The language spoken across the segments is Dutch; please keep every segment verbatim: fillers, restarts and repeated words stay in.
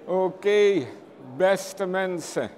Oké, okay, beste mensen.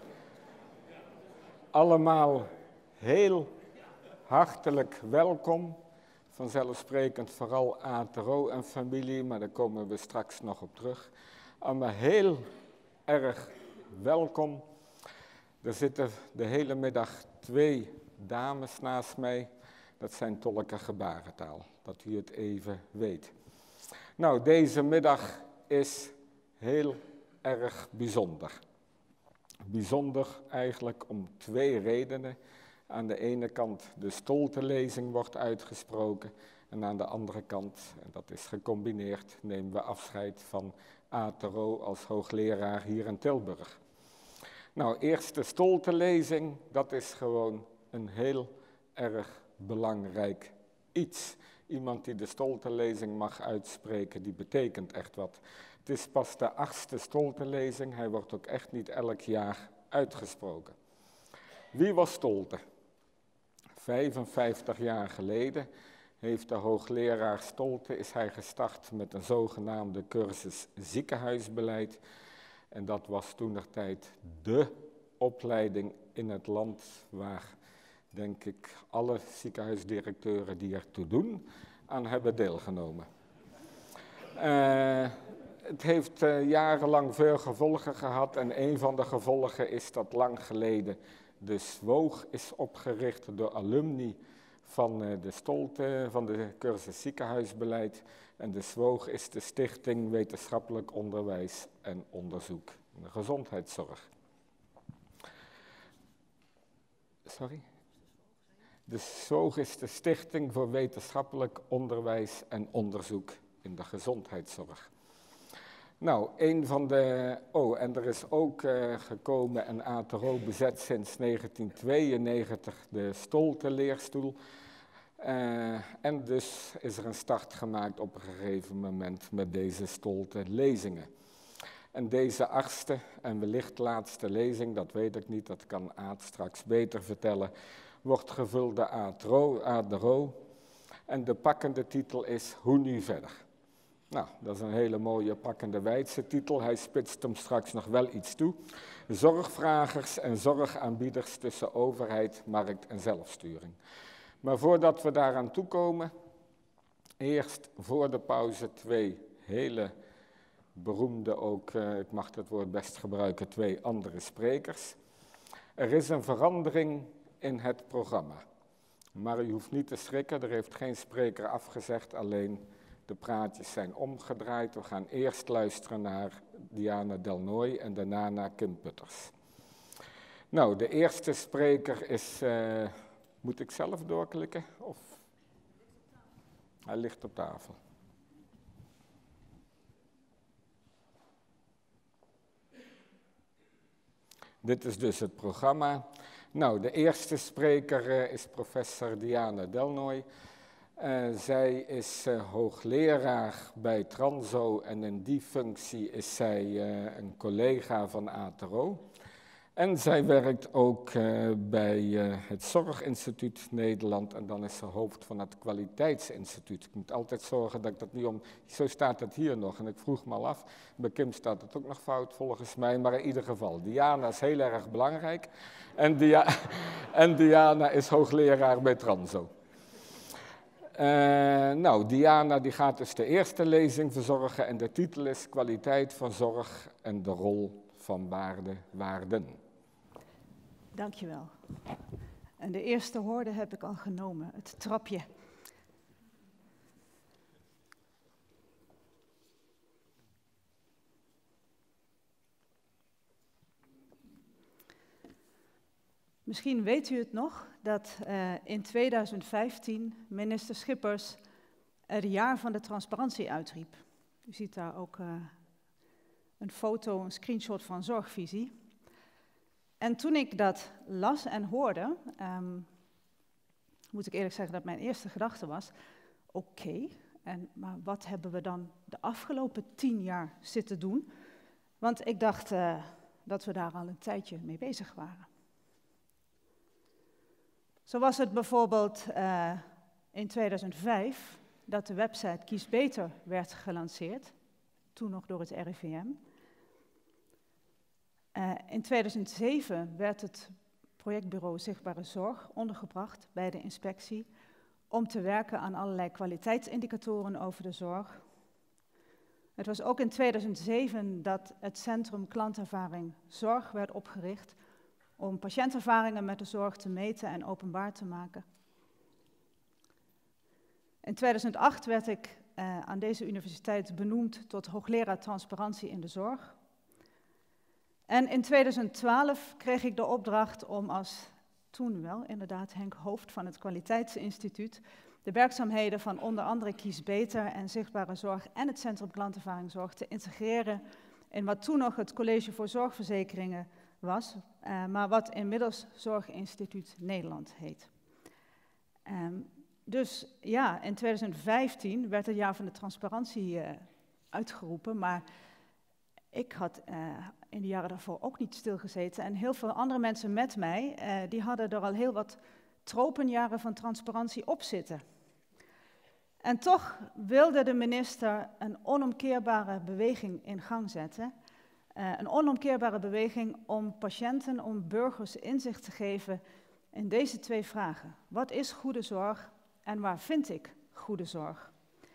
Allemaal heel hartelijk welkom. Vanzelfsprekend vooral Atero en familie, maar daar komen we straks nog op terug. Allemaal heel erg welkom. Er zitten de hele middag twee dames naast mij. Dat zijn tolken gebarentaal, dat u het even weet. Nou, deze middag is heel erg bijzonder. Bijzonder eigenlijk om twee redenen. Aan de ene kant de Stoltelezing wordt uitgesproken en aan de andere kant, en dat is gecombineerd, nemen we afscheid van Atero als hoogleraar hier in Tilburg. Nou, eerst de Stoltelezing, dat is gewoon een heel erg belangrijk iets. Iemand die de Stoltelezing mag uitspreken, die betekent echt wat. Het is pas de achtste Stoltelezing, hij wordt ook echt niet elk jaar uitgesproken. Wie was Stolte? vijfenvijftig jaar geleden heeft de hoogleraar Stolte, is hij gestart met een zogenaamde cursus ziekenhuisbeleid. En dat was toentertijd de opleiding in het land waar, denk ik, alle ziekenhuisdirecteuren die ertoe doen, aan hebben deelgenomen. Uh, het heeft uh, jarenlang veel gevolgen gehad en een van de gevolgen is dat lang geleden de SWOOG is opgericht door alumni van uh, de Stolte, van de cursus ziekenhuisbeleid. En de SWOOG is de Stichting Wetenschappelijk Onderwijs en Onderzoek in de Gezondheidszorg. Sorry? De SWOOG is de Stichting voor Wetenschappelijk Onderwijs en Onderzoek in de Gezondheidszorg. Nou, een van de... Oh, en er is ook uh, gekomen en Atero bezet sinds negentien tweeënnegentig de Stolte-leerstoel. Uh, en dus is er een start gemaakt op een gegeven moment met deze Stolte-lezingen. En deze achtste en wellicht laatste lezing, dat weet ik niet, dat kan Aad straks beter vertellen, wordt gevuld door Atero. En de pakkende titel is Hoe nu verder? Nou, dat is een hele mooie pakkende wijdse titel. Hij spitst hem straks nog wel iets toe. Zorgvragers en zorgaanbieders tussen overheid, markt en zelfsturing. Maar voordat we daaraan toekomen, eerst voor de pauze twee hele beroemde, ook, uh, ik mag het woord best gebruiken, twee andere sprekers. Er is een verandering in het programma. Maar u hoeft niet te schrikken, er heeft geen spreker afgezegd, alleen de praatjes zijn omgedraaid. We gaan eerst luisteren naar Diana Delnoy en daarna naar Kim Putters. Nou, de eerste spreker is, uh, moet ik zelf doorklikken? Of? Hij ligt op tafel. Dit is dus het programma. Nou, de eerste spreker uh, is professor Diana Delnoy. Uh, zij is uh, hoogleraar bij Transo en in die functie is zij uh, een collega van Atero. En zij werkt ook uh, bij uh, het Zorginstituut Nederland en dan is ze hoofd van het Kwaliteitsinstituut. Ik moet altijd zorgen dat ik dat niet om... Zo staat het hier nog en ik vroeg me al af, bij Kim staat het ook nog fout volgens mij, maar in ieder geval, Diana is heel erg belangrijk en, Dia en Diana is hoogleraar bij Transo. Uh, nou, Diana die gaat dus de eerste lezing verzorgen en de titel is Kwaliteit van zorg en de rol van waarde, waarden. Dankjewel. En de eerste hoorde heb ik al genomen, het trapje. Misschien weet u het nog, dat uh, in tweeduizend vijftien minister Schippers het jaar van de transparantie uitriep. U ziet daar ook uh, een foto, een screenshot van Zorgvisie. En toen ik dat las en hoorde, um, moet ik eerlijk zeggen dat mijn eerste gedachte was, oké, okay, en maar wat hebben we dan de afgelopen tien jaar zitten doen? Want ik dacht uh, dat we daar al een tijdje mee bezig waren. Zo was het bijvoorbeeld uh, in tweeduizend vijf dat de website Kies Beter werd gelanceerd, toen nog door het R I V M. Uh, in tweeduizend zeven werd het projectbureau Zichtbare Zorg ondergebracht bij de inspectie om te werken aan allerlei kwaliteitsindicatoren over de zorg. Het was ook in tweeduizend zeven dat het Centrum Klantervaring Zorg werd opgericht om patiëntervaringen met de zorg te meten en openbaar te maken. In tweeduizend acht werd ik uh, aan deze universiteit benoemd tot hoogleraar transparantie in de zorg. En in tweeduizend twaalf kreeg ik de opdracht om als, toen wel inderdaad Henk Hoofd van het Kwaliteitsinstituut, de werkzaamheden van onder andere Kies Beter en Zichtbare Zorg en het Centrum Klantervaring Zorg te integreren in wat toen nog het College voor Zorgverzekeringen was, uh, maar wat inmiddels Zorginstituut Nederland heet. Um, dus ja, in tweeduizend vijftien werd het jaar van de transparantie uh, uitgeroepen, maar ik had uh, in de jaren daarvoor ook niet stilgezeten en heel veel andere mensen met mij, uh, die hadden er al heel wat tropenjaren van transparantie op zitten. En toch wilde de minister een onomkeerbare beweging in gang zetten. Uh, een onomkeerbare beweging om patiënten, om burgers inzicht te geven in deze twee vragen. Wat is goede zorg en waar vind ik goede zorg?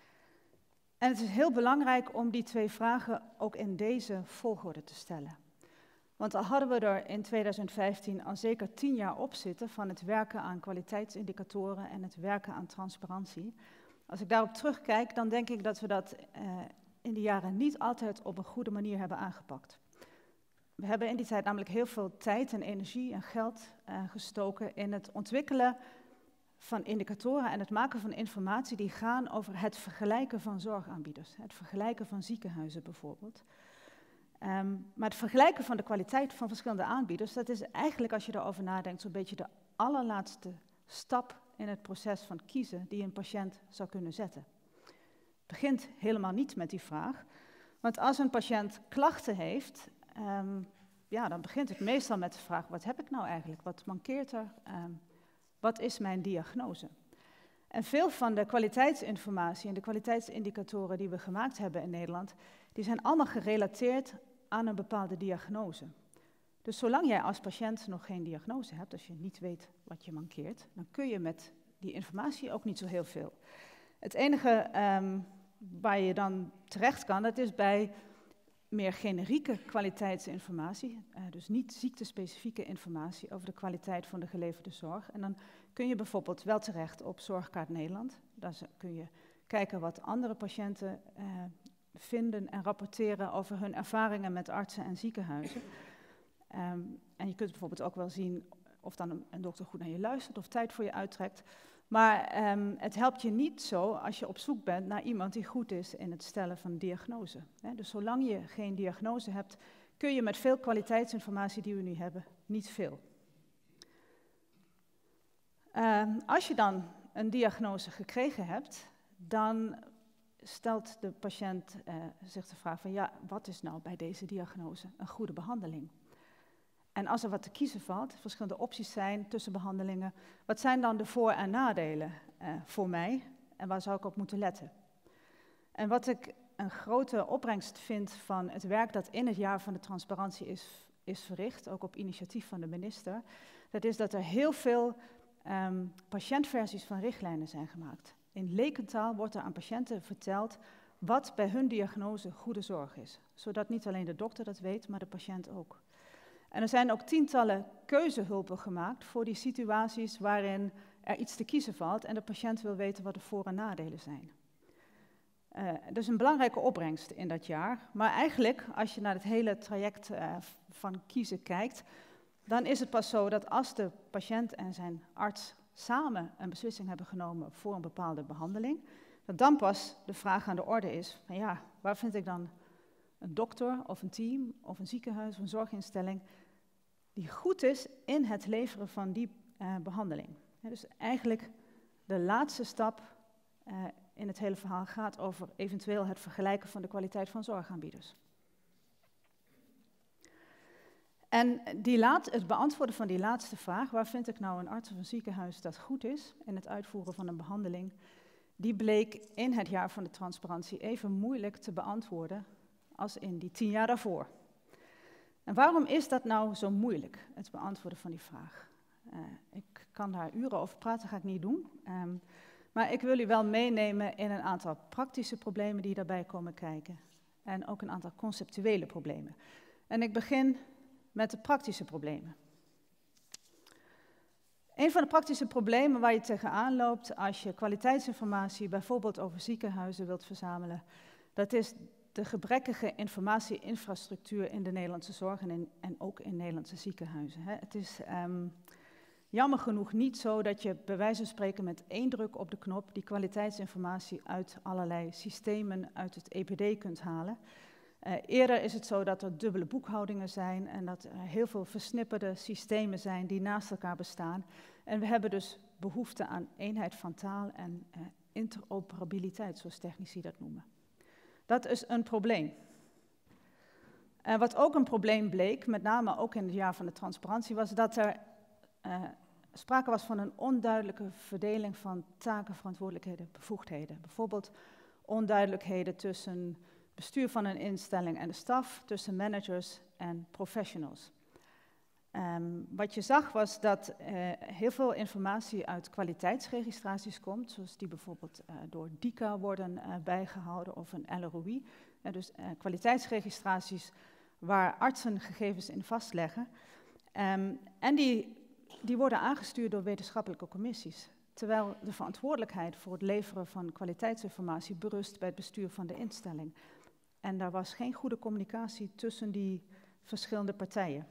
En het is heel belangrijk om die twee vragen ook in deze volgorde te stellen. Want al hadden we er in tweeduizend vijftien al zeker tien jaar op zitten van het werken aan kwaliteitsindicatoren en het werken aan transparantie. Als ik daarop terugkijk, dan denk ik dat we dat uh, in die jaren niet altijd op een goede manier hebben aangepakt. We hebben in die tijd namelijk heel veel tijd en energie en geld uh, gestoken in het ontwikkelen van indicatoren en het maken van informatie die gaan over het vergelijken van zorgaanbieders. Het vergelijken van ziekenhuizen bijvoorbeeld. Um, maar het vergelijken van de kwaliteit van verschillende aanbieders, dat is eigenlijk, als je erover nadenkt, zo'n beetje de allerlaatste stap in het proces van kiezen die een patiënt zou kunnen zetten. Het begint helemaal niet met die vraag, want als een patiënt klachten heeft, um, ja, dan begint het meestal met de vraag, wat heb ik nou eigenlijk? Wat mankeert er? Um, wat is mijn diagnose? En veel van de kwaliteitsinformatie en de kwaliteitsindicatoren die we gemaakt hebben in Nederland, die zijn allemaal gerelateerd aan een bepaalde diagnose. Dus zolang jij als patiënt nog geen diagnose hebt, als je niet weet wat je mankeert, dan kun je met die informatie ook niet zo heel veel. Het enige um, waar je dan terecht kan, dat is bij meer generieke kwaliteitsinformatie, uh, dus niet ziektespecifieke informatie over de kwaliteit van de geleverde zorg. En dan kun je bijvoorbeeld wel terecht op Zorgkaart Nederland. Daar kun je kijken wat andere patiënten uh, vinden en rapporteren over hun ervaringen met artsen en ziekenhuizen. Um, en je kunt bijvoorbeeld ook wel zien of dan een, een dokter goed naar je luistert of tijd voor je uittrekt. Maar um, het helpt je niet zo als je op zoek bent naar iemand die goed is in het stellen van diagnose. He, dus zolang je geen diagnose hebt, kun je met veel kwaliteitsinformatie die we nu hebben, niet veel. Um, als je dan een diagnose gekregen hebt, dan stelt de patiënt uh, zich de vraag van ja, wat is nou bij deze diagnose een goede behandeling? En als er wat te kiezen valt, verschillende opties zijn tussen behandelingen, wat zijn dan de voor- en nadelen uh, voor mij en waar zou ik op moeten letten? En wat ik een grote opbrengst vind van het werk dat in het jaar van de transparantie is, is verricht, ook op initiatief van de minister, dat is dat er heel veel um, patiëntversies van richtlijnen zijn gemaakt. In lekentaal wordt er aan patiënten verteld wat bij hun diagnose goede zorg is. Zodat niet alleen de dokter dat weet, maar de patiënt ook. En er zijn ook tientallen keuzehulpen gemaakt voor die situaties waarin er iets te kiezen valt en de patiënt wil weten wat de voor- en nadelen zijn. Uh, dat is een belangrijke opbrengst in dat jaar, maar eigenlijk als je naar het hele traject uh, van kiezen kijkt, dan is het pas zo dat als de patiënt en zijn arts samen een beslissing hebben genomen voor een bepaalde behandeling, dat dan pas de vraag aan de orde is van ja, waar vind ik dan een dokter of een team of een ziekenhuis of een zorginstelling die goed is in het leveren van die uh, behandeling. Ja, dus eigenlijk de laatste stap uh, in het hele verhaal gaat over eventueel het vergelijken van de kwaliteit van zorgaanbieders. En die laat, het beantwoorden van die laatste vraag, waar vind ik nou een arts of een ziekenhuis dat goed is in het uitvoeren van een behandeling, die bleek in het jaar van de transparantie even moeilijk te beantwoorden als in die tien jaar daarvoor. En waarom is dat nou zo moeilijk, het beantwoorden van die vraag? Uh, ik kan daar uren over praten, ga ik niet doen. Um, maar ik wil u wel meenemen in een aantal praktische problemen die daarbij komen kijken. En ook een aantal conceptuele problemen. En ik begin met de praktische problemen. Een van de praktische problemen waar je tegenaan loopt als je kwaliteitsinformatie bijvoorbeeld over ziekenhuizen wilt verzamelen, dat is de gebrekkige informatieinfrastructuur in de Nederlandse zorg en, in, en ook in Nederlandse ziekenhuizen. Hè. Het is um, jammer genoeg niet zo dat je bij wijze van spreken met één druk op de knop die kwaliteitsinformatie uit allerlei systemen uit het E P D kunt halen. Uh, eerder is het zo dat er dubbele boekhoudingen zijn en dat er heel veel versnipperde systemen zijn die naast elkaar bestaan. En we hebben dus behoefte aan eenheid van taal en uh, interoperabiliteit, zoals technici dat noemen. Dat is een probleem. Uh, wat ook een probleem bleek, met name ook in het jaar van de transparantie, was dat er uh, sprake was van een onduidelijke verdeling van taken, verantwoordelijkheden, bevoegdheden. Bijvoorbeeld onduidelijkheden tussen bestuur van een instelling en de staf, tussen managers en professionals. Um, wat je zag was dat uh, heel veel informatie uit kwaliteitsregistraties komt, zoals die bijvoorbeeld uh, door D I C A worden uh, bijgehouden of een L R O I. Uh, dus uh, kwaliteitsregistraties waar artsen gegevens in vastleggen. Um, en die, die worden aangestuurd door wetenschappelijke commissies. Terwijl de verantwoordelijkheid voor het leveren van kwaliteitsinformatie berust bij het bestuur van de instelling. En daar was geen goede communicatie tussen die verschillende partijen.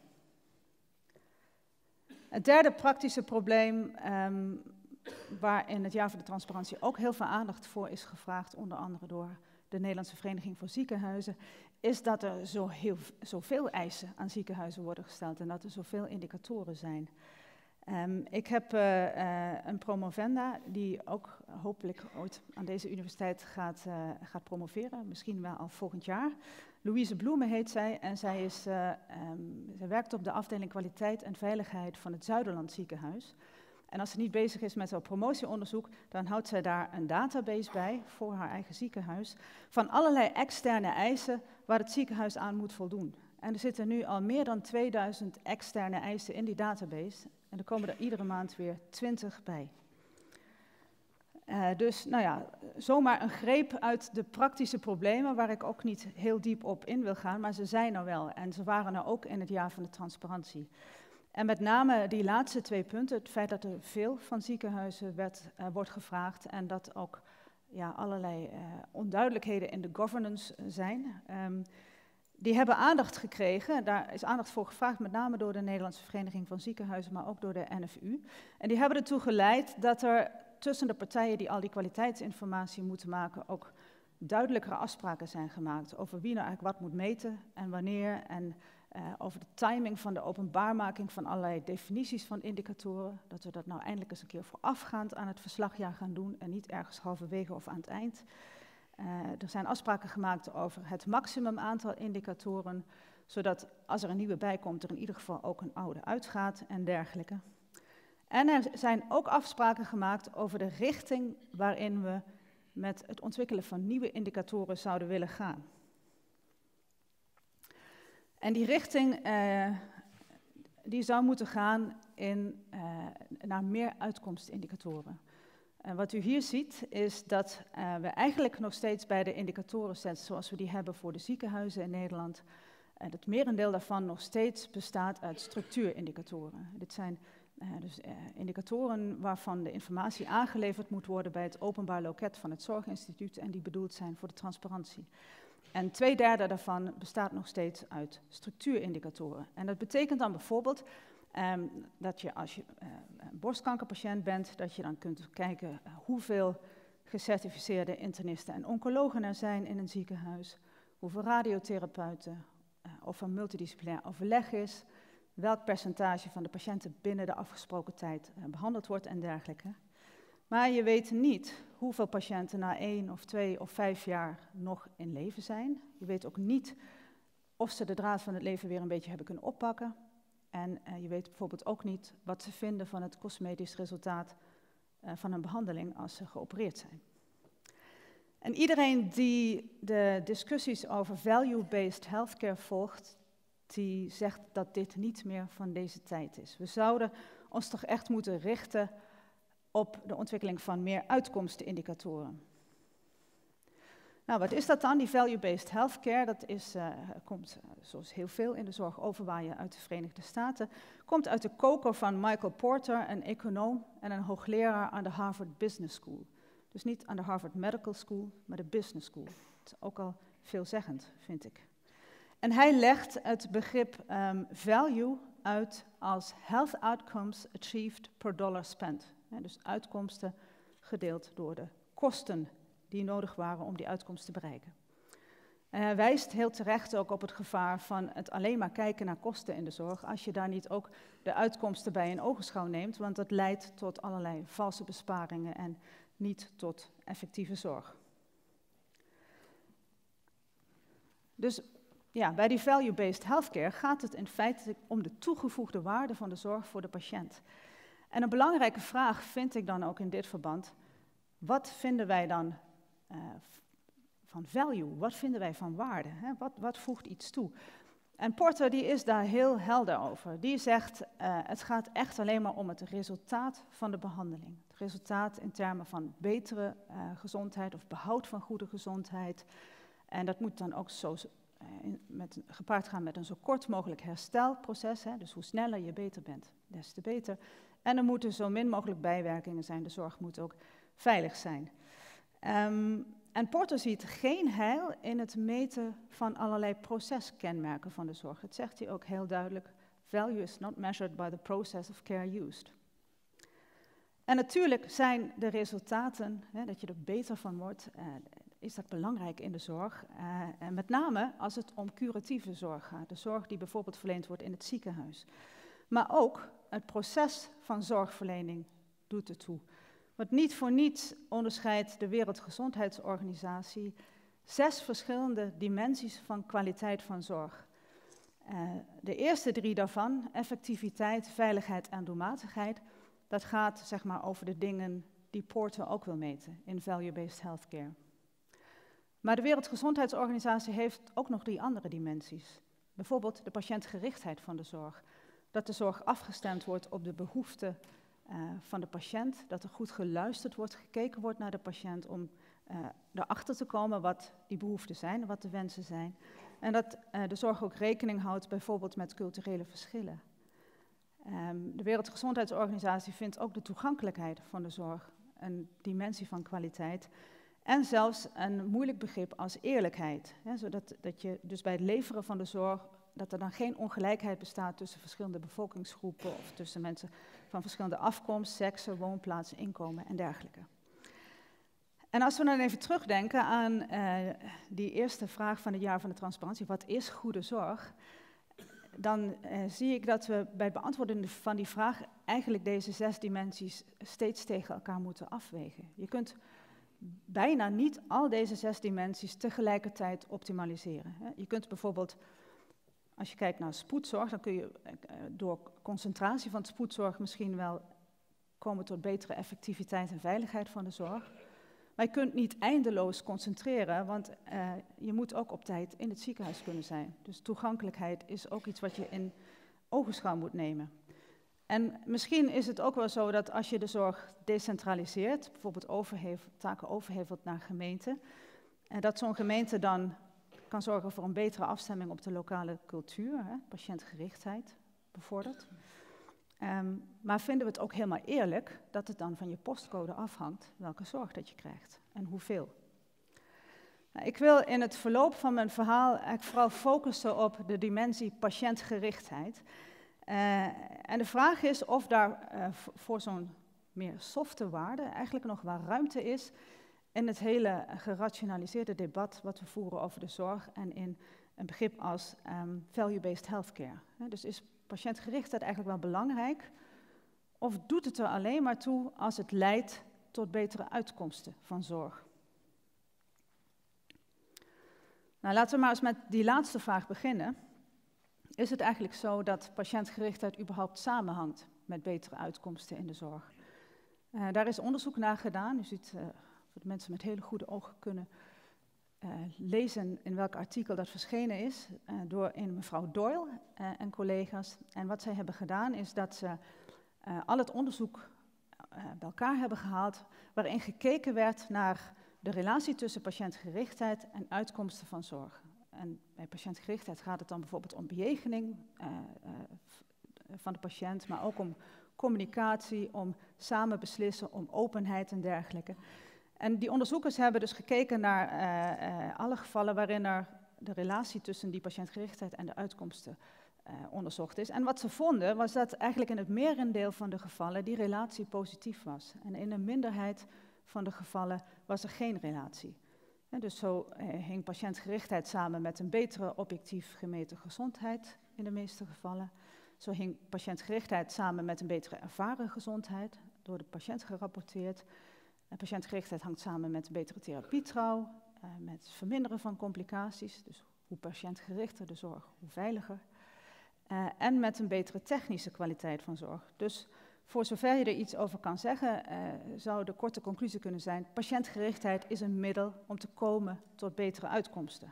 Het derde praktische probleem, um, waar in het jaar van de transparantie ook heel veel aandacht voor is gevraagd, onder andere door de Nederlandse Vereniging voor Ziekenhuizen, is dat er zo heel, zoveel eisen aan ziekenhuizen worden gesteld en dat er zoveel indicatoren zijn. Um, ik heb uh, uh, een promovenda die ook hopelijk ooit aan deze universiteit gaat, uh, gaat promoveren, misschien wel al volgend jaar. Louise Bloemen heet zij en zij, is, uh, um, zij werkt op de afdeling kwaliteit en veiligheid van het Zuiderland ziekenhuis. En als ze niet bezig is met zo'n promotieonderzoek, dan houdt zij daar een database bij voor haar eigen ziekenhuis van allerlei externe eisen waar het ziekenhuis aan moet voldoen. En er zitten nu al meer dan tweeduizend externe eisen in die database. En er komen er iedere maand weer twintig bij. Uh, dus, nou ja, zomaar een greep uit de praktische problemen, waar ik ook niet heel diep op in wil gaan, maar ze zijn er wel. En ze waren er ook in het jaar van de transparantie. En met name die laatste twee punten, het feit dat er veel van ziekenhuizen werd, uh, wordt gevraagd en dat ook ja, allerlei uh, onduidelijkheden in de governance zijn. Um, Die hebben aandacht gekregen, daar is aandacht voor gevraagd, met name door de Nederlandse Vereniging van Ziekenhuizen, maar ook door de N F U. En die hebben ertoe geleid dat er tussen de partijen die al die kwaliteitsinformatie moeten maken, ook duidelijkere afspraken zijn gemaakt over wie nou eigenlijk wat moet meten en wanneer, en uh, over de timing van de openbaarmaking van allerlei definities van indicatoren, dat we dat nou eindelijk eens een keer voorafgaand aan het verslagjaar gaan doen en niet ergens halverwege of aan het eind. Uh, er zijn afspraken gemaakt over het maximum aantal indicatoren, zodat als er een nieuwe bij komt, er in ieder geval ook een oude uitgaat en dergelijke. En er zijn ook afspraken gemaakt over de richting waarin we met het ontwikkelen van nieuwe indicatoren zouden willen gaan. En die richting uh, die zou moeten gaan in, uh, naar meer uitkomstindicatoren. En wat u hier ziet is dat uh, we eigenlijk nog steeds bij de indicatorenset zoals we die hebben voor de ziekenhuizen in Nederland, uh, het merendeel daarvan nog steeds bestaat uit structuurindicatoren. Dit zijn uh, dus uh, indicatoren waarvan de informatie aangeleverd moet worden bij het openbaar loket van het Zorginstituut en die bedoeld zijn voor de transparantie. En twee derde daarvan bestaat nog steeds uit structuurindicatoren. En dat betekent dan bijvoorbeeld Um, dat je als je uh, een borstkankerpatiënt bent, dat je dan kunt kijken uh, hoeveel gecertificeerde internisten en oncologen er zijn in een ziekenhuis, hoeveel radiotherapeuten, uh, of er multidisciplinair overleg is, welk percentage van de patiënten binnen de afgesproken tijd uh, behandeld wordt en dergelijke. Maar je weet niet hoeveel patiënten na één of twee of vijf jaar nog in leven zijn. Je weet ook niet of ze de draad van het leven weer een beetje hebben kunnen oppakken. En uh, je weet bijvoorbeeld ook niet wat ze vinden van het cosmetisch resultaat uh, van een behandeling als ze geopereerd zijn. En iedereen die de discussies over value-based healthcare volgt, die zegt dat dit niet meer van deze tijd is. We zouden ons toch echt moeten richten op de ontwikkeling van meer uitkomstenindicatoren. Nou, wat is dat dan, die value-based healthcare? Dat is, uh, komt, zoals heel veel in de zorg, overwaaien uit de Verenigde Staten. Komt uit de koker van Michael Porter, een econoom en een hoogleraar aan de Harvard Business School. Dus niet aan de Harvard Medical School, maar de Business School. Dat is ook al veelzeggend, vind ik. En hij legt het begrip um, value uit als health outcomes achieved per dollar spent. Ja, dus uitkomsten gedeeld door de kosten die nodig waren om die uitkomst te bereiken. En hij wijst heel terecht ook op het gevaar van het alleen maar kijken naar kosten in de zorg, als je daar niet ook de uitkomsten bij in ogenschouw neemt, want dat leidt tot allerlei valse besparingen en niet tot effectieve zorg. Dus ja, bij die value-based healthcare gaat het in feite om de toegevoegde waarde van de zorg voor de patiënt. En een belangrijke vraag vind ik dan ook in dit verband, wat vinden wij dan uh, van value? Wat vinden wij van waarde? Hè? Wat, wat voegt iets toe? En Porter die is daar heel helder over. Die zegt, uh, het gaat echt alleen maar om het resultaat van de behandeling. Het resultaat in termen van betere uh, gezondheid of behoud van goede gezondheid. En dat moet dan ook zo uh, in, met, gepaard gaan met een zo kort mogelijk herstelproces. Hè? Dus hoe sneller je beter bent, des te beter. En er moeten zo min mogelijk bijwerkingen zijn. De zorg moet ook veilig zijn. Um, en Porter ziet geen heil in het meten van allerlei proceskenmerken van de zorg. Dat zegt hij ook heel duidelijk. Value is not measured by the process of care used. En natuurlijk zijn de resultaten, hè, dat je er beter van wordt, uh, is dat belangrijk in de zorg. Uh, en met name als het om curatieve zorg gaat. De zorg die bijvoorbeeld verleend wordt in het ziekenhuis. Maar ook het proces van zorgverlening doet ertoe. Want niet voor niets onderscheidt de Wereldgezondheidsorganisatie zes verschillende dimensies van kwaliteit van zorg. Uh, de eerste drie daarvan, effectiviteit, veiligheid en doelmatigheid, dat gaat zeg maar over de dingen die Porter ook wil meten in value-based healthcare. Maar de Wereldgezondheidsorganisatie heeft ook nog drie andere dimensies. Bijvoorbeeld de patiëntgerichtheid van de zorg. Dat de zorg afgestemd wordt op de behoeften uh, van de patiënt, dat er goed geluisterd wordt, gekeken wordt naar de patiënt om uh, erachter te komen wat die behoeften zijn, wat de wensen zijn. En dat uh, de zorg ook rekening houdt bijvoorbeeld met culturele verschillen. Um, de Wereldgezondheidsorganisatie vindt ook de toegankelijkheid van de zorg een dimensie van kwaliteit. En zelfs een moeilijk begrip als eerlijkheid. Hè, zodat dat je dus bij het leveren van de zorg, dat er dan geen ongelijkheid bestaat tussen verschillende bevolkingsgroepen of tussen mensen van verschillende afkomst, seksen, woonplaatsen, inkomen en dergelijke. En als we dan even terugdenken aan uh, die eerste vraag van het jaar van de transparantie, wat is goede zorg? Dan uh, zie ik dat we bij het beantwoorden van die vraag eigenlijk deze zes dimensies steeds tegen elkaar moeten afwegen. Je kunt bijna niet al deze zes dimensies tegelijkertijd optimaliseren. Je kunt bijvoorbeeld, als je kijkt naar spoedzorg, dan kun je door concentratie van spoedzorg misschien wel komen tot betere effectiviteit en veiligheid van de zorg. Maar je kunt niet eindeloos concentreren, want uh, je moet ook op tijd in het ziekenhuis kunnen zijn. Dus toegankelijkheid is ook iets wat je in ogenschouw moet nemen. En misschien is het ook wel zo dat als je de zorg decentraliseert, bijvoorbeeld overhevelt, taken overhevelt naar gemeenten, en dat zo'n gemeente dan kan zorgen voor een betere afstemming op de lokale cultuur, hè, patiëntgerichtheid bevordert. Um, maar vinden we het ook helemaal eerlijk dat het dan van je postcode afhangt welke zorg dat je krijgt en hoeveel? Nou, ik wil in het verloop van mijn verhaal eigenlijk vooral focussen op de dimensie patiëntgerichtheid. Uh, en de vraag is of daar uh, voor zo'n meer softe waarde eigenlijk nog wel ruimte is in het hele gerationaliseerde debat wat we voeren over de zorg en in een begrip als um, value-based healthcare. He, dus is patiëntgerichtheid eigenlijk wel belangrijk of doet het er alleen maar toe als het leidt tot betere uitkomsten van zorg? Nou, laten we maar eens met die laatste vraag beginnen. Is het eigenlijk zo dat patiëntgerichtheid überhaupt samenhangt met betere uitkomsten in de zorg? Uh, daar is onderzoek naar gedaan. U ziet uh, dat mensen met hele goede ogen kunnen uh, lezen in welk artikel dat verschenen is uh, door een mevrouw Doyle uh, en collega's. En wat zij hebben gedaan is dat ze uh, al het onderzoek uh, bij elkaar hebben gehaald waarin gekeken werd naar de relatie tussen patiëntgerichtheid en uitkomsten van zorg. En bij patiëntgerichtheid gaat het dan bijvoorbeeld om bejegening uh, uh, van de patiënt, maar ook om communicatie, om samen beslissen, om openheid en dergelijke. En die onderzoekers hebben dus gekeken naar uh, uh, alle gevallen waarin er de relatie tussen die patiëntgerichtheid en de uitkomsten uh, onderzocht is. En wat ze vonden was dat eigenlijk in het merendeel van de gevallen die relatie positief was. En in een minderheid van de gevallen was er geen relatie. En dus zo uh, hing patiëntgerichtheid samen met een betere objectief gemeten gezondheid in de meeste gevallen. Zo hing patiëntgerichtheid samen met een betere ervaren gezondheid, door de patiënt gerapporteerd. En patiëntgerichtheid hangt samen met betere therapietrouw, uh, met verminderen van complicaties, dus hoe patiëntgerichter de zorg, hoe veiliger. Uh, en met een betere technische kwaliteit van zorg. Dus voor zover je er iets over kan zeggen, uh, zou de korte conclusie kunnen zijn: patiëntgerichtheid is een middel om te komen tot betere uitkomsten.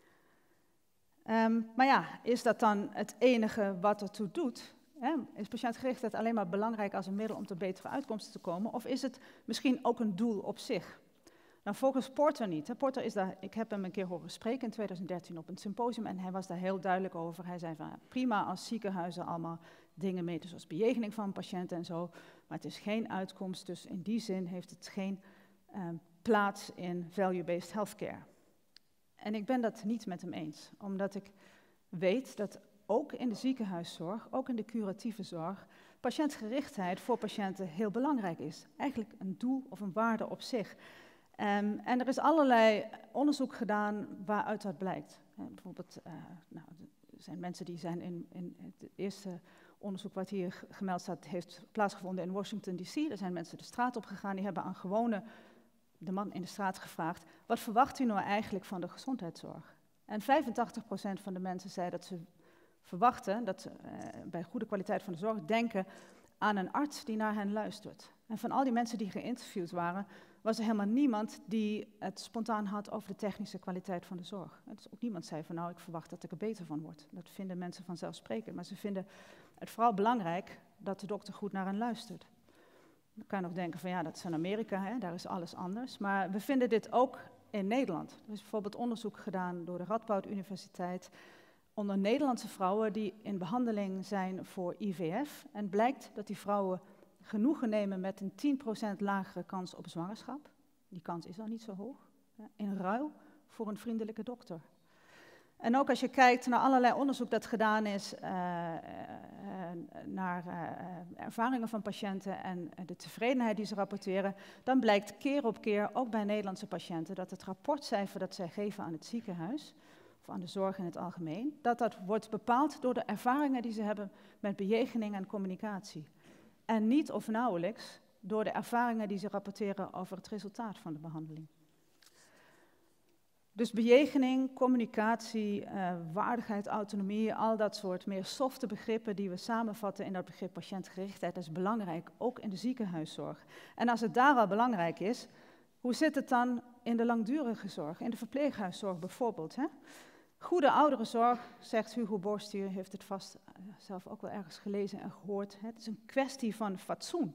Um, maar ja, is dat dan het enige wat ertoe doet? Hè? Is patiëntgerichtheid alleen maar belangrijk als een middel om tot betere uitkomsten te komen? Of is het misschien ook een doel op zich? Nou, volgens Porter niet. Hè. Porter is daar, ik heb hem een keer horen spreken in twintig dertien op een symposium en hij was daar heel duidelijk over. Hij zei van ja, prima als ziekenhuizen allemaal dingen meten zoals bejegening van patiënten en zo, maar het is geen uitkomst, dus in die zin heeft het geen uh, plaats in value-based healthcare. En ik ben dat niet met hem eens, omdat ik weet dat ook in de ziekenhuiszorg, ook in de curatieve zorg, patiëntgerichtheid voor patiënten heel belangrijk is. Eigenlijk een doel of een waarde op zich. Um, en er is allerlei onderzoek gedaan waaruit dat blijkt. Uh, bijvoorbeeld, uh, nou, er zijn mensen die zijn in, in het eerste onderzoek wat hier gemeld staat, heeft plaatsgevonden in Washington D C. Er zijn mensen de straat op gegaan, die hebben aan gewone, de man in de straat gevraagd, wat verwacht u nou eigenlijk van de gezondheidszorg? En vijfentachtig procent van de mensen zei dat ze verwachten, dat ze uh, bij goede kwaliteit van de zorg denken aan een arts die naar hen luistert. En van al die mensen die geïnterviewd waren, was er helemaal niemand die het spontaan had over de technische kwaliteit van de zorg. Dus ook niemand zei van nou, ik verwacht dat ik er beter van word. Dat vinden mensen vanzelfsprekend, maar ze vinden het vooral belangrijk dat de dokter goed naar hen luistert. Dan kan je nog denken van ja, dat is in Amerika, hè, daar is alles anders. Maar we vinden dit ook in Nederland. Er is bijvoorbeeld onderzoek gedaan door de Radboud Universiteit onder Nederlandse vrouwen die in behandeling zijn voor I V F. En blijkt dat die vrouwen genoegen nemen met een tien procent lagere kans op zwangerschap. Die kans is al niet zo hoog. In ruil voor een vriendelijke dokter. En ook als je kijkt naar allerlei onderzoek dat gedaan is uh, uh, naar uh, ervaringen van patiënten en de tevredenheid die ze rapporteren, dan blijkt keer op keer, ook bij Nederlandse patiënten, dat het rapportcijfer dat zij geven aan het ziekenhuis, of aan de zorg in het algemeen, dat dat wordt bepaald door de ervaringen die ze hebben met bejegening en communicatie. En niet of nauwelijks door de ervaringen die ze rapporteren over het resultaat van de behandeling. Dus bejegening, communicatie, uh, waardigheid, autonomie, al dat soort meer softe begrippen die we samenvatten in dat begrip patiëntgerichtheid, dat is belangrijk, ook in de ziekenhuiszorg. En als het daar al belangrijk is, hoe zit het dan in de langdurige zorg, in de verpleeghuiszorg bijvoorbeeld? Hè? Goede ouderenzorg, zegt Hugo Borst, u heeft het vast uh, zelf ook wel ergens gelezen en gehoord, hè? Het is een kwestie van fatsoen.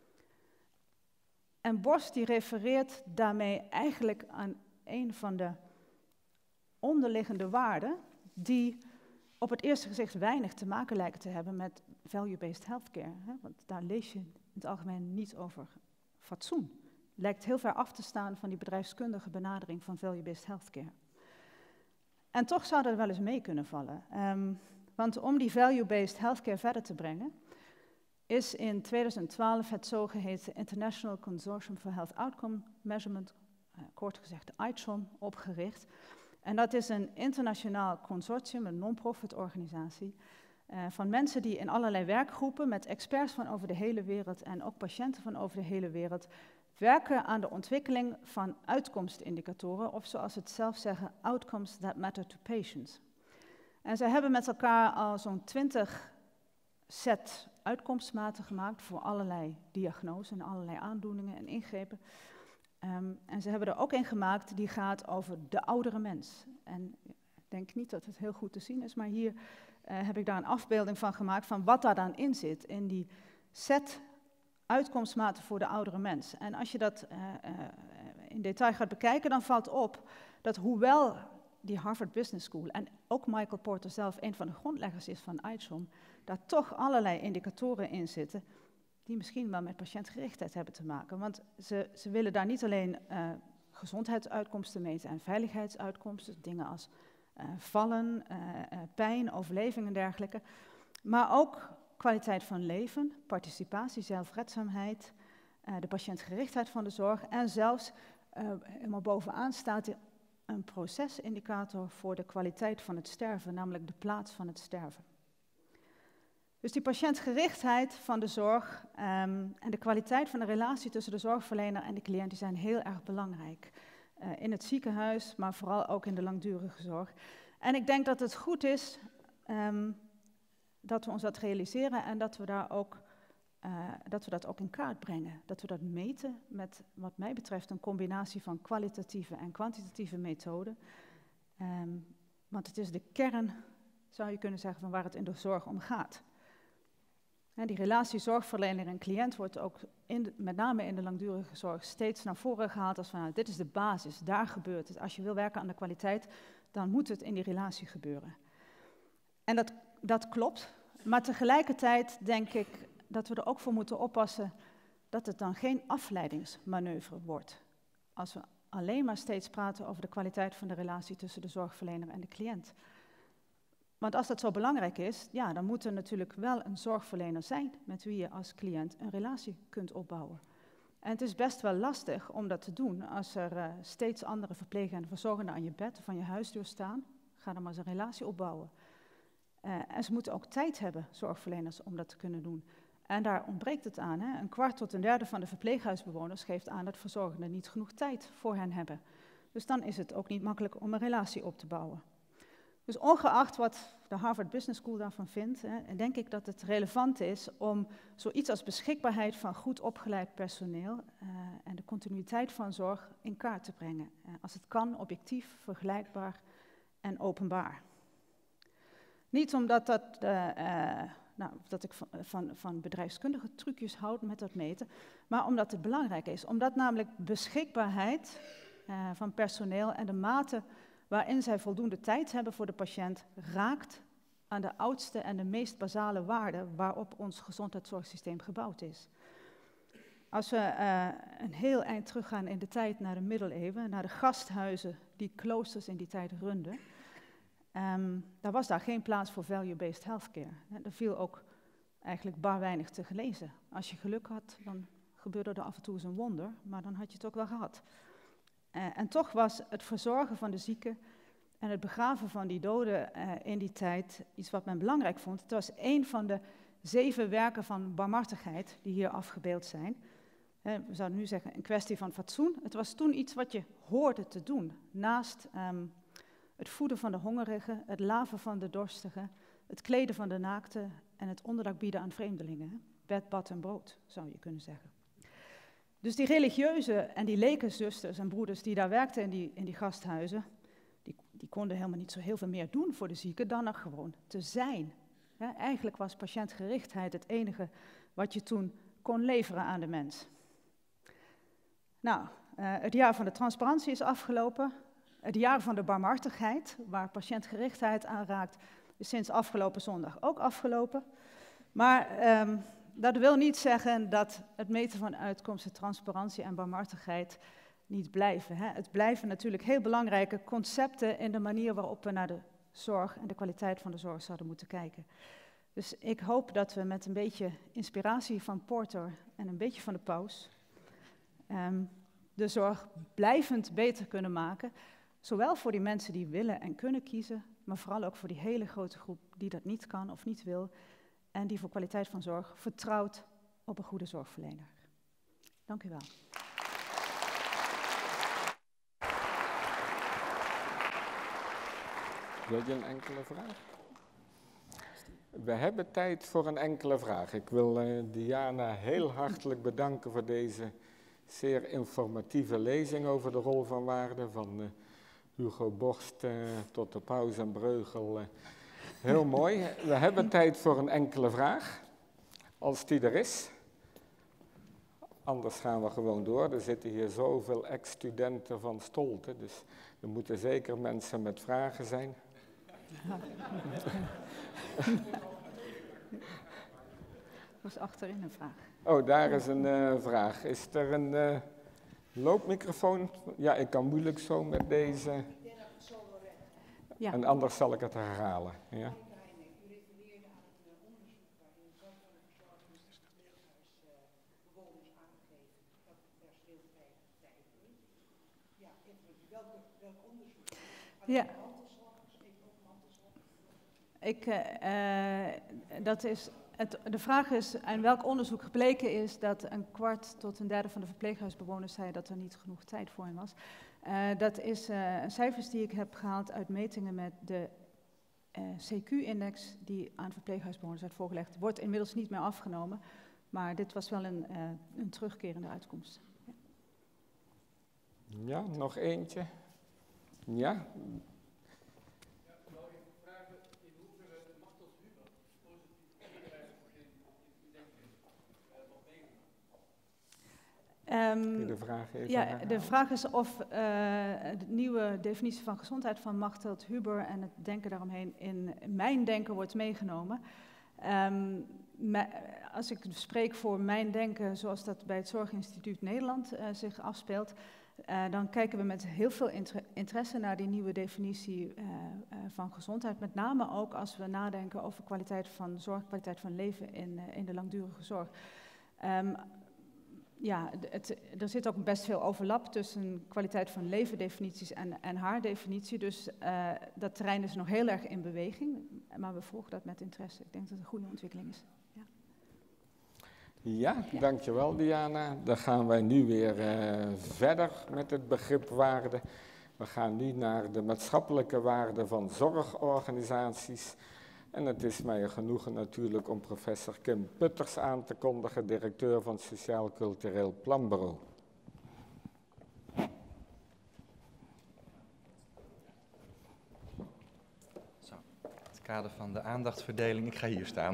En Borst die refereert daarmee eigenlijk aan een van de onderliggende waarden die op het eerste gezicht weinig te maken lijken te hebben met value-based healthcare. Hè? Want daar lees je in het algemeen niet over fatsoen. Lijkt heel ver af te staan van die bedrijfskundige benadering van value-based healthcare. En toch zou dat wel eens mee kunnen vallen. Um, want om die value-based healthcare verder te brengen, is in twintig twaalf het zogeheten International Consortium for Health Outcome Measurement, uh, kort gezegd de I T R O M, opgericht. En dat is een internationaal consortium, een non-profit organisatie, uh, van mensen die in allerlei werkgroepen met experts van over de hele wereld en ook patiënten van over de hele wereld werken aan de ontwikkeling van uitkomstindicatoren, of zoals ze het zelf zeggen, outcomes that matter to patients. En zij hebben met elkaar al zo'n twintig set uitkomstmaten gemaakt voor allerlei diagnoses en allerlei aandoeningen en ingrepen. Um, en ze hebben er ook een gemaakt die gaat over de oudere mens. En ik denk niet dat het heel goed te zien is, maar hier uh, heb ik daar een afbeelding van gemaakt van wat daar dan in zit, in die set uitkomstmaten voor de oudere mens. En als je dat uh, uh, in detail gaat bekijken, dan valt op dat hoewel die Harvard Business School en ook Michael Porter zelf een van de grondleggers is van I C H O M, daar toch allerlei indicatoren in zitten die misschien wel met patiëntgerichtheid hebben te maken. Want ze, ze willen daar niet alleen uh, gezondheidsuitkomsten meten en veiligheidsuitkomsten, dingen als uh, vallen, uh, uh, pijn, overleving en dergelijke, maar ook kwaliteit van leven, participatie, zelfredzaamheid, uh, de patiëntgerichtheid van de zorg en zelfs, uh, helemaal bovenaan staat een procesindicator voor de kwaliteit van het sterven, namelijk de plaats van het sterven. Dus die patiëntgerichtheid van de zorg um, en de kwaliteit van de relatie tussen de zorgverlener en de cliënt die zijn heel erg belangrijk. Uh, in het ziekenhuis, maar vooral ook in de langdurige zorg. En ik denk dat het goed is um, dat we ons dat realiseren en dat we, daar ook, uh, dat we dat ook in kaart brengen. Dat we dat meten met, wat mij betreft, een combinatie van kwalitatieve en kwantitatieve methoden. Um, want het is de kern, zou je kunnen zeggen, van waar het in de zorg om gaat. En die relatie zorgverlener en cliënt wordt ook in de, met name in de langdurige zorg steeds naar voren gehaald als van nou, dit is de basis, daar gebeurt het. Als je wil werken aan de kwaliteit, dan moet het in die relatie gebeuren. En dat, dat klopt, maar tegelijkertijd denk ik dat we er ook voor moeten oppassen dat het dan geen afleidingsmanoeuvre wordt. Als we alleen maar steeds praten over de kwaliteit van de relatie tussen de zorgverlener en de cliënt. Want als dat zo belangrijk is, ja, dan moet er natuurlijk wel een zorgverlener zijn met wie je als cliënt een relatie kunt opbouwen. En het is best wel lastig om dat te doen als er uh, steeds andere verpleegenden en verzorgenden aan je bed of aan je huisdeur staan. Ga dan maar eens een relatie opbouwen. Uh, en ze moeten ook tijd hebben, zorgverleners, om dat te kunnen doen. En daar ontbreekt het aan. Hè? Een kwart tot een derde van de verpleeghuisbewoners geeft aan dat verzorgenden niet genoeg tijd voor hen hebben. Dus dan is het ook niet makkelijk om een relatie op te bouwen. Dus ongeacht wat de Harvard Business School daarvan vindt, hè, denk ik dat het relevant is om zoiets als beschikbaarheid van goed opgeleid personeel uh, en de continuïteit van zorg in kaart te brengen. Uh, als het kan, objectief, vergelijkbaar en openbaar. Niet omdat dat, uh, uh, nou, dat ik van, van, van bedrijfskundige trucjes houd met dat meten, maar omdat het belangrijk is. Omdat namelijk beschikbaarheid uh, van personeel en de mate waarin zij voldoende tijd hebben voor de patiënt, raakt aan de oudste en de meest basale waarden waarop ons gezondheidszorgsysteem gebouwd is. Als we uh, een heel eind teruggaan in de tijd naar de middeleeuwen, naar de gasthuizen die kloosters in die tijd runden, um, daar was daar geen plaats voor value-based healthcare. Er viel ook eigenlijk bar weinig te gelezen. Als je geluk had, dan gebeurde er af en toe eens een wonder, maar dan had je het ook wel gehad. Uh, en toch was het verzorgen van de zieken en het begraven van die doden uh, in die tijd iets wat men belangrijk vond. Het was een van de zeven werken van barmhartigheid die hier afgebeeld zijn. Uh, we zouden nu zeggen een kwestie van fatsoen. Het was toen iets wat je hoorde te doen. Naast um, het voeden van de hongerigen, het laven van de dorstigen, het kleden van de naakten en het onderdak bieden aan vreemdelingen. Bed, bad en brood, zou je kunnen zeggen. Dus die religieuze en die lekenzusters en broeders die daar werkten in die, in die gasthuizen, die, die konden helemaal niet zo heel veel meer doen voor de zieken dan er gewoon te zijn. Ja, eigenlijk was patiëntgerichtheid het enige wat je toen kon leveren aan de mens. Nou, uh, het jaar van de transparantie is afgelopen. Het jaar van de barmhartigheid, waar patiëntgerichtheid aanraakt, is sinds afgelopen zondag ook afgelopen. Maar um, dat wil niet zeggen dat het meten van uitkomsten, transparantie en barmhartigheid niet blijven. Hè. Het blijven natuurlijk heel belangrijke concepten in de manier waarop we naar de zorg en de kwaliteit van de zorg zouden moeten kijken. Dus ik hoop dat we met een beetje inspiratie van Porter en een beetje van de paus um, de zorg blijvend beter kunnen maken. Zowel voor die mensen die willen en kunnen kiezen, maar vooral ook voor die hele grote groep die dat niet kan of niet wil. En die voor kwaliteit van zorg vertrouwt op een goede zorgverlener. Dank u wel. Wil je een enkele vraag? We hebben tijd voor een enkele vraag. Ik wil uh, Diana heel hartelijk bedanken voor deze zeer informatieve lezing over de rol van waarde, van uh, Hugo Borst uh, tot de Paus en Breugel. Uh, heel mooi. We hebben tijd voor een enkele vraag, als die er is. Anders gaan we gewoon door. Er zitten hier zoveel ex-studenten van Stolte, dus er moeten zeker mensen met vragen zijn. Er was achterin een vraag. Oh, daar is een uh, vraag. Is er een uh, loopmicrofoon? Ja, ik kan moeilijk zo met deze. Ja. En anders zal ik het herhalen. Ja. Ja. Ik, uh, uh, dat is, het, de vraag is, aan welk onderzoek gebleken is dat een kwart tot een derde van de verpleeghuisbewoners zei dat er niet genoeg tijd voor hen was. Uh, dat is uh, cijfers die ik heb gehaald uit metingen met de uh, C Q-index die aan verpleeghuisbewoners werd voorgelegd. Wordt inmiddels niet meer afgenomen, maar dit was wel een, uh, een terugkerende uitkomst. Ja. Ja, nog eentje. Ja. Um, de vraag even ja, herhalen? de vraag is of uh, de nieuwe definitie van gezondheid van Machteld Huber en het denken daaromheen in mijn denken wordt meegenomen. Um, me, als ik spreek voor mijn denken zoals dat bij het Zorginstituut Nederland uh, zich afspeelt, uh, dan kijken we met heel veel inter interesse naar die nieuwe definitie uh, uh, van gezondheid. Met name ook als we nadenken over kwaliteit van zorg, kwaliteit van leven in, uh, in de langdurige zorg. Um, Ja, het, er zit ook best veel overlap tussen kwaliteit van leven definities en, en haar definitie. Dus uh, dat terrein is nog heel erg in beweging, maar we volgen dat met interesse. Ik denk dat het een goede ontwikkeling is. Ja, ja, ja. Dankjewel Diana. Dan gaan wij nu weer uh, verder met het begrip waarde. We gaan nu naar de maatschappelijke waarde van zorgorganisaties. En het is mij een genoegen natuurlijk om professor Kim Putters aan te kondigen, directeur van het Sociaal Cultureel Planbureau. Zo, het kader van de aandachtsverdeling, ik ga hier staan.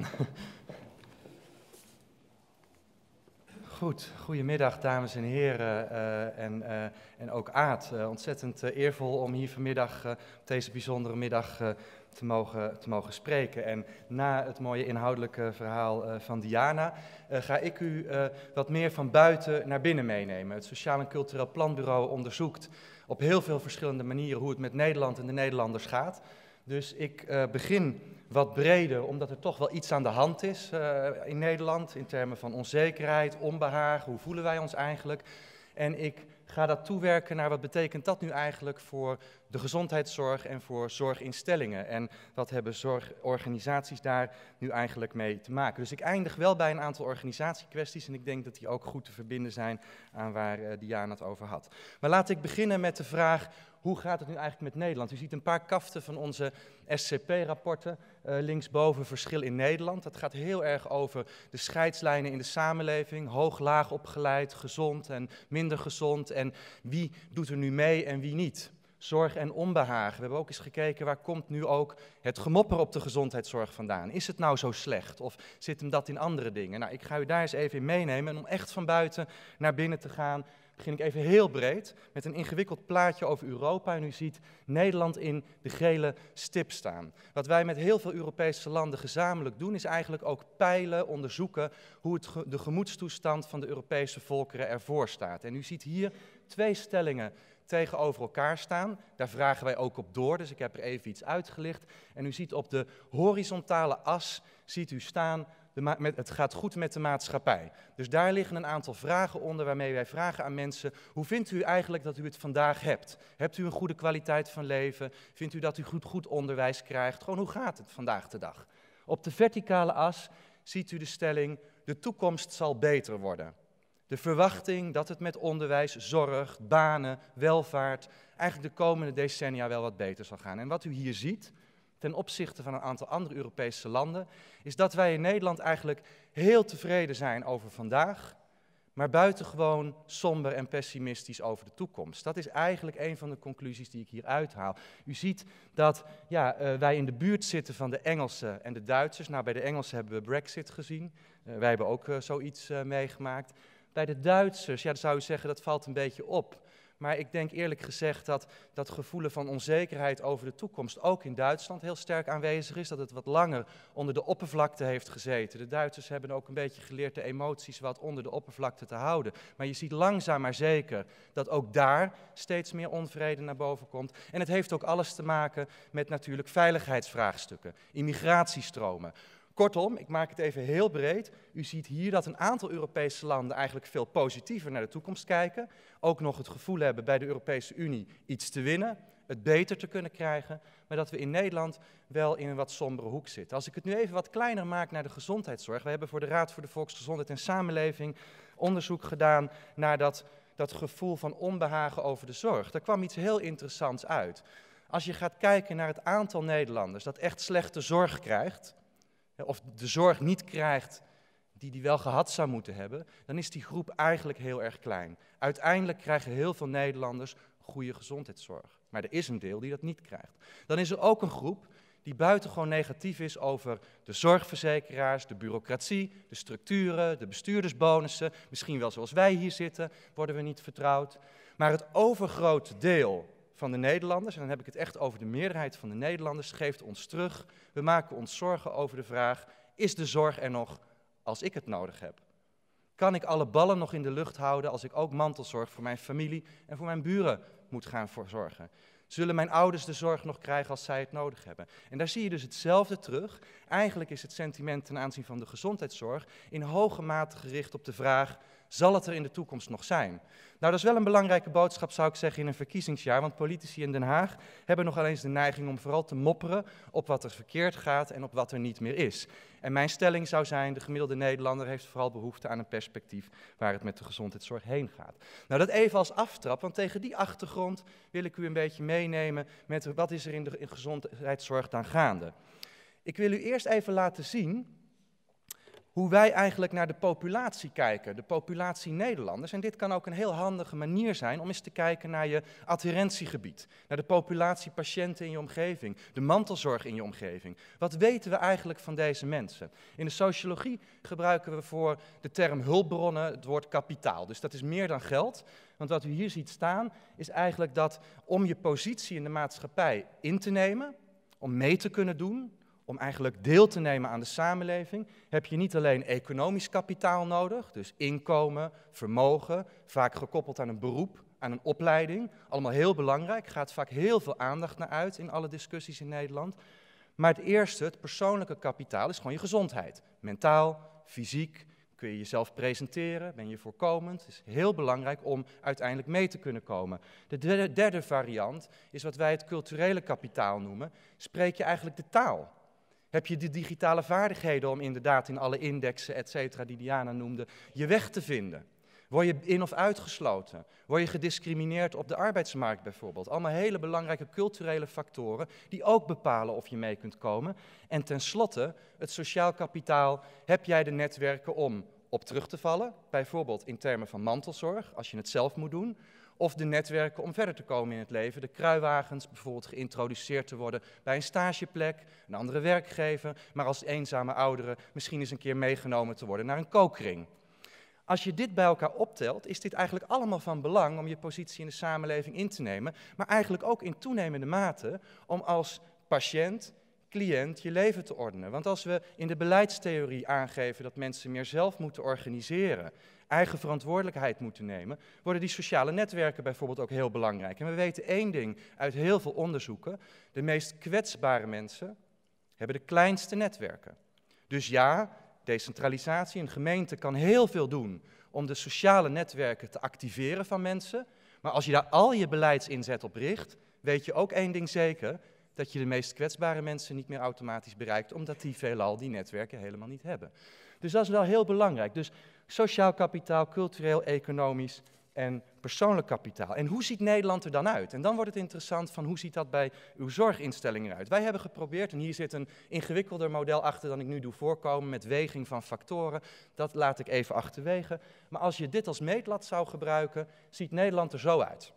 Goed, goedemiddag dames en heren uh, en, uh, en ook Aad. Uh, ontzettend uh, eervol om hier vanmiddag uh, op deze bijzondere middag uh, te, mogen, te mogen spreken. En na het mooie inhoudelijke verhaal uh, van Diana uh, ga ik u uh, wat meer van buiten naar binnen meenemen. Het Sociaal en Cultureel Planbureau onderzoekt op heel veel verschillende manieren hoe het met Nederland en de Nederlanders gaat. Dus ik uh, begin wat breder, omdat er toch wel iets aan de hand is uh, in Nederland, in termen van onzekerheid, onbehagen, hoe voelen wij ons eigenlijk? En ik ga dat toewerken naar wat betekent dat nu eigenlijk voor de gezondheidszorg en voor zorginstellingen. En wat hebben zorgorganisaties daar nu eigenlijk mee te maken? Dus ik eindig wel bij een aantal organisatiekwesties en ik denk dat die ook goed te verbinden zijn aan waar uh, Diana het over had. Maar laat ik beginnen met de vraag, hoe gaat het nu eigenlijk met Nederland? U ziet een paar kaften van onze S C P-rapporten, uh, linksboven verschil in Nederland. Dat gaat heel erg over de scheidslijnen in de samenleving, hoog, laag opgeleid, gezond en minder gezond. En wie doet er nu mee en wie niet? Zorg en onbehagen. We hebben ook eens gekeken, waar komt nu ook het gemopper op de gezondheidszorg vandaan? Is het nou zo slecht of zit hem dat in andere dingen? Nou, ik ga u daar eens even in meenemen en om echt van buiten naar binnen te gaan, begin ik even heel breed met een ingewikkeld plaatje over Europa. En u ziet Nederland in de gele stip staan. Wat wij met heel veel Europese landen gezamenlijk doen, is eigenlijk ook peilen, onderzoeken hoe het ge- de gemoedstoestand van de Europese volkeren ervoor staat. En u ziet hier twee stellingen tegenover elkaar staan. Daar vragen wij ook op door, dus ik heb er even iets uitgelicht. En u ziet op de horizontale as, ziet u staan, de ma- met, het gaat goed met de maatschappij. Dus daar liggen een aantal vragen onder waarmee wij vragen aan mensen, hoe vindt u eigenlijk dat u het vandaag hebt? Hebt u een goede kwaliteit van leven? Vindt u dat u goed, goed onderwijs krijgt? Gewoon, hoe gaat het vandaag de dag? Op de verticale as ziet u de stelling, de toekomst zal beter worden. De verwachting dat het met onderwijs, zorg, banen, welvaart eigenlijk de komende decennia wel wat beter zal gaan. En wat u hier ziet, ten opzichte van een aantal andere Europese landen, is dat wij in Nederland eigenlijk heel tevreden zijn over vandaag, maar buitengewoon somber en pessimistisch over de toekomst. Dat is eigenlijk een van de conclusies die ik hier uithaal. U ziet dat ja, uh, wij in de buurt zitten van de Engelsen en de Duitsers. Nou, bij de Engelsen hebben we Brexit gezien. Uh, wij hebben ook uh, zoiets uh, meegemaakt. Bij de Duitsers, ja, dan zou u zeggen dat valt een beetje op. Maar ik denk eerlijk gezegd dat dat gevoel van onzekerheid over de toekomst ook in Duitsland heel sterk aanwezig is. Dat het wat langer onder de oppervlakte heeft gezeten. De Duitsers hebben ook een beetje geleerd de emoties wat onder de oppervlakte te houden. Maar je ziet langzaam maar zeker dat ook daar steeds meer onvrede naar boven komt. En het heeft ook alles te maken met natuurlijk veiligheidsvraagstukken, immigratiestromen. Kortom, ik maak het even heel breed. U ziet hier dat een aantal Europese landen eigenlijk veel positiever naar de toekomst kijken. Ook nog het gevoel hebben bij de Europese Unie iets te winnen, het beter te kunnen krijgen. Maar dat we in Nederland wel in een wat sombere hoek zitten. Als ik het nu even wat kleiner maak naar de gezondheidszorg. We hebben voor de Raad voor de Volksgezondheid en Samenleving onderzoek gedaan naar dat, dat gevoel van onbehagen over de zorg. Daar kwam iets heel interessants uit. Als je gaat kijken naar het aantal Nederlanders dat echt slechte zorg krijgt, of de zorg niet krijgt die die wel gehad zou moeten hebben, dan is die groep eigenlijk heel erg klein. Uiteindelijk krijgen heel veel Nederlanders goede gezondheidszorg. Maar er is een deel die dat niet krijgt. Dan is er ook een groep die buitengewoon negatief is over de zorgverzekeraars, de bureaucratie, de structuren, de bestuurdersbonussen. Misschien wel zoals wij hier zitten, worden we niet vertrouwd. Maar het overgrote deel van de Nederlanders, en dan heb ik het echt over de meerderheid van de Nederlanders, geeft ons terug. We maken ons zorgen over de vraag, is de zorg er nog als ik het nodig heb? Kan ik alle ballen nog in de lucht houden als ik ook mantelzorg voor mijn familie en voor mijn buren moet gaan verzorgen? Zullen mijn ouders de zorg nog krijgen als zij het nodig hebben? En daar zie je dus hetzelfde terug. Eigenlijk is het sentiment ten aanzien van de gezondheidszorg in hoge mate gericht op de vraag, zal het er in de toekomst nog zijn? Nou, dat is wel een belangrijke boodschap, zou ik zeggen, in een verkiezingsjaar, want politici in Den Haag hebben nogal eens de neiging om vooral te mopperen op wat er verkeerd gaat en op wat er niet meer is. En mijn stelling zou zijn, de gemiddelde Nederlander heeft vooral behoefte aan een perspectief waar het met de gezondheidszorg heen gaat. Nou, dat even als aftrap, want tegen die achtergrond wil ik u een beetje meenemen met wat is er in de in gezondheidszorg dan gaande. Ik wil u eerst even laten zien hoe wij eigenlijk naar de populatie kijken, de populatie Nederlanders. En dit kan ook een heel handige manier zijn om eens te kijken naar je adherentiegebied, naar de populatie patiënten in je omgeving, de mantelzorg in je omgeving. Wat weten we eigenlijk van deze mensen? In de sociologie gebruiken we voor de term hulpbronnen het woord kapitaal. Dus dat is meer dan geld. Want wat u hier ziet staan is eigenlijk dat om je positie in de maatschappij in te nemen, om mee te kunnen doen, om eigenlijk deel te nemen aan de samenleving, heb je niet alleen economisch kapitaal nodig, dus inkomen, vermogen, vaak gekoppeld aan een beroep, aan een opleiding. Allemaal heel belangrijk, gaat vaak heel veel aandacht naar uit in alle discussies in Nederland. Maar het eerste, het persoonlijke kapitaal, is gewoon je gezondheid. Mentaal, fysiek, kun je jezelf presenteren, ben je voorkomend. Het is heel belangrijk om uiteindelijk mee te kunnen komen. De derde, derde variant is wat wij het culturele kapitaal noemen. Spreek je eigenlijk de taal? Heb je de digitale vaardigheden om inderdaad in alle indexen, et cetera, die Diana noemde, je weg te vinden? Word je in- of uitgesloten? Word je gediscrimineerd op de arbeidsmarkt bijvoorbeeld? Allemaal hele belangrijke culturele factoren die ook bepalen of je mee kunt komen. En tenslotte, het sociaal kapitaal, heb jij de netwerken om op terug te vallen? Bijvoorbeeld in termen van mantelzorg, als je het zelf moet doen. Of de netwerken om verder te komen in het leven. De kruiwagens, bijvoorbeeld geïntroduceerd te worden bij een stageplek, een andere werkgever, maar als eenzame ouderen misschien eens een keer meegenomen te worden naar een kookring. Als je dit bij elkaar optelt, is dit eigenlijk allemaal van belang om je positie in de samenleving in te nemen, maar eigenlijk ook in toenemende mate om als patiënt, cliënt je leven te ordenen. Want als we in de beleidstheorie aangeven dat mensen meer zelf moeten organiseren, eigen verantwoordelijkheid moeten nemen, worden die sociale netwerken bijvoorbeeld ook heel belangrijk. En we weten één ding uit heel veel onderzoeken, de meest kwetsbare mensen hebben de kleinste netwerken. Dus ja, decentralisatie, een gemeente kan heel veel doen om de sociale netwerken te activeren van mensen, maar als je daar al je beleidsinzet op richt, weet je ook één ding zeker, dat je de meest kwetsbare mensen niet meer automatisch bereikt, omdat die veelal die netwerken helemaal niet hebben. Dus dat is wel heel belangrijk. Dus sociaal kapitaal, cultureel, economisch en persoonlijk kapitaal. En hoe ziet Nederland er dan uit? En dan wordt het interessant van hoe ziet dat bij uw zorginstellingen eruit? Wij hebben geprobeerd, en hier zit een ingewikkelder model achter dan ik nu doe voorkomen, met weging van factoren. Dat laat ik even achterwege. Maar als je dit als meetlat zou gebruiken, ziet Nederland er zo uit.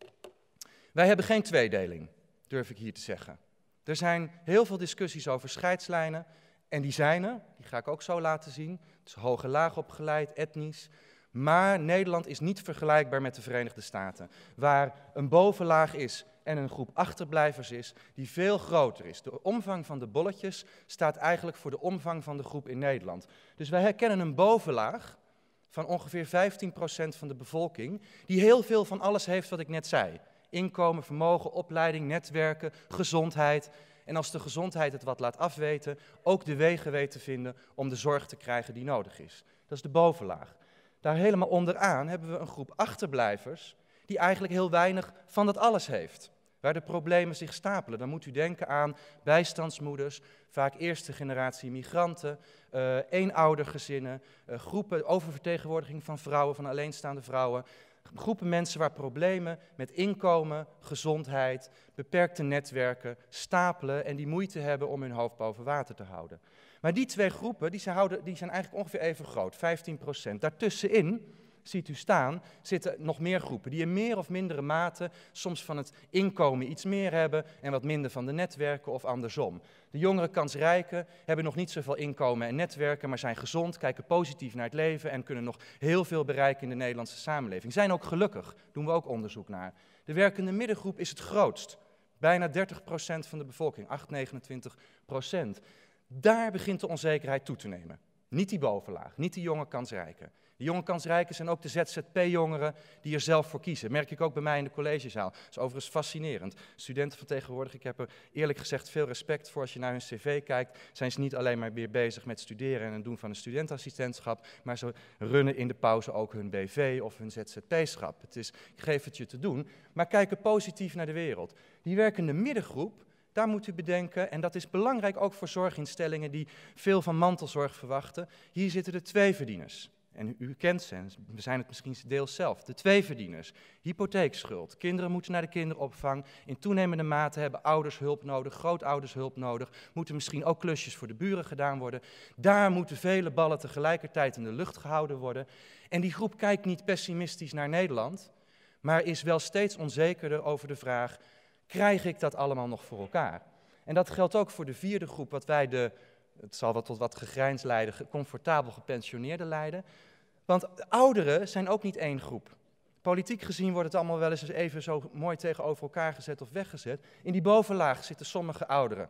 Wij hebben geen tweedeling, durf ik hier te zeggen. Er zijn heel veel discussies over scheidslijnen, en die zijn er, die ga ik ook zo laten zien. Het is hoog en laag opgeleid, etnisch. Maar Nederland is niet vergelijkbaar met de Verenigde Staten, waar een bovenlaag is en een groep achterblijvers is die veel groter is. De omvang van de bolletjes staat eigenlijk voor de omvang van de groep in Nederland. Dus wij herkennen een bovenlaag van ongeveer vijftien procent van de bevolking, die heel veel van alles heeft wat ik net zei. Inkomen, vermogen, opleiding, netwerken, gezondheid. En als de gezondheid het wat laat afweten, ook de wegen weet te vinden om de zorg te krijgen die nodig is. Dat is de bovenlaag. Daar helemaal onderaan hebben we een groep achterblijvers die eigenlijk heel weinig van dat alles heeft. Waar de problemen zich stapelen. Dan moet u denken aan bijstandsmoeders, vaak eerste generatie migranten, uh, eenoudergezinnen, uh, groepen, oververtegenwoordiging van vrouwen, van alleenstaande vrouwen. Groepen mensen waar problemen met inkomen, gezondheid, beperkte netwerken stapelen en die moeite hebben om hun hoofd boven water te houden. Maar die twee groepen die zijn, houden, die zijn eigenlijk ongeveer even groot, vijftien procent. Daartussenin, ziet u staan, zitten nog meer groepen die in meer of mindere mate soms van het inkomen iets meer hebben en wat minder van de netwerken of andersom. De jongere kansrijken hebben nog niet zoveel inkomen en netwerken, maar zijn gezond, kijken positief naar het leven en kunnen nog heel veel bereiken in de Nederlandse samenleving. Zijn ook gelukkig, doen we ook onderzoek naar. De werkende middengroep is het grootst. Bijna dertig procent van de bevolking, acht, negenentwintig procent. Daar begint de onzekerheid toe te nemen. Niet die bovenlaag, niet die jonge kansrijken. De jonge kansrijken zijn ook de Z Z P-jongeren die er zelf voor kiezen. Merk ik ook bij mij in de collegezaal. Dat is overigens fascinerend. Studenten van tegenwoordig, ik heb er eerlijk gezegd veel respect voor. Als je naar hun cv kijkt, zijn ze niet alleen maar weer bezig met studeren en het doen van een studentassistentschap, maar ze runnen in de pauze ook hun B V of hun Z Z P-schap. Het is, ik geef het je te doen, maar kijken positief naar de wereld. Die werkende middengroep, daar moet u bedenken, en dat is belangrijk ook voor zorginstellingen die veel van mantelzorg verwachten, hier zitten de tweeverdieners. En u kent ze, we zijn het misschien deels zelf, de tweeverdieners. Hypotheekschuld, kinderen moeten naar de kinderopvang, in toenemende mate hebben ouders hulp nodig, grootouders hulp nodig, moeten misschien ook klusjes voor de buren gedaan worden. Daar moeten vele ballen tegelijkertijd in de lucht gehouden worden. En die groep kijkt niet pessimistisch naar Nederland, maar is wel steeds onzekerder over de vraag, krijg ik dat allemaal nog voor elkaar? En dat geldt ook voor de vierde groep, wat wij de, het zal wel tot wat gegrijns leiden, comfortabel gepensioneerden leiden. Want ouderen zijn ook niet één groep. Politiek gezien wordt het allemaal wel eens even zo mooi tegenover elkaar gezet of weggezet. In die bovenlaag zitten sommige ouderen.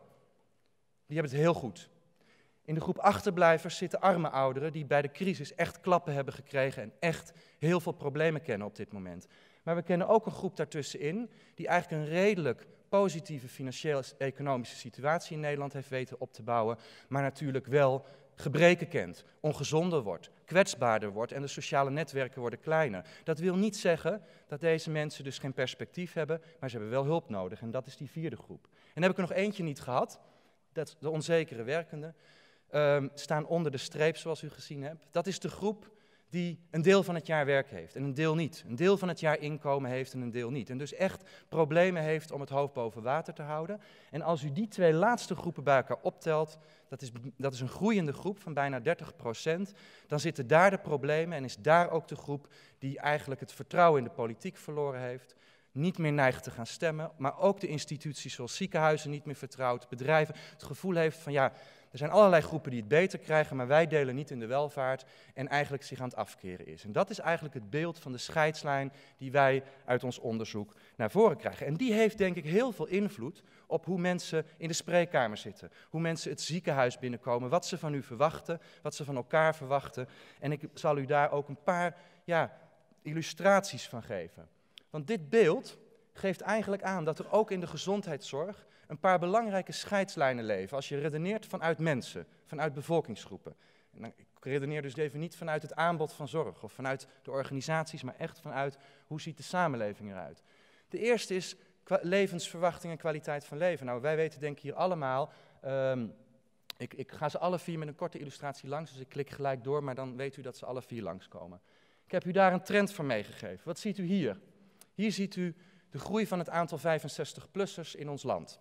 Die hebben het heel goed. In de groep achterblijvers zitten arme ouderen die bij de crisis echt klappen hebben gekregen en echt heel veel problemen kennen op dit moment. Maar we kennen ook een groep daartussenin die eigenlijk een redelijk positieve financieel-economische situatie in Nederland heeft weten op te bouwen, maar natuurlijk wel gebreken kent, ongezonder wordt, kwetsbaarder wordt en de sociale netwerken worden kleiner. Dat wil niet zeggen dat deze mensen dus geen perspectief hebben, maar ze hebben wel hulp nodig en dat is die vierde groep. En dan heb ik er nog eentje niet gehad, dat is de onzekere werkenden, um, staan onder de streep zoals u gezien hebt. Dat is de groep die een deel van het jaar werk heeft en een deel niet. Een deel van het jaar inkomen heeft en een deel niet. En dus echt problemen heeft om het hoofd boven water te houden. En als u die twee laatste groepen bij elkaar optelt, dat is, dat is een groeiende groep van bijna dertig procent, dan zitten daar de problemen en is daar ook de groep die eigenlijk het vertrouwen in de politiek verloren heeft, niet meer neigt te gaan stemmen, maar ook de instituties zoals ziekenhuizen niet meer vertrouwt, bedrijven het gevoel heeft van ja, er zijn allerlei groepen die het beter krijgen, maar wij delen niet in de welvaart en eigenlijk zich aan het afkeren is. En dat is eigenlijk het beeld van de scheidslijn die wij uit ons onderzoek naar voren krijgen. En die heeft denk ik heel veel invloed op hoe mensen in de spreekkamer zitten, hoe mensen het ziekenhuis binnenkomen, wat ze van u verwachten, wat ze van elkaar verwachten. En ik zal u daar ook een paar ja, illustraties van geven. Want dit beeld geeft eigenlijk aan dat er ook in de gezondheidszorg een paar belangrijke scheidslijnen leven. Als je redeneert vanuit mensen, vanuit bevolkingsgroepen. En dan, ik redeneer dus even niet vanuit het aanbod van zorg of vanuit de organisaties, maar echt vanuit hoe ziet de samenleving eruit. De eerste is levensverwachting en kwaliteit van leven. Nou, wij weten denk ik hier allemaal, um, ik, ik ga ze alle vier met een korte illustratie langs, dus ik klik gelijk door, maar dan weet u dat ze alle vier langskomen. Ik heb u daar een trend van meegegeven. Wat ziet u hier? Hier ziet u de groei van het aantal vijfenzestig-plussers in ons land.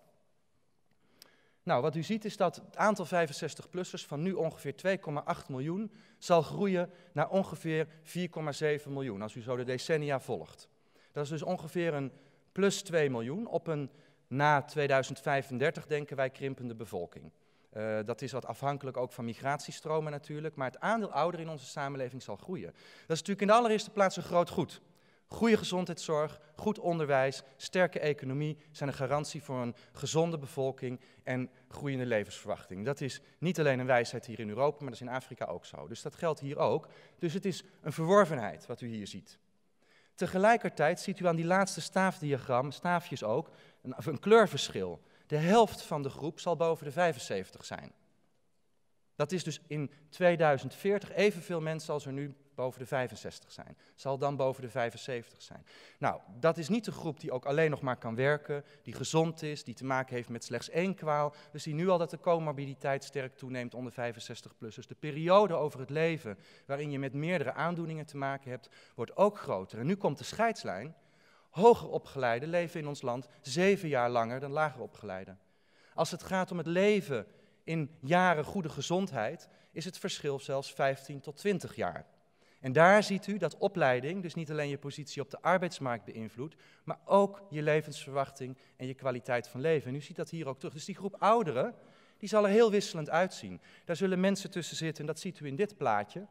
Nou, wat u ziet is dat het aantal vijfenzestig-plussers van nu ongeveer twee komma acht miljoen zal groeien naar ongeveer vier komma zeven miljoen, als u zo de decennia volgt. Dat is dus ongeveer een plus twee miljoen op een na tweeduizend vijfendertig, denken wij, krimpende bevolking. Uh, dat is wat afhankelijk ook van migratiestromen natuurlijk, maar het aandeel ouderen in onze samenleving zal groeien. Dat is natuurlijk in de allereerste plaats een groot goed. Goede gezondheidszorg, goed onderwijs, sterke economie zijn een garantie voor een gezonde bevolking en groeiende levensverwachting. Dat is niet alleen een wijsheid hier in Europa, maar dat is in Afrika ook zo. Dus dat geldt hier ook. Dus het is een verworvenheid wat u hier ziet. Tegelijkertijd ziet u aan die laatste staafdiagram, staafjes ook, een, een kleurverschil. De helft van de groep zal boven de vijfenzeventig zijn. Dat is dus in tweeduizend veertig evenveel mensen als er nu boven de vijfenzestig zijn. Zal dan boven de vijfenzeventig zijn. Nou, dat is niet de groep die ook alleen nog maar kan werken, die gezond is, die te maken heeft met slechts één kwaal. We zien nu al dat de comorbiditeit sterk toeneemt onder vijfenzestig-plussers. De periode over het leven waarin je met meerdere aandoeningen te maken hebt, wordt ook groter. En nu komt de scheidslijn. Hoger opgeleiden leven in ons land zeven jaar langer dan lager opgeleiden. Als het gaat om het leven in jaren goede gezondheid, is het verschil zelfs vijftien tot twintig jaar. En daar ziet u dat opleiding dus niet alleen je positie op de arbeidsmarkt beïnvloedt, maar ook je levensverwachting en je kwaliteit van leven. En u ziet dat hier ook terug. Dus die groep ouderen, die zal er heel wisselend uitzien. Daar zullen mensen tussen zitten, en dat ziet u in dit plaatje.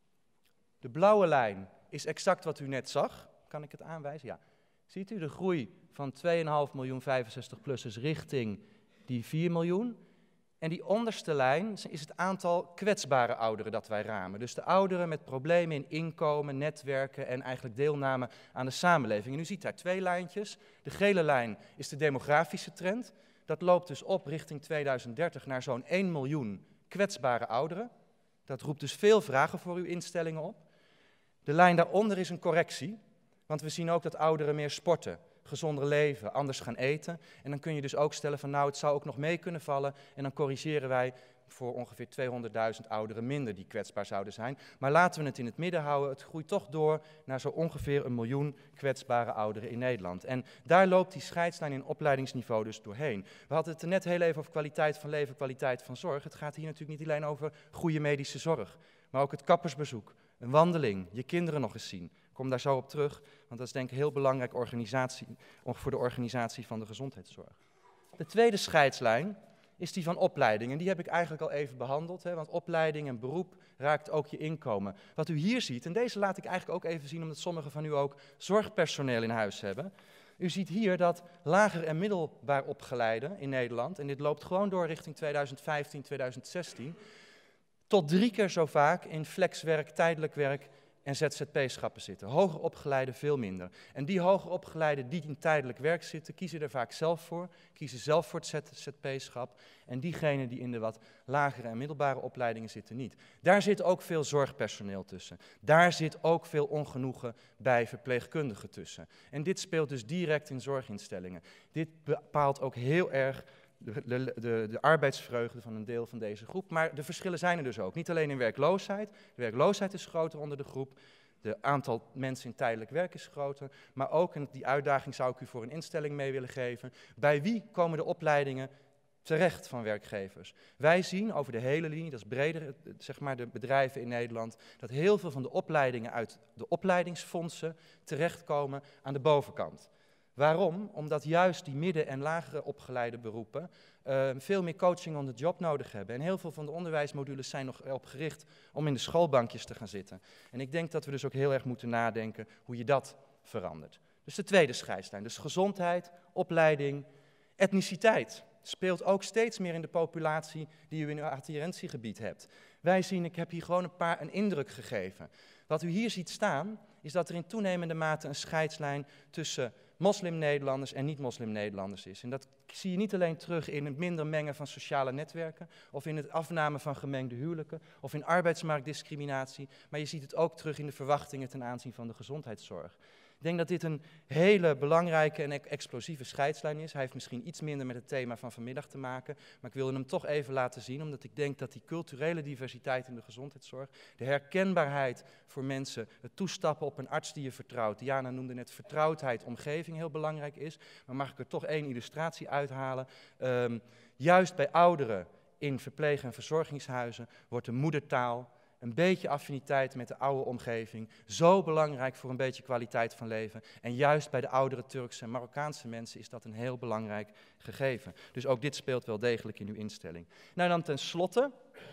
De blauwe lijn is exact wat u net zag. Kan ik het aanwijzen? Ja. Ziet u de groei van twee komma vijf miljoen vijfenzestig-plussers richting die vier miljoen? En die onderste lijn is het aantal kwetsbare ouderen dat wij ramen. Dus de ouderen met problemen in inkomen, netwerken en eigenlijk deelname aan de samenleving. En u ziet daar twee lijntjes. De gele lijn is de demografische trend. Dat loopt dus op richting tweeduizend dertig naar zo'n één miljoen kwetsbare ouderen. Dat roept dus veel vragen voor uw instellingen op. De lijn daaronder is een correctie, want we zien ook dat ouderen meer sporten, gezonder leven, anders gaan eten. En dan kun je dus ook stellen van nou, het zou ook nog mee kunnen vallen. En dan corrigeren wij voor ongeveer tweehonderdduizend ouderen minder die kwetsbaar zouden zijn. Maar laten we het in het midden houden. Het groeit toch door naar zo ongeveer een miljoen kwetsbare ouderen in Nederland. En daar loopt die scheidslijn in opleidingsniveau dus doorheen. We hadden het er net heel even over kwaliteit van leven, kwaliteit van zorg. Het gaat hier natuurlijk niet alleen over goede medische zorg, maar ook het kappersbezoek, een wandeling, je kinderen nog eens zien. Ik kom daar zo op terug, want dat is denk ik een heel belangrijk organisatie, voor de organisatie van de gezondheidszorg. De tweede scheidslijn is die van opleiding. En die heb ik eigenlijk al even behandeld, hè, want opleiding en beroep raakt ook je inkomen. Wat u hier ziet, en deze laat ik eigenlijk ook even zien, omdat sommigen van u ook zorgpersoneel in huis hebben. U ziet hier dat lager en middelbaar opgeleiden in Nederland, en dit loopt gewoon door richting tweeduizend vijftien, tweeduizend zestien, tot drie keer zo vaak in flexwerk, tijdelijk werk en Z Z P-schappen zitten. Hoger opgeleiden veel minder. En die hoger opgeleiden die in tijdelijk werk zitten, kiezen er vaak zelf voor, kiezen zelf voor het Z Z P-schap. En diegenen die in de wat lagere en middelbare opleidingen zitten niet. Daar zit ook veel zorgpersoneel tussen. Daar zit ook veel ongenoegen bij verpleegkundigen tussen. En dit speelt dus direct in zorginstellingen. Dit bepaalt ook heel erg De, de, de, de arbeidsvreugde van een deel van deze groep. Maar de verschillen zijn er dus ook. Niet alleen in werkloosheid. De werkloosheid is groter onder de groep. De aantal mensen in tijdelijk werk is groter. Maar ook, en die uitdaging zou ik u voor een instelling mee willen geven. Bij wie komen de opleidingen terecht van werkgevers? Wij zien over de hele linie, dat is breder, zeg maar de bedrijven in Nederland, dat heel veel van de opleidingen uit de opleidingsfondsen terechtkomen aan de bovenkant. Waarom? Omdat juist die midden- en lagere opgeleide beroepen uh, veel meer coaching on the job nodig hebben. En heel veel van de onderwijsmodules zijn nog op gericht om in de schoolbankjes te gaan zitten. En ik denk dat we dus ook heel erg moeten nadenken hoe je dat verandert. Dus de tweede scheidslijn, dus gezondheid, opleiding, etniciteit. Speelt ook steeds meer in de populatie die u in uw adherentiegebied hebt. Wij zien, ik heb hier gewoon een paar een indruk gegeven. Wat u hier ziet staan, is dat er in toenemende mate een scheidslijn tussen moslim-Nederlanders en niet-moslim-Nederlanders is. En dat zie je niet alleen terug in het minder mengen van sociale netwerken, of in het afname van gemengde huwelijken, of in arbeidsmarktdiscriminatie, maar je ziet het ook terug in de verwachtingen ten aanzien van de gezondheidszorg. Ik denk dat dit een hele belangrijke en explosieve scheidslijn is. Hij heeft misschien iets minder met het thema van vanmiddag te maken, maar ik wilde hem toch even laten zien, omdat ik denk dat die culturele diversiteit in de gezondheidszorg, de herkenbaarheid voor mensen, het toestappen op een arts die je vertrouwt, Diana noemde net vertrouwdheid, omgeving heel belangrijk is, maar mag ik er toch één illustratie uithalen. Um, juist bij ouderen in verpleeg- en verzorgingshuizen wordt de moedertaal, een beetje affiniteit met de oude omgeving, zo belangrijk voor een beetje kwaliteit van leven. En juist bij de oudere Turkse en Marokkaanse mensen is dat een heel belangrijk gegeven. Dus ook dit speelt wel degelijk in uw instelling. Nou, dan tenslotte,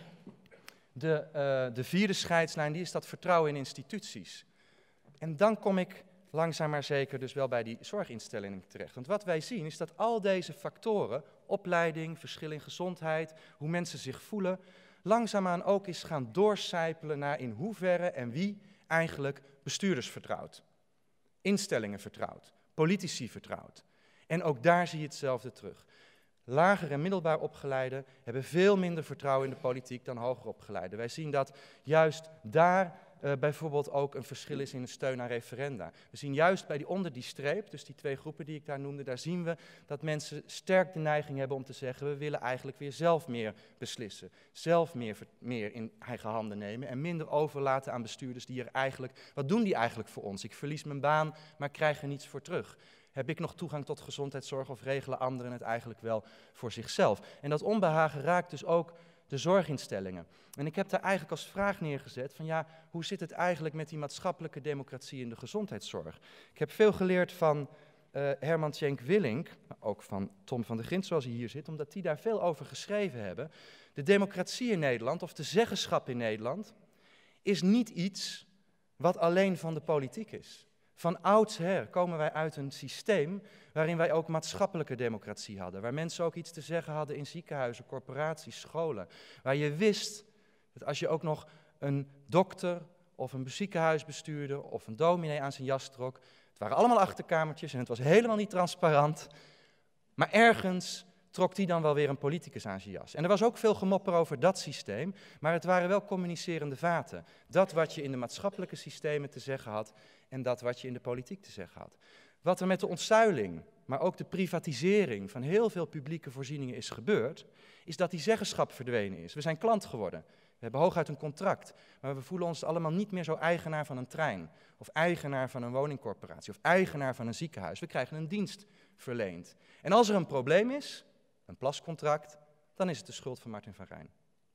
de, uh, de vierde scheidslijn, die is dat vertrouwen in instituties. En dan kom ik langzaam maar zeker dus wel bij die zorginstellingen terecht. Want wat wij zien is dat al deze factoren, opleiding, verschil in gezondheid, hoe mensen zich voelen, langzaamaan ook is gaan doorcijpelen naar in hoeverre en wie eigenlijk bestuurders vertrouwt, instellingen vertrouwt, politici vertrouwt. En ook daar zie je hetzelfde terug. Lager en middelbaar opgeleiden hebben veel minder vertrouwen in de politiek dan hoger opgeleiden. Wij zien dat juist daar uh, bijvoorbeeld ook een verschil is in de steun aan referenda. We zien juist bij die onder die streep, dus die twee groepen die ik daar noemde, daar zien we dat mensen sterk de neiging hebben om te zeggen, we willen eigenlijk weer zelf meer beslissen. Zelf meer, meer in eigen handen nemen en minder overlaten aan bestuurders die er eigenlijk, wat doen die eigenlijk voor ons? Ik verlies mijn baan, maar krijg er niets voor terug. Heb ik nog toegang tot gezondheidszorg of regelen anderen het eigenlijk wel voor zichzelf? En dat onbehagen raakt dus ook de zorginstellingen. En ik heb daar eigenlijk als vraag neergezet van ja, hoe zit het eigenlijk met die maatschappelijke democratie in de gezondheidszorg? Ik heb veel geleerd van uh, Herman Tjenk Willink, maar ook van Tom van der Grind zoals hij hier zit, omdat die daar veel over geschreven hebben. De democratie in Nederland, of de zeggenschap in Nederland, is niet iets wat alleen van de politiek is. Van oudsher komen wij uit een systeem waarin wij ook maatschappelijke democratie hadden. Waar mensen ook iets te zeggen hadden in ziekenhuizen, corporaties, scholen. Waar je wist dat als je ook nog een dokter of een ziekenhuisbestuurder of een dominee aan zijn jas trok. Het waren allemaal achterkamertjes en het was helemaal niet transparant. Maar ergens trok die dan wel weer een politicus aan zijn jas. En er was ook veel gemopper over dat systeem, maar het waren wel communicerende vaten. Dat wat je in de maatschappelijke systemen te zeggen had en dat wat je in de politiek te zeggen had. Wat er met de ontzuiling, maar ook de privatisering van heel veel publieke voorzieningen is gebeurd, is dat die zeggenschap verdwenen is. We zijn klant geworden. We hebben hooguit een contract, maar we voelen ons allemaal niet meer zo eigenaar van een trein, of eigenaar van een woningcorporatie, of eigenaar van een ziekenhuis. We krijgen een dienst verleend. En als er een probleem is, een plascontract, dan is het de schuld van Martin van Rijn.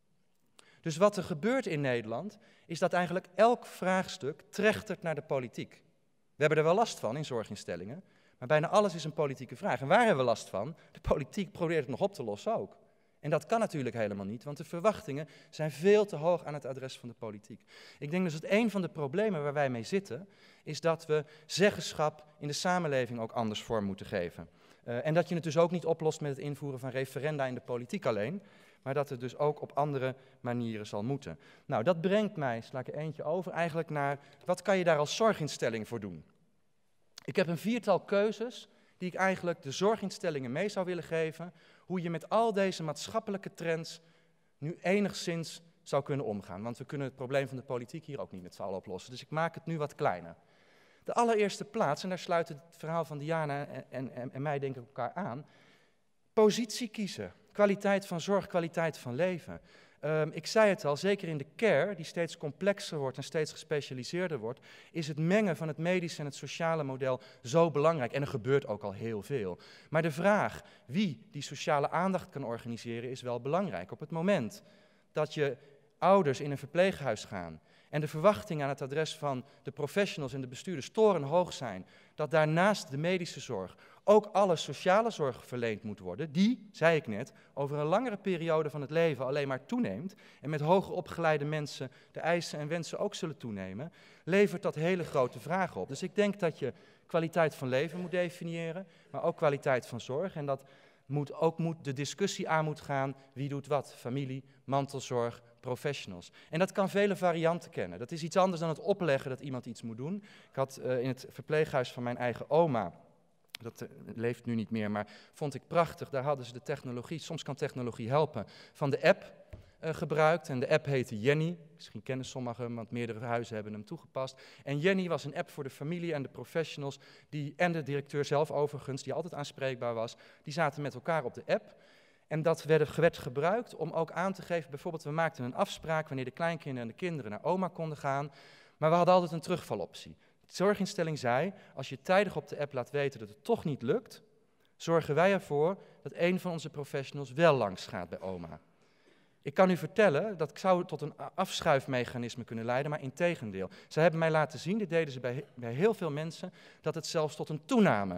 Dus wat er gebeurt in Nederland, is dat eigenlijk elk vraagstuk trechtert naar de politiek. We hebben er wel last van in zorginstellingen, maar bijna alles is een politieke vraag. En waar hebben we last van? De politiek probeert het nog op te lossen ook. En dat kan natuurlijk helemaal niet, want de verwachtingen zijn veel te hoog aan het adres van de politiek. Ik denk dus dat een van de problemen waar wij mee zitten, is dat we zeggenschap in de samenleving ook anders vorm moeten geven. Uh, en dat je het dus ook niet oplost met het invoeren van referenda in de politiek alleen, maar dat het dus ook op andere manieren zal moeten. Nou, dat brengt mij, sla ik er eentje over, eigenlijk naar, wat kan je daar als zorginstelling voor doen? Ik heb een viertal keuzes die ik eigenlijk de zorginstellingen mee zou willen geven, hoe je met al deze maatschappelijke trends nu enigszins zou kunnen omgaan. Want we kunnen het probleem van de politiek hier ook niet met z'n allen oplossen. Dus ik maak het nu wat kleiner. De allereerste plaats, en daar sluit het verhaal van Diana en, en, en mij denk ik elkaar aan, positie kiezen. Kwaliteit van zorg, kwaliteit van leven. Um, ik zei het al, zeker in de care, die steeds complexer wordt en steeds gespecialiseerder wordt, is het mengen van het medische en het sociale model zo belangrijk. En er gebeurt ook al heel veel. Maar de vraag wie die sociale aandacht kan organiseren is wel belangrijk. Op het moment dat je ouders in een verpleeghuis gaan en de verwachtingen aan het adres van de professionals en de bestuurders torenhoog zijn, dat daarnaast de medische zorg ook alle sociale zorg verleend moet worden, die, zei ik net, over een langere periode van het leven alleen maar toeneemt en met hoger opgeleide mensen de eisen en wensen ook zullen toenemen, levert dat hele grote vragen op. Dus ik denk dat je kwaliteit van leven moet definiëren, maar ook kwaliteit van zorg. En dat moet ook moet de discussie aan moet gaan, wie doet wat, familie, mantelzorg, professionals. En dat kan vele varianten kennen. Dat is iets anders dan het opleggen dat iemand iets moet doen. Ik had uh, in het verpleeghuis van mijn eigen oma dat uh, leeft nu niet meer, maar vond ik prachtig. Daar hadden ze de technologie, soms kan technologie helpen, van de app uh, gebruikt. En de app heette Jenny. Misschien kennen sommigen hem, want meerdere huizen hebben hem toegepast. En Jenny was een app voor de familie en de professionals, die, en de directeur zelf overigens, die altijd aanspreekbaar was. Die zaten met elkaar op de app. En dat werd, werd gebruikt om ook aan te geven, bijvoorbeeld we maakten een afspraak wanneer de kleinkinderen en de kinderen naar oma konden gaan. Maar we hadden altijd een terugvaloptie. De zorginstelling zei, als je tijdig op de app laat weten dat het toch niet lukt, zorgen wij ervoor dat een van onze professionals wel langs gaat bij oma. Ik kan u vertellen, dat zou tot een afschuifmechanisme kunnen leiden, maar integendeel. Ze hebben mij laten zien, dit deden ze bij, bij heel veel mensen, dat het zelfs tot een toename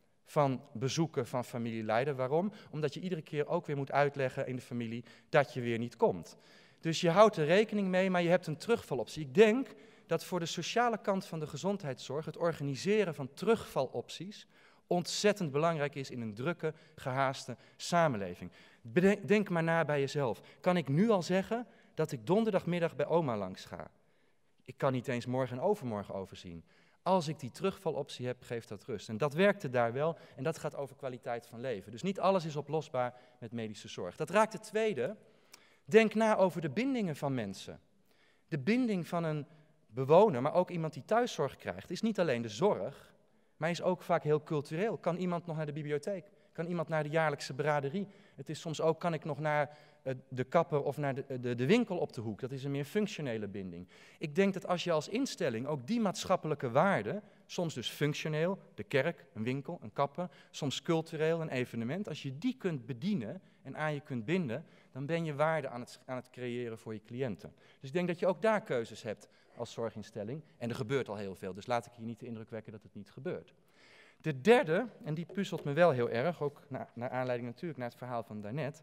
van bezoeken van familie leidde. Waarom? Omdat je iedere keer ook weer moet uitleggen in de familie dat je weer niet komt. Dus je houdt er rekening mee, maar je hebt een terugvaloptie. Ik denk dat voor de sociale kant van de gezondheidszorg het organiseren van terugvalopties ontzettend belangrijk is in een drukke, gehaaste samenleving. Bedenk, denk maar na bij jezelf. Kan ik nu al zeggen dat ik donderdagmiddag bij oma langs ga? Ik kan niet eens morgen en overmorgen overzien. Als ik die terugvaloptie heb, geeft dat rust. En dat werkte daar wel en dat gaat over kwaliteit van leven. Dus niet alles is oplosbaar met medische zorg. Dat raakt het tweede. Denk na over de bindingen van mensen. De binding van een bewoner, maar ook iemand die thuiszorg krijgt, is niet alleen de zorg, maar is ook vaak heel cultureel. Kan iemand nog naar de bibliotheek? Kan iemand naar de jaarlijkse braderie? Het is soms ook, kan ik nog naar uh, de kapper of naar de, de, de winkel op de hoek? Dat is een meer functionele binding. Ik denk dat als je als instelling ook die maatschappelijke waarden, soms dus functioneel, de kerk, een winkel, een kapper, soms cultureel, een evenement, als je die kunt bedienen en aan je kunt binden, dan ben je waarde aan het, aan het creëren voor je cliënten. Dus ik denk dat je ook daar keuzes hebt als zorginstelling. En er gebeurt al heel veel, dus laat ik hier niet de indruk wekken dat het niet gebeurt. De derde, en die puzzelt me wel heel erg, ook na, naar aanleiding natuurlijk naar het verhaal van daarnet.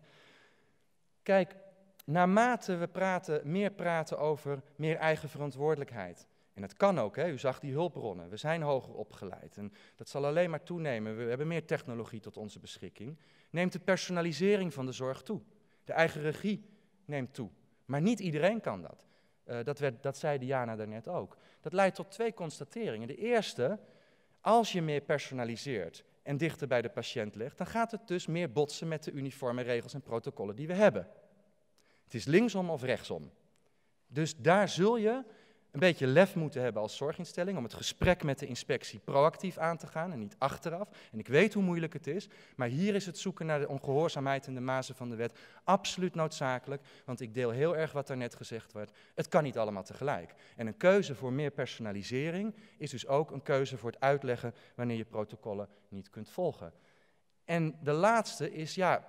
Kijk, naarmate we praten, meer praten over meer eigen verantwoordelijkheid. En dat kan ook, hè? U zag die hulpbronnen, we zijn hoger opgeleid en dat zal alleen maar toenemen. We hebben meer technologie tot onze beschikking. Neemt de personalisering van de zorg toe. De eigen regie neemt toe. Maar niet iedereen kan dat. Uh, dat, werd, dat zei Diana daarnet ook. Dat leidt tot twee constateringen. De eerste, als je meer personaliseert en dichter bij de patiënt legt, dan gaat het dus meer botsen met de uniforme regels en protocollen die we hebben. Het is linksom of rechtsom. Dus daar zul je een beetje lef moeten hebben als zorginstelling om het gesprek met de inspectie proactief aan te gaan en niet achteraf. En ik weet hoe moeilijk het is, maar hier is het zoeken naar de ongehoorzaamheid en de mazen van de wet absoluut noodzakelijk, want ik deel heel erg wat daarnet gezegd werd. Het kan niet allemaal tegelijk. En een keuze voor meer personalisering is dus ook een keuze voor het uitleggen wanneer je protocollen niet kunt volgen. En de laatste is, ja,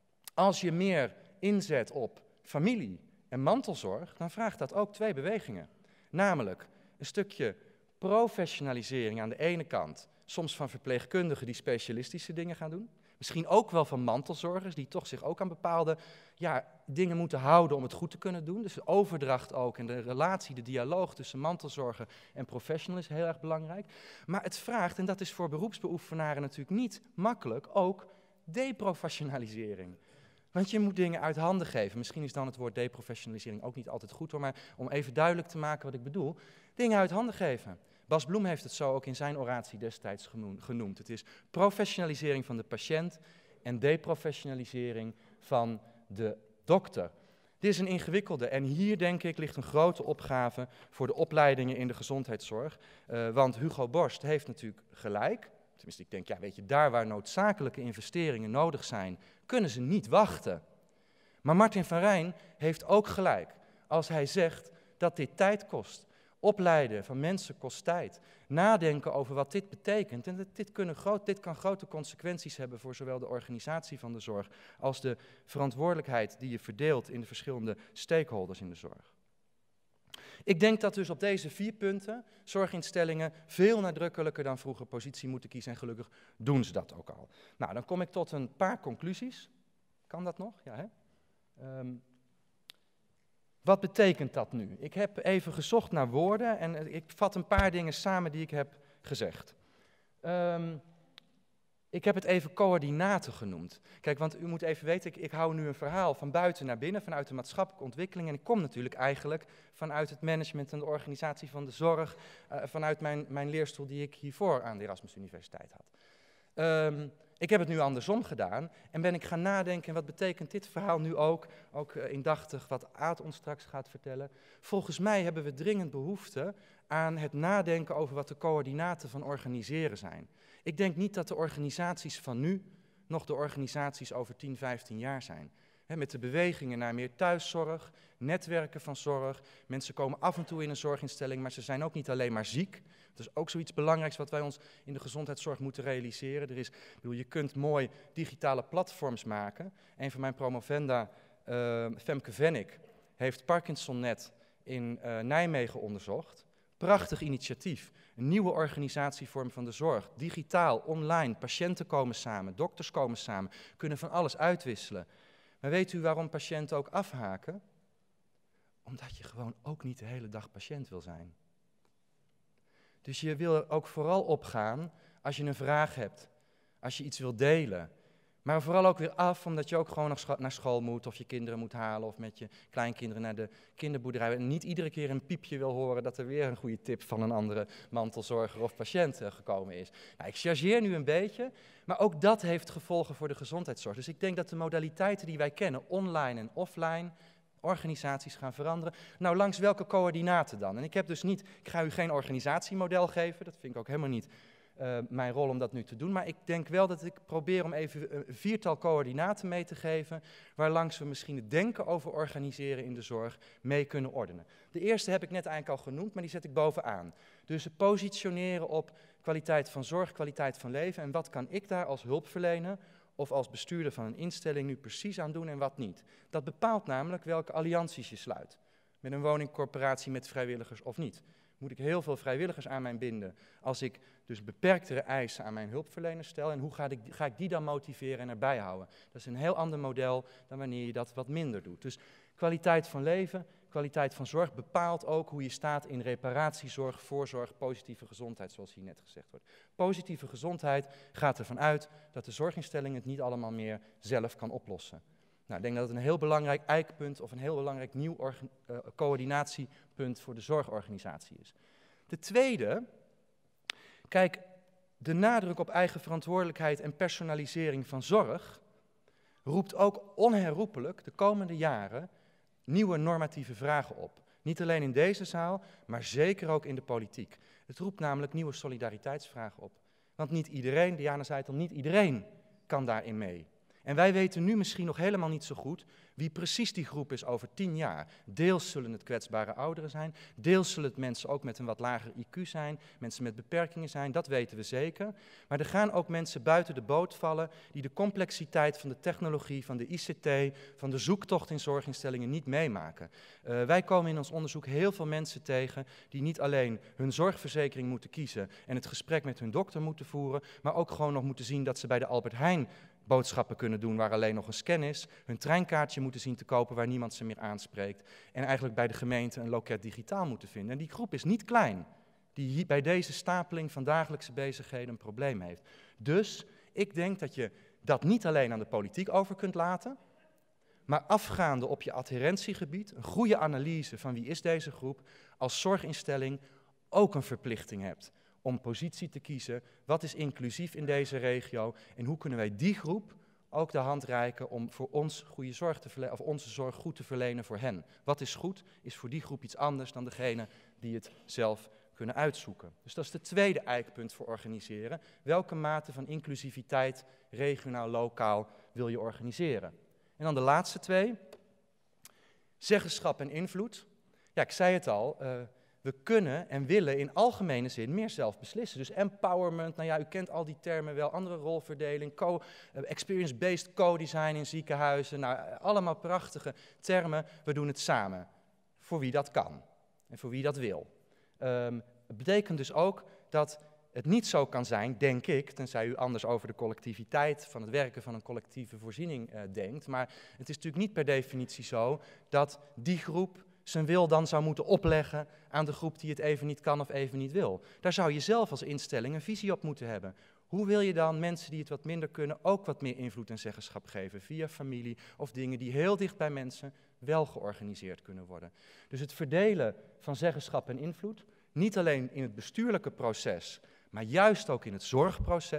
als je meer inzet op familie en mantelzorg, dan vraagt dat ook twee bewegingen. Namelijk een stukje professionalisering aan de ene kant, soms van verpleegkundigen die specialistische dingen gaan doen. Misschien ook wel van mantelzorgers die toch zich ook aan bepaalde ja, dingen moeten houden om het goed te kunnen doen. Dus de overdracht ook en de relatie, de dialoog tussen mantelzorger en professional is heel erg belangrijk. Maar het vraagt, en dat is voor beroepsbeoefenaren natuurlijk niet makkelijk, ook deprofessionalisering. Want je moet dingen uit handen geven. Misschien is dan het woord deprofessionalisering ook niet altijd goed hoor, maar om even duidelijk te maken wat ik bedoel. Dingen uit handen geven. Bas Bloem heeft het zo ook in zijn oratie destijds genoemd. Het is professionalisering van de patiënt en deprofessionalisering van de dokter. Dit is een ingewikkelde en hier denk ik ligt een grote opgave voor de opleidingen in de gezondheidszorg. Uh, want Hugo Borst heeft natuurlijk gelijk. Tenminste, ik denk, ja, weet je, daar waar noodzakelijke investeringen nodig zijn, kunnen ze niet wachten. Maar Martin van Rijn heeft ook gelijk als hij zegt dat dit tijd kost. Opleiden van mensen kost tijd. Nadenken over wat dit betekent. En dit, kunnen groot, dit kan grote consequenties hebben voor zowel de organisatie van de zorg als de verantwoordelijkheid die je verdeelt in de verschillende stakeholders in de zorg. Ik denk dat dus op deze vier punten zorginstellingen veel nadrukkelijker dan vroeger positie moeten kiezen en gelukkig doen ze dat ook al. Nou, dan kom ik tot een paar conclusies. Kan dat nog? Ja, hè? Um, wat betekent dat nu? Ik heb even gezocht naar woorden en ik vat een paar dingen samen die ik heb gezegd. Um, ik heb het even coördinaten genoemd. Kijk, want u moet even weten, ik, ik hou nu een verhaal van buiten naar binnen, vanuit de maatschappelijke ontwikkeling. En ik kom natuurlijk eigenlijk vanuit het management en de organisatie van de zorg, uh, vanuit mijn, mijn leerstoel die ik hiervoor aan de Erasmus Universiteit had. Um, ik heb het nu andersom gedaan en ben ik gaan nadenken, wat betekent dit verhaal nu ook, ook uh, indachtig wat Aad ons straks gaat vertellen. Volgens mij hebben we dringend behoefte aan het nadenken over wat de coördinaten van organiseren zijn. Ik denk niet dat de organisaties van nu nog de organisaties over tien, vijftien jaar zijn. He, met de bewegingen naar meer thuiszorg, netwerken van zorg. Mensen komen af en toe in een zorginstelling, maar ze zijn ook niet alleen maar ziek. Dat is ook zoiets belangrijks wat wij ons in de gezondheidszorg moeten realiseren. Er is, ik bedoel, je kunt mooi digitale platforms maken. Een van mijn promovenda, uh, Femke Vennik, heeft Parkinsonnet in uh, Nijmegen onderzocht. Prachtig initiatief. Een nieuwe organisatievorm van de zorg. Digitaal, online, patiënten komen samen, dokters komen samen, kunnen van alles uitwisselen. Maar weet u waarom patiënten ook afhaken? Omdat je gewoon ook niet de hele dag patiënt wil zijn. Dus je wil er ook vooral opgaan als je een vraag hebt, als je iets wil delen. Maar vooral ook weer af, omdat je ook gewoon nog scho- naar school moet, of je kinderen moet halen, of met je kleinkinderen naar de kinderboerderij. En niet iedere keer een piepje wil horen dat er weer een goede tip van een andere mantelzorger of patiënt uh, gekomen is. Nou, ik chargeer nu een beetje, maar ook dat heeft gevolgen voor de gezondheidszorg. Dus ik denk dat de modaliteiten die wij kennen, online en offline, organisaties gaan veranderen. Nou, langs welke coördinaten dan? En ik heb dus niet, ik ga u geen organisatiemodel geven, dat vind ik ook helemaal niet uh, mijn rol om dat nu te doen, maar ik denk wel dat ik probeer om even een viertal coördinaten mee te geven, waarlangs we misschien het denken over organiseren in de zorg mee kunnen ordenen. De eerste heb ik net eigenlijk al genoemd, maar die zet ik bovenaan. Dus het positioneren op kwaliteit van zorg, kwaliteit van leven en wat kan ik daar als hulpverlener of als bestuurder van een instelling nu precies aan doen en wat niet. Dat bepaalt namelijk welke allianties je sluit. Met een woningcorporatie met vrijwilligers of niet. Moet ik heel veel vrijwilligers aan mij binden als ik dus beperktere eisen aan mijn hulpverleners stel. En hoe ga ik, ga ik die dan motiveren en erbij houden? Dat is een heel ander model dan wanneer je dat wat minder doet. Dus kwaliteit van leven, kwaliteit van zorg bepaalt ook hoe je staat in reparatiezorg, voorzorg, positieve gezondheid, zoals hier net gezegd wordt. Positieve gezondheid gaat ervan uit dat de zorginstelling het niet allemaal meer zelf kan oplossen. Nou, ik denk dat het een heel belangrijk eikpunt of een heel belangrijk nieuw orga- uh, coördinatiepunt voor de zorgorganisatie is. De tweede, kijk, de nadruk op eigen verantwoordelijkheid en personalisering van zorg roept ook onherroepelijk de komende jaren nieuwe normatieve vragen op. Niet alleen in deze zaal, maar zeker ook in de politiek. Het roept namelijk nieuwe solidariteitsvragen op. Want niet iedereen, Diana zei het al, niet iedereen kan daarin mee. En wij weten nu misschien nog helemaal niet zo goed wie precies die groep is over tien jaar. Deels zullen het kwetsbare ouderen zijn, deels zullen het mensen ook met een wat lager I Q zijn, mensen met beperkingen zijn, dat weten we zeker. Maar er gaan ook mensen buiten de boot vallen die de complexiteit van de technologie, van de I C T, van de zoektocht in zorginstellingen niet meemaken. Uh, wij komen in ons onderzoek heel veel mensen tegen die niet alleen hun zorgverzekering moeten kiezen en het gesprek met hun dokter moeten voeren, maar ook gewoon nog moeten zien dat ze bij de Albert Heijn boodschappen kunnen doen waar alleen nog een scan is, hun treinkaartje moeten zien te kopen waar niemand ze meer aanspreekt en eigenlijk bij de gemeente een loket digitaal moeten vinden. En die groep is niet klein, die hier bij deze stapeling van dagelijkse bezigheden een probleem heeft. Dus ik denk dat je dat niet alleen aan de politiek over kunt laten, maar afgaande op je adherentiegebied, een goede analyse van wie is deze groep, als zorginstelling ook een verplichting hebt om positie te kiezen, wat is inclusief in deze regio en hoe kunnen wij die groep ook de hand reiken om voor ons goede zorg te verlenen, of onze zorg goed te verlenen voor hen. Wat is goed, is voor die groep iets anders dan degene die het zelf kunnen uitzoeken. Dus dat is het tweede eikpunt voor organiseren. Welke mate van inclusiviteit, regionaal, lokaal, wil je organiseren? En dan de laatste twee. Zeggenschap en invloed. Ja, ik zei het al, uh, we kunnen en willen in algemene zin meer zelf beslissen. Dus empowerment, nou ja, u kent al die termen wel, andere rolverdeling, co, uh, experience-based co-design in ziekenhuizen, nou, allemaal prachtige termen. We doen het samen, voor wie dat kan en voor wie dat wil. Um, het betekent dus ook dat het niet zo kan zijn, denk ik, tenzij u anders over de collectiviteit van het werken van een collectieve voorziening uh, denkt, maar het is natuurlijk niet per definitie zo dat die groep zijn wil dan zou moeten opleggen aan de groep die het even niet kan of even niet wil. Daar zou je zelf als instelling een visie op moeten hebben. Hoe wil je dan mensen die het wat minder kunnen ook wat meer invloed en zeggenschap geven via familie of dingen die heel dicht bij mensen wel georganiseerd kunnen worden. Dus het verdelen van zeggenschap en invloed, niet alleen in het bestuurlijke proces, maar juist ook in het zorgproces,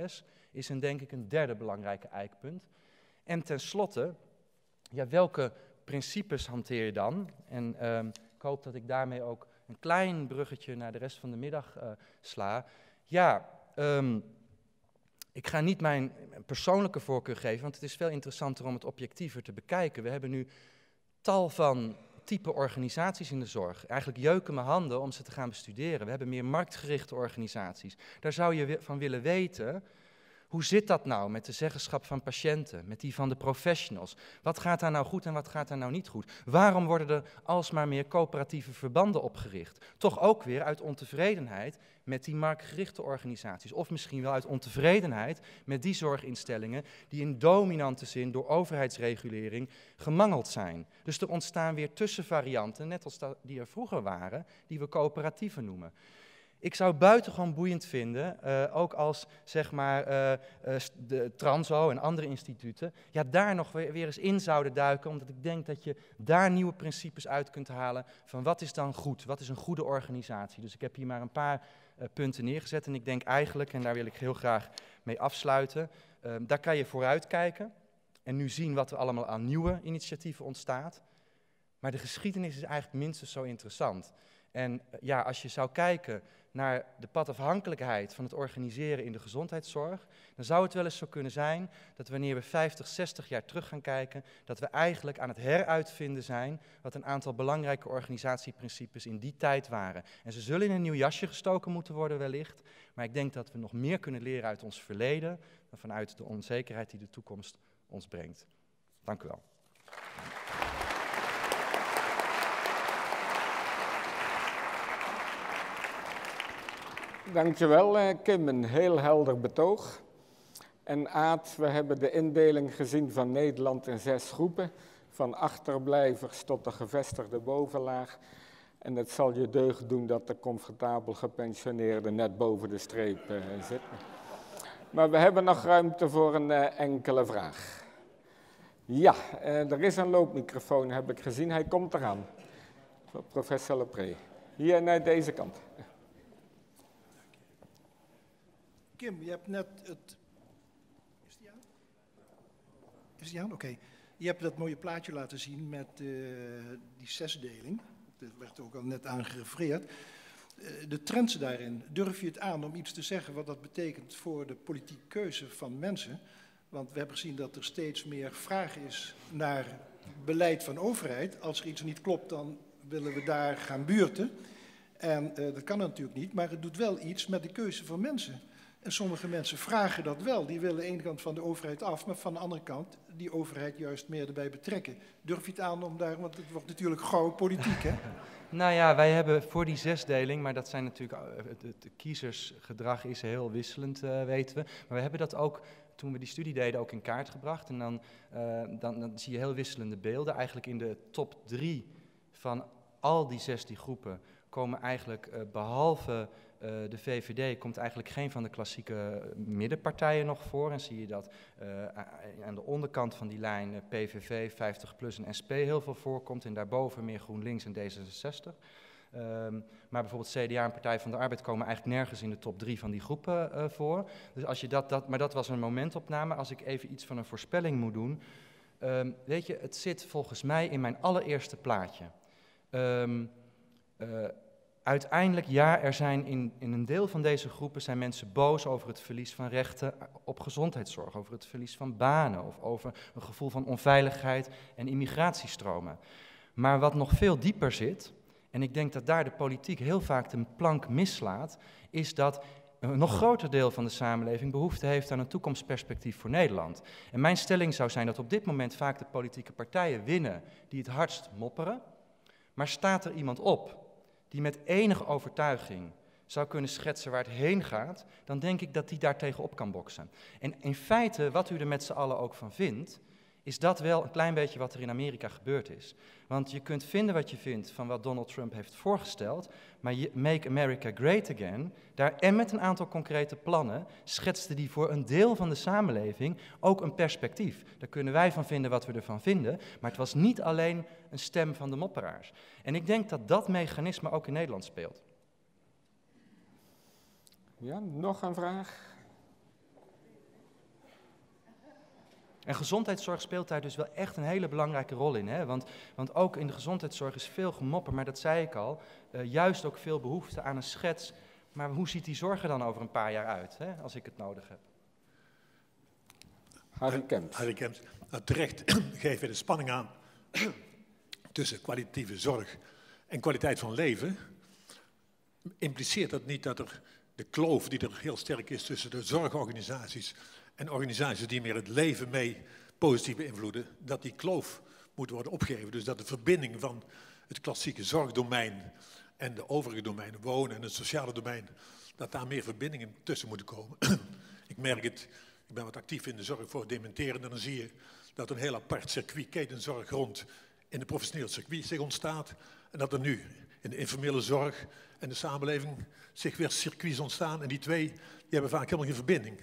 is een, denk ik een derde belangrijke eikpunt. En tenslotte, ja, welke principes hanteer je dan? En uh, ik hoop dat ik daarmee ook een klein bruggetje naar de rest van de middag uh, sla. Ja, um, ik ga niet mijn persoonlijke voorkeur geven, want het is veel interessanter om het objectiever te bekijken. We hebben nu tal van type organisaties in de zorg. Eigenlijk jeuken mijn handen om ze te gaan bestuderen. We hebben meer marktgerichte organisaties. Daar zou je van willen weten, hoe zit dat nou met de zeggenschap van patiënten, met die van de professionals? Wat gaat daar nou goed en wat gaat daar nou niet goed? Waarom worden er alsmaar meer coöperatieve verbanden opgericht? Toch ook weer uit ontevredenheid met die marktgerichte organisaties. Of misschien wel uit ontevredenheid met die zorginstellingen die in dominante zin door overheidsregulering gemangeld zijn. Dus er ontstaan weer tussenvarianten, net als die er vroeger waren, die we coöperatieven noemen. Ik zou het buitengewoon boeiend vinden, uh, ook als zeg maar uh, uh, de Transo en andere instituten, ja, daar nog weer, weer eens in zouden duiken, omdat ik denk dat je daar nieuwe principes uit kunt halen van wat is dan goed, wat is een goede organisatie. Dus ik heb hier maar een paar uh, punten neergezet en ik denk eigenlijk, en daar wil ik heel graag mee afsluiten, uh, daar kan je vooruit kijken en nu zien wat er allemaal aan nieuwe initiatieven ontstaat. Maar de geschiedenis is eigenlijk minstens zo interessant. En ja, als je zou kijken naar de padafhankelijkheid van het organiseren in de gezondheidszorg, dan zou het wel eens zo kunnen zijn dat wanneer we vijftig, zestig jaar terug gaan kijken, dat we eigenlijk aan het heruitvinden zijn wat een aantal belangrijke organisatieprincipes in die tijd waren. En ze zullen in een nieuw jasje gestoken moeten worden wellicht, maar ik denk dat we nog meer kunnen leren uit ons verleden dan vanuit de onzekerheid die de toekomst ons brengt. Dank u wel. Dankjewel, Kim. Een heel helder betoog. En Aad, we hebben de indeling gezien van Nederland in zes groepen, van achterblijvers tot de gevestigde bovenlaag. En het zal je deugd doen dat de comfortabel gepensioneerden net boven de streep uh, zitten. Maar we hebben nog ruimte voor een uh, enkele vraag. Ja, uh, er is een loopmicrofoon, heb ik gezien. Hij komt eraan. Professor Lepré. Hier naar deze kant. Kim, je hebt net het... Is die aan? Is die aan? Oké. Okay. Je hebt dat mooie plaatje laten zien met uh, die zesdeling. Dat werd ook al net aangerefereerd. Uh, de trends daarin. Durf je het aan om iets te zeggen wat dat betekent voor de politieke keuze van mensen? Want we hebben gezien dat er steeds meer vraag is naar beleid van overheid. Als er iets niet klopt, dan willen we daar gaan buurten. En uh, dat kan natuurlijk niet, maar het doet wel iets met de keuze van mensen. En sommige mensen vragen dat wel. Die willen aan de ene kant van de overheid af, maar van de andere kant die overheid juist meer erbij betrekken. Durf je het aan om daar, want het wordt natuurlijk gauw politiek, hè? Nou ja, wij hebben voor die zesdeling, maar dat zijn natuurlijk, het, het kiezersgedrag is heel wisselend, uh, weten we. Maar we hebben dat ook, toen we die studie deden, ook in kaart gebracht. En dan, uh, dan, dan zie je heel wisselende beelden. Eigenlijk in de top drie van al die zestien groepen komen eigenlijk, uh, behalve uh, de V V D, komt eigenlijk geen van de klassieke middenpartijen nog voor. En zie je dat uh, aan de onderkant van die lijn uh, P V V, vijftig plus en S P heel veel voorkomt. En daarboven meer GroenLinks en D zesenzestig. Um, maar bijvoorbeeld C D A en Partij van de Arbeid komen eigenlijk nergens in de top drie van die groepen uh, voor. Dus als je dat, dat, maar dat was een momentopname. Als ik even iets van een voorspelling moet doen. Um, weet je, het zit volgens mij in mijn allereerste plaatje. Um, uh, uiteindelijk, ja, er zijn in, in een deel van deze groepen zijn mensen boos over het verlies van rechten op gezondheidszorg, over het verlies van banen of over een gevoel van onveiligheid en immigratiestromen. Maar wat nog veel dieper zit, en ik denk dat daar de politiek heel vaak de plank mislaat, is dat een nog groter deel van de samenleving behoefte heeft aan een toekomstperspectief voor Nederland. En mijn stelling zou zijn dat op dit moment vaak de politieke partijen winnen die het hardst mopperen, maar staat er iemand op die met enige overtuiging zou kunnen schetsen waar het heen gaat, dan denk ik dat die daar tegenop kan boksen. En in feite, wat u er met z'n allen ook van vindt, is dat wel een klein beetje wat er in Amerika gebeurd is. Want je kunt vinden wat je vindt van wat Donald Trump heeft voorgesteld, maar Make America Great Again, daar en met een aantal concrete plannen, schetste die voor een deel van de samenleving ook een perspectief. Daar kunnen wij van vinden wat we ervan vinden, maar het was niet alleen een stem van de mopperaars. En ik denk dat dat mechanisme ook in Nederland speelt. Ja, nog een vraag? En gezondheidszorg speelt daar dus wel echt een hele belangrijke rol in. Hè? Want, want ook in de gezondheidszorg is veel gemopper, maar dat zei ik al, uh, juist ook veel behoefte aan een schets. Maar hoe ziet die zorg er dan over een paar jaar uit, hè? Als ik het nodig heb? Harry Kemps. Harry Kemps. Nou, terecht geef je de spanning aan tussen kwalitatieve zorg en kwaliteit van leven. Impliceert dat niet dat er de kloof die er heel sterk is tussen de zorgorganisaties en organisaties die meer het leven mee positief beïnvloeden, dat die kloof moet worden opgegeven. Dus dat de verbinding van het klassieke zorgdomein en de overige domeinen, wonen en het sociale domein, dat daar meer verbindingen tussen moeten komen. Ik merk het, ik ben wat actief in de zorg voor dementerenden en dan zie je dat een heel apart circuit ketenzorg rond in de professioneel circuit zich ontstaat en dat er nu in de informele zorg en de samenleving zich weer circuits ontstaan en die twee die hebben vaak helemaal geen verbinding.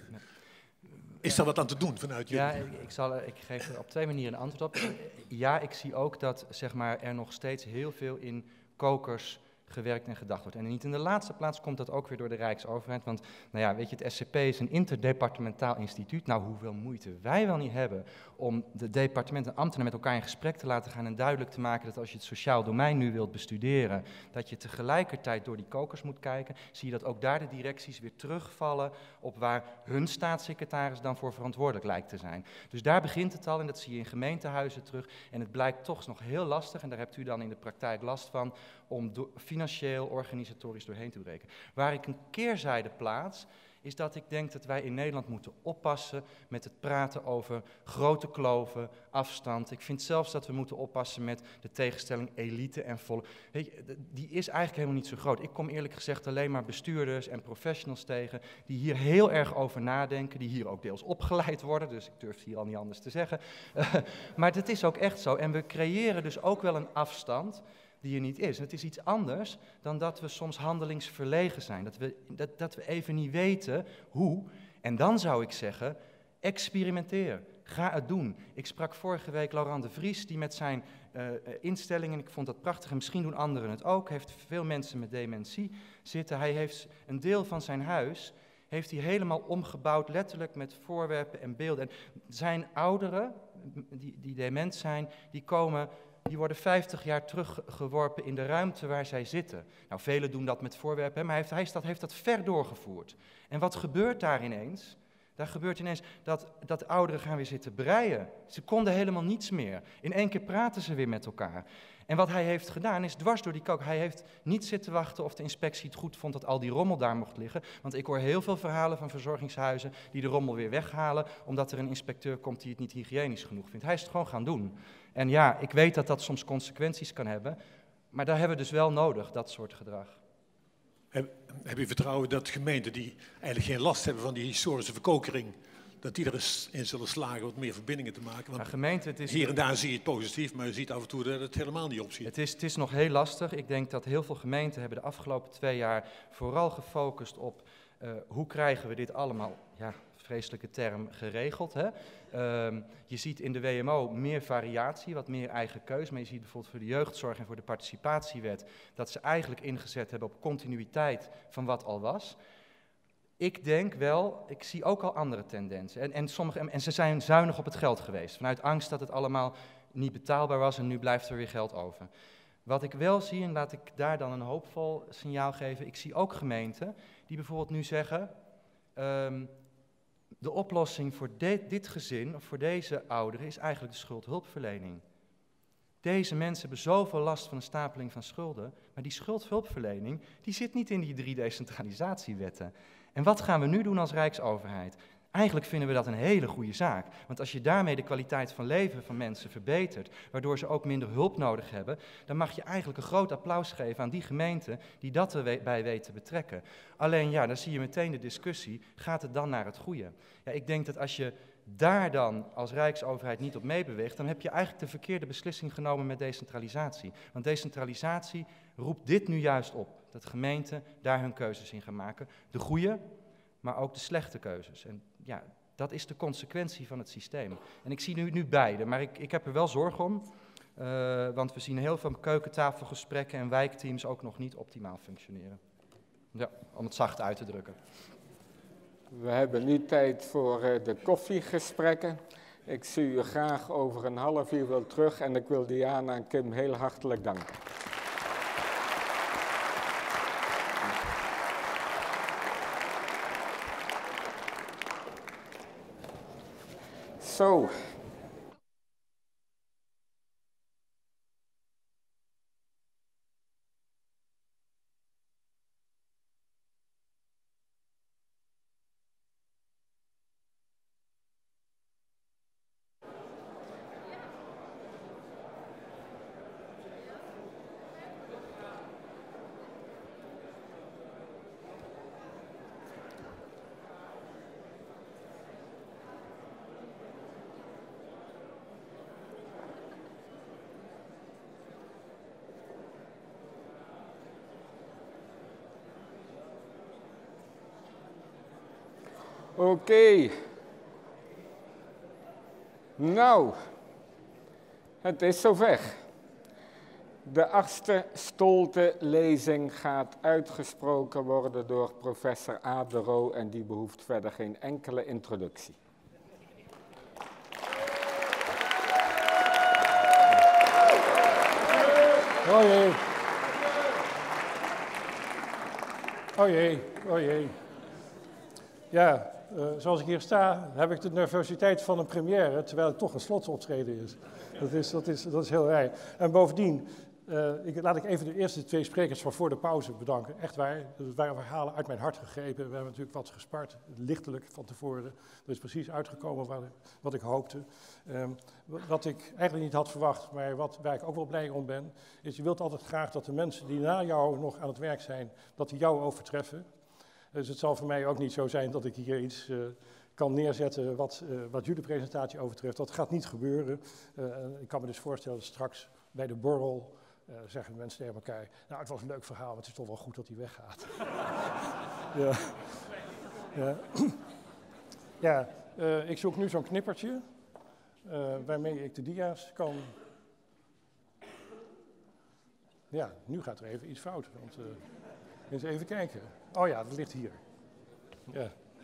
Is daar wat aan te doen vanuit jullie? Ja, ik, ik, zal, ik geef er op twee manieren een antwoord op. Ja, ik zie ook dat zeg maar, er nog steeds heel veel in kokers gewerkt en gedacht wordt. En niet in de laatste plaats komt dat ook weer door de Rijksoverheid. Want, nou ja, weet je, het S C P is een interdepartementaal instituut. Nou, hoeveel moeite wij wel niet hebben om de departementen en ambtenaren met elkaar in gesprek te laten gaan en duidelijk te maken dat als je het sociaal domein nu wilt bestuderen, dat je tegelijkertijd door die kokers moet kijken, zie je dat ook daar de directies weer terugvallen op waar hun staatssecretaris dan voor verantwoordelijk lijkt te zijn. Dus daar begint het al en dat zie je in gemeentehuizen terug. En het blijkt toch nog heel lastig, en daar hebt u dan in de praktijk last van, om do- financieel, organisatorisch doorheen te breken. Waar ik een keerzijde plaats, is dat ik denk dat wij in Nederland moeten oppassen met het praten over grote kloven, afstand. Ik vind zelfs dat we moeten oppassen met de tegenstelling elite en volle. Weet je, die is eigenlijk helemaal niet zo groot. Ik kom eerlijk gezegd alleen maar bestuurders en professionals tegen die hier heel erg over nadenken, die hier ook deels opgeleid worden, dus ik durf het hier al niet anders te zeggen. Uh, maar het is ook echt zo. En we creëren dus ook wel een afstand die er niet is. En het is iets anders dan dat we soms handelingsverlegen zijn. Dat we, dat, dat we even niet weten hoe. En dan zou ik zeggen, experimenteer. Ga het doen. Ik sprak vorige week Laurent de Vries, die met zijn uh, instellingen, ik vond dat prachtig, en misschien doen anderen het ook, heeft veel mensen met dementie zitten. Hij heeft een deel van zijn huis, heeft hij helemaal omgebouwd, letterlijk met voorwerpen en beelden. En zijn ouderen, die, die dement zijn, die komen... Die worden vijftig jaar teruggeworpen in de ruimte waar zij zitten. Nou, velen doen dat met voorwerpen, maar hij heeft, hij is dat, heeft dat ver doorgevoerd. En wat gebeurt daar ineens? Daar gebeurt ineens dat, dat ouderen gaan weer zitten breien. Ze konden helemaal niets meer. In één keer praten ze weer met elkaar. En wat hij heeft gedaan is dwars door die kook. Hij heeft niet zitten wachten of de inspectie het goed vond dat al die rommel daar mocht liggen. Want ik hoor heel veel verhalen van verzorgingshuizen die de rommel weer weghalen, omdat er een inspecteur komt die het niet hygiënisch genoeg vindt. Hij is het gewoon gaan doen. En ja, ik weet dat dat soms consequenties kan hebben, maar daar hebben we dus wel nodig, dat soort gedrag. Heb, heb je vertrouwen dat gemeenten die eigenlijk geen last hebben van die historische verkokering, dat die er eens in zullen slagen wat meer verbindingen te maken? Want nou, gemeente, het is hier en daar zie je het positief, maar je ziet af en toe dat het helemaal niet opziet. Het is, het is nog heel lastig. Ik denk dat heel veel gemeenten hebben de afgelopen twee jaar vooral gefocust op uh, hoe krijgen we dit allemaal, ja, vreselijke term, geregeld. Hè? Um, je ziet in de W M O meer variatie, wat meer eigen keus. Maar je ziet bijvoorbeeld voor de jeugdzorg en voor de participatiewet dat ze eigenlijk ingezet hebben op continuïteit van wat al was. Ik denk wel, ik zie ook al andere tendensen. En, en, sommige, en ze zijn zuinig op het geld geweest, vanuit angst dat het allemaal niet betaalbaar was en nu blijft er weer geld over. Wat ik wel zie, en laat ik daar dan een hoopvol signaal geven, ik zie ook gemeenten die bijvoorbeeld nu zeggen, um, de oplossing voor de, dit gezin, of voor deze ouderen, is eigenlijk de schuldhulpverlening. Deze mensen hebben zoveel last van een stapeling van schulden, maar die schuldhulpverlening, die zit niet in die drie decentralisatiewetten. En wat gaan we nu doen als Rijksoverheid? Eigenlijk vinden we dat een hele goede zaak. Want als je daarmee de kwaliteit van leven van mensen verbetert, waardoor ze ook minder hulp nodig hebben, dan mag je eigenlijk een groot applaus geven aan die gemeenten die dat erbij weten te betrekken. Alleen ja, dan zie je meteen de discussie, gaat het dan naar het goede? Ja, ik denk dat als je daar dan als Rijksoverheid niet op meebeweegt, dan heb je eigenlijk de verkeerde beslissing genomen met decentralisatie. Want decentralisatie roept dit nu juist op, dat gemeenten daar hun keuzes in gaan maken. De goede, maar ook de slechte keuzes. En ja, dat is de consequentie van het systeem. En ik zie nu, nu beide, maar ik, ik heb er wel zorg om, uh, want we zien heel veel keukentafelgesprekken en wijkteams ook nog niet optimaal functioneren. Ja, om het zacht uit te drukken. We hebben nu tijd voor uh, de koffiegesprekken. Ik zie u graag over een half uur wel terug en ik wil Diana en Kim heel hartelijk danken. Zo. Oké. Okay. Nou, het is zover. De achtste Stolte-lezing gaat uitgesproken worden door professor A. de Roo en die behoeft verder geen enkele introductie. Oh jee. Oh jee, oh jee. Ja, uh, zoals ik hier sta, heb ik de nervositeit van een première, terwijl het toch een slotsoptreden is. Dat is, dat is, dat is heel raar. En bovendien, uh, ik, laat ik even de eerste twee sprekers van voor de pauze bedanken. Echt waar, dat waren verhalen uit mijn hart gegrepen. We hebben natuurlijk wat gespart, lichtelijk van tevoren. Er is precies uitgekomen wat, wat ik hoopte. Um, wat ik eigenlijk niet had verwacht, maar wat, waar ik ook wel blij om ben, is je wilt altijd graag dat de mensen die na jou nog aan het werk zijn, dat die jou overtreffen. Dus het zal voor mij ook niet zo zijn dat ik hier iets uh, kan neerzetten wat, uh, wat jullie presentatie overtreft. Dat gaat niet gebeuren. Uh, ik kan me dus voorstellen dat straks bij de borrel uh, zeggen mensen tegen elkaar, nou het was een leuk verhaal, maar het is toch wel goed dat hij weggaat. ja, ja. ja uh, ik zoek nu zo'n knippertje uh, waarmee ik de dia's kan... Ja, nu gaat er even iets fout. Want, uh, eens even kijken. Oh ja, dat ligt hier. Ja.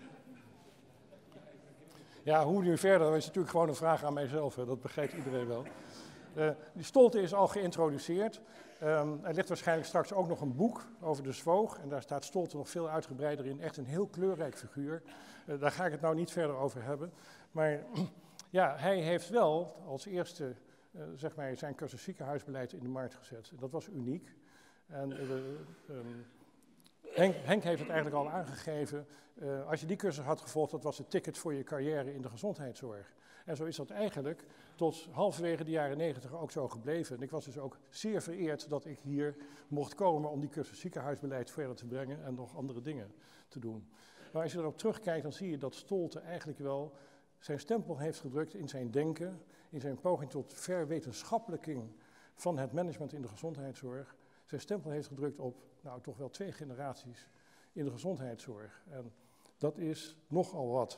Ja, hoe nu verder, dat is natuurlijk gewoon een vraag aan mijzelf. Hè. Dat begrijpt iedereen wel. Uh, die Stolte is al geïntroduceerd. Um, er ligt waarschijnlijk straks ook nog een boek over de Zwoog. En daar staat Stolte nog veel uitgebreider in. Echt een heel kleurrijk figuur. Uh, daar ga ik het nou niet verder over hebben. Maar ja, hij heeft wel als eerste uh, zeg maar zijn cursus ziekenhuisbeleid in de markt gezet. Dat was uniek. En uh, um, Henk, Henk heeft het eigenlijk al aangegeven, uh, als je die cursus had gevolgd, dat was het ticket voor je carrière in de gezondheidszorg. En zo is dat eigenlijk tot halverwege de jaren negentig ook zo gebleven. En ik was dus ook zeer vereerd dat ik hier mocht komen om die cursus ziekenhuisbeleid verder te brengen en nog andere dingen te doen. Maar als je erop terugkijkt, dan zie je dat Stolte eigenlijk wel zijn stempel heeft gedrukt in zijn denken, in zijn poging tot verwetenschappelijking van het management in de gezondheidszorg. Zijn stempel heeft gedrukt op, nou, toch wel twee generaties in de gezondheidszorg. En dat is nogal wat.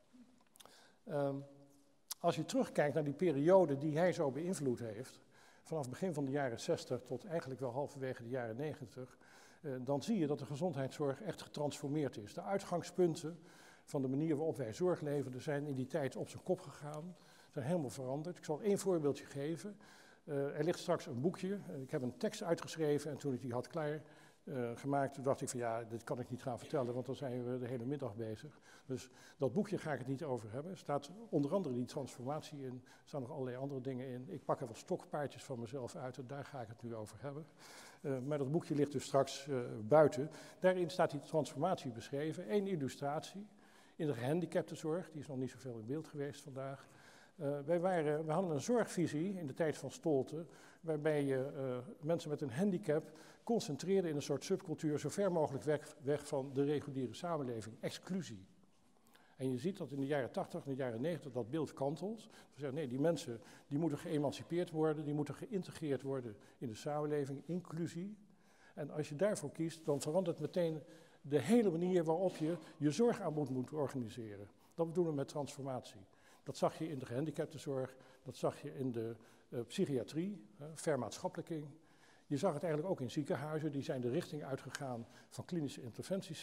Um, als je terugkijkt naar die periode die hij zo beïnvloed heeft, vanaf het begin van de jaren zestig tot eigenlijk wel halverwege de jaren negentig, uh, dan zie je dat de gezondheidszorg echt getransformeerd is. De uitgangspunten van de manier waarop wij zorg leverden zijn in die tijd op zijn kop gegaan, zijn helemaal veranderd. Ik zal één voorbeeldje geven. Uh, er ligt straks een boekje, ik heb een tekst uitgeschreven en toen ik die had klaar uh, gemaakt, toen dacht ik van ja, dit kan ik niet gaan vertellen, want dan zijn we de hele middag bezig. Dus dat boekje ga ik het niet over hebben. Er staat onder andere die transformatie in, er staan nog allerlei andere dingen in. Ik pak er wat stokpaardjes van mezelf uit en daar ga ik het nu over hebben. Uh, maar dat boekje ligt dus straks uh, buiten. Daarin staat die transformatie beschreven, één illustratie in de gehandicaptenzorg, die is nog niet zoveel in beeld geweest vandaag. Uh, wij, waren, wij hadden een zorgvisie in de tijd van Stolte, waarbij je uh, mensen met een handicap concentreerde in een soort subcultuur, zo ver mogelijk weg, weg van de reguliere samenleving, exclusie. En je ziet dat in de jaren tachtig en de jaren negentig dat beeld kantelt. We zeggen nee, die mensen die moeten geëmancipeerd worden, die moeten geïntegreerd worden in de samenleving, inclusie. En als je daarvoor kiest, dan verandert meteen de hele manier waarop je je zorgaanbod moet organiseren. Dat bedoelen we met transformatie. Dat zag je in de gehandicaptenzorg, dat zag je in de uh, psychiatrie, uh, vermaatschappelijking. Je zag het eigenlijk ook in ziekenhuizen, die zijn de richting uitgegaan van klinische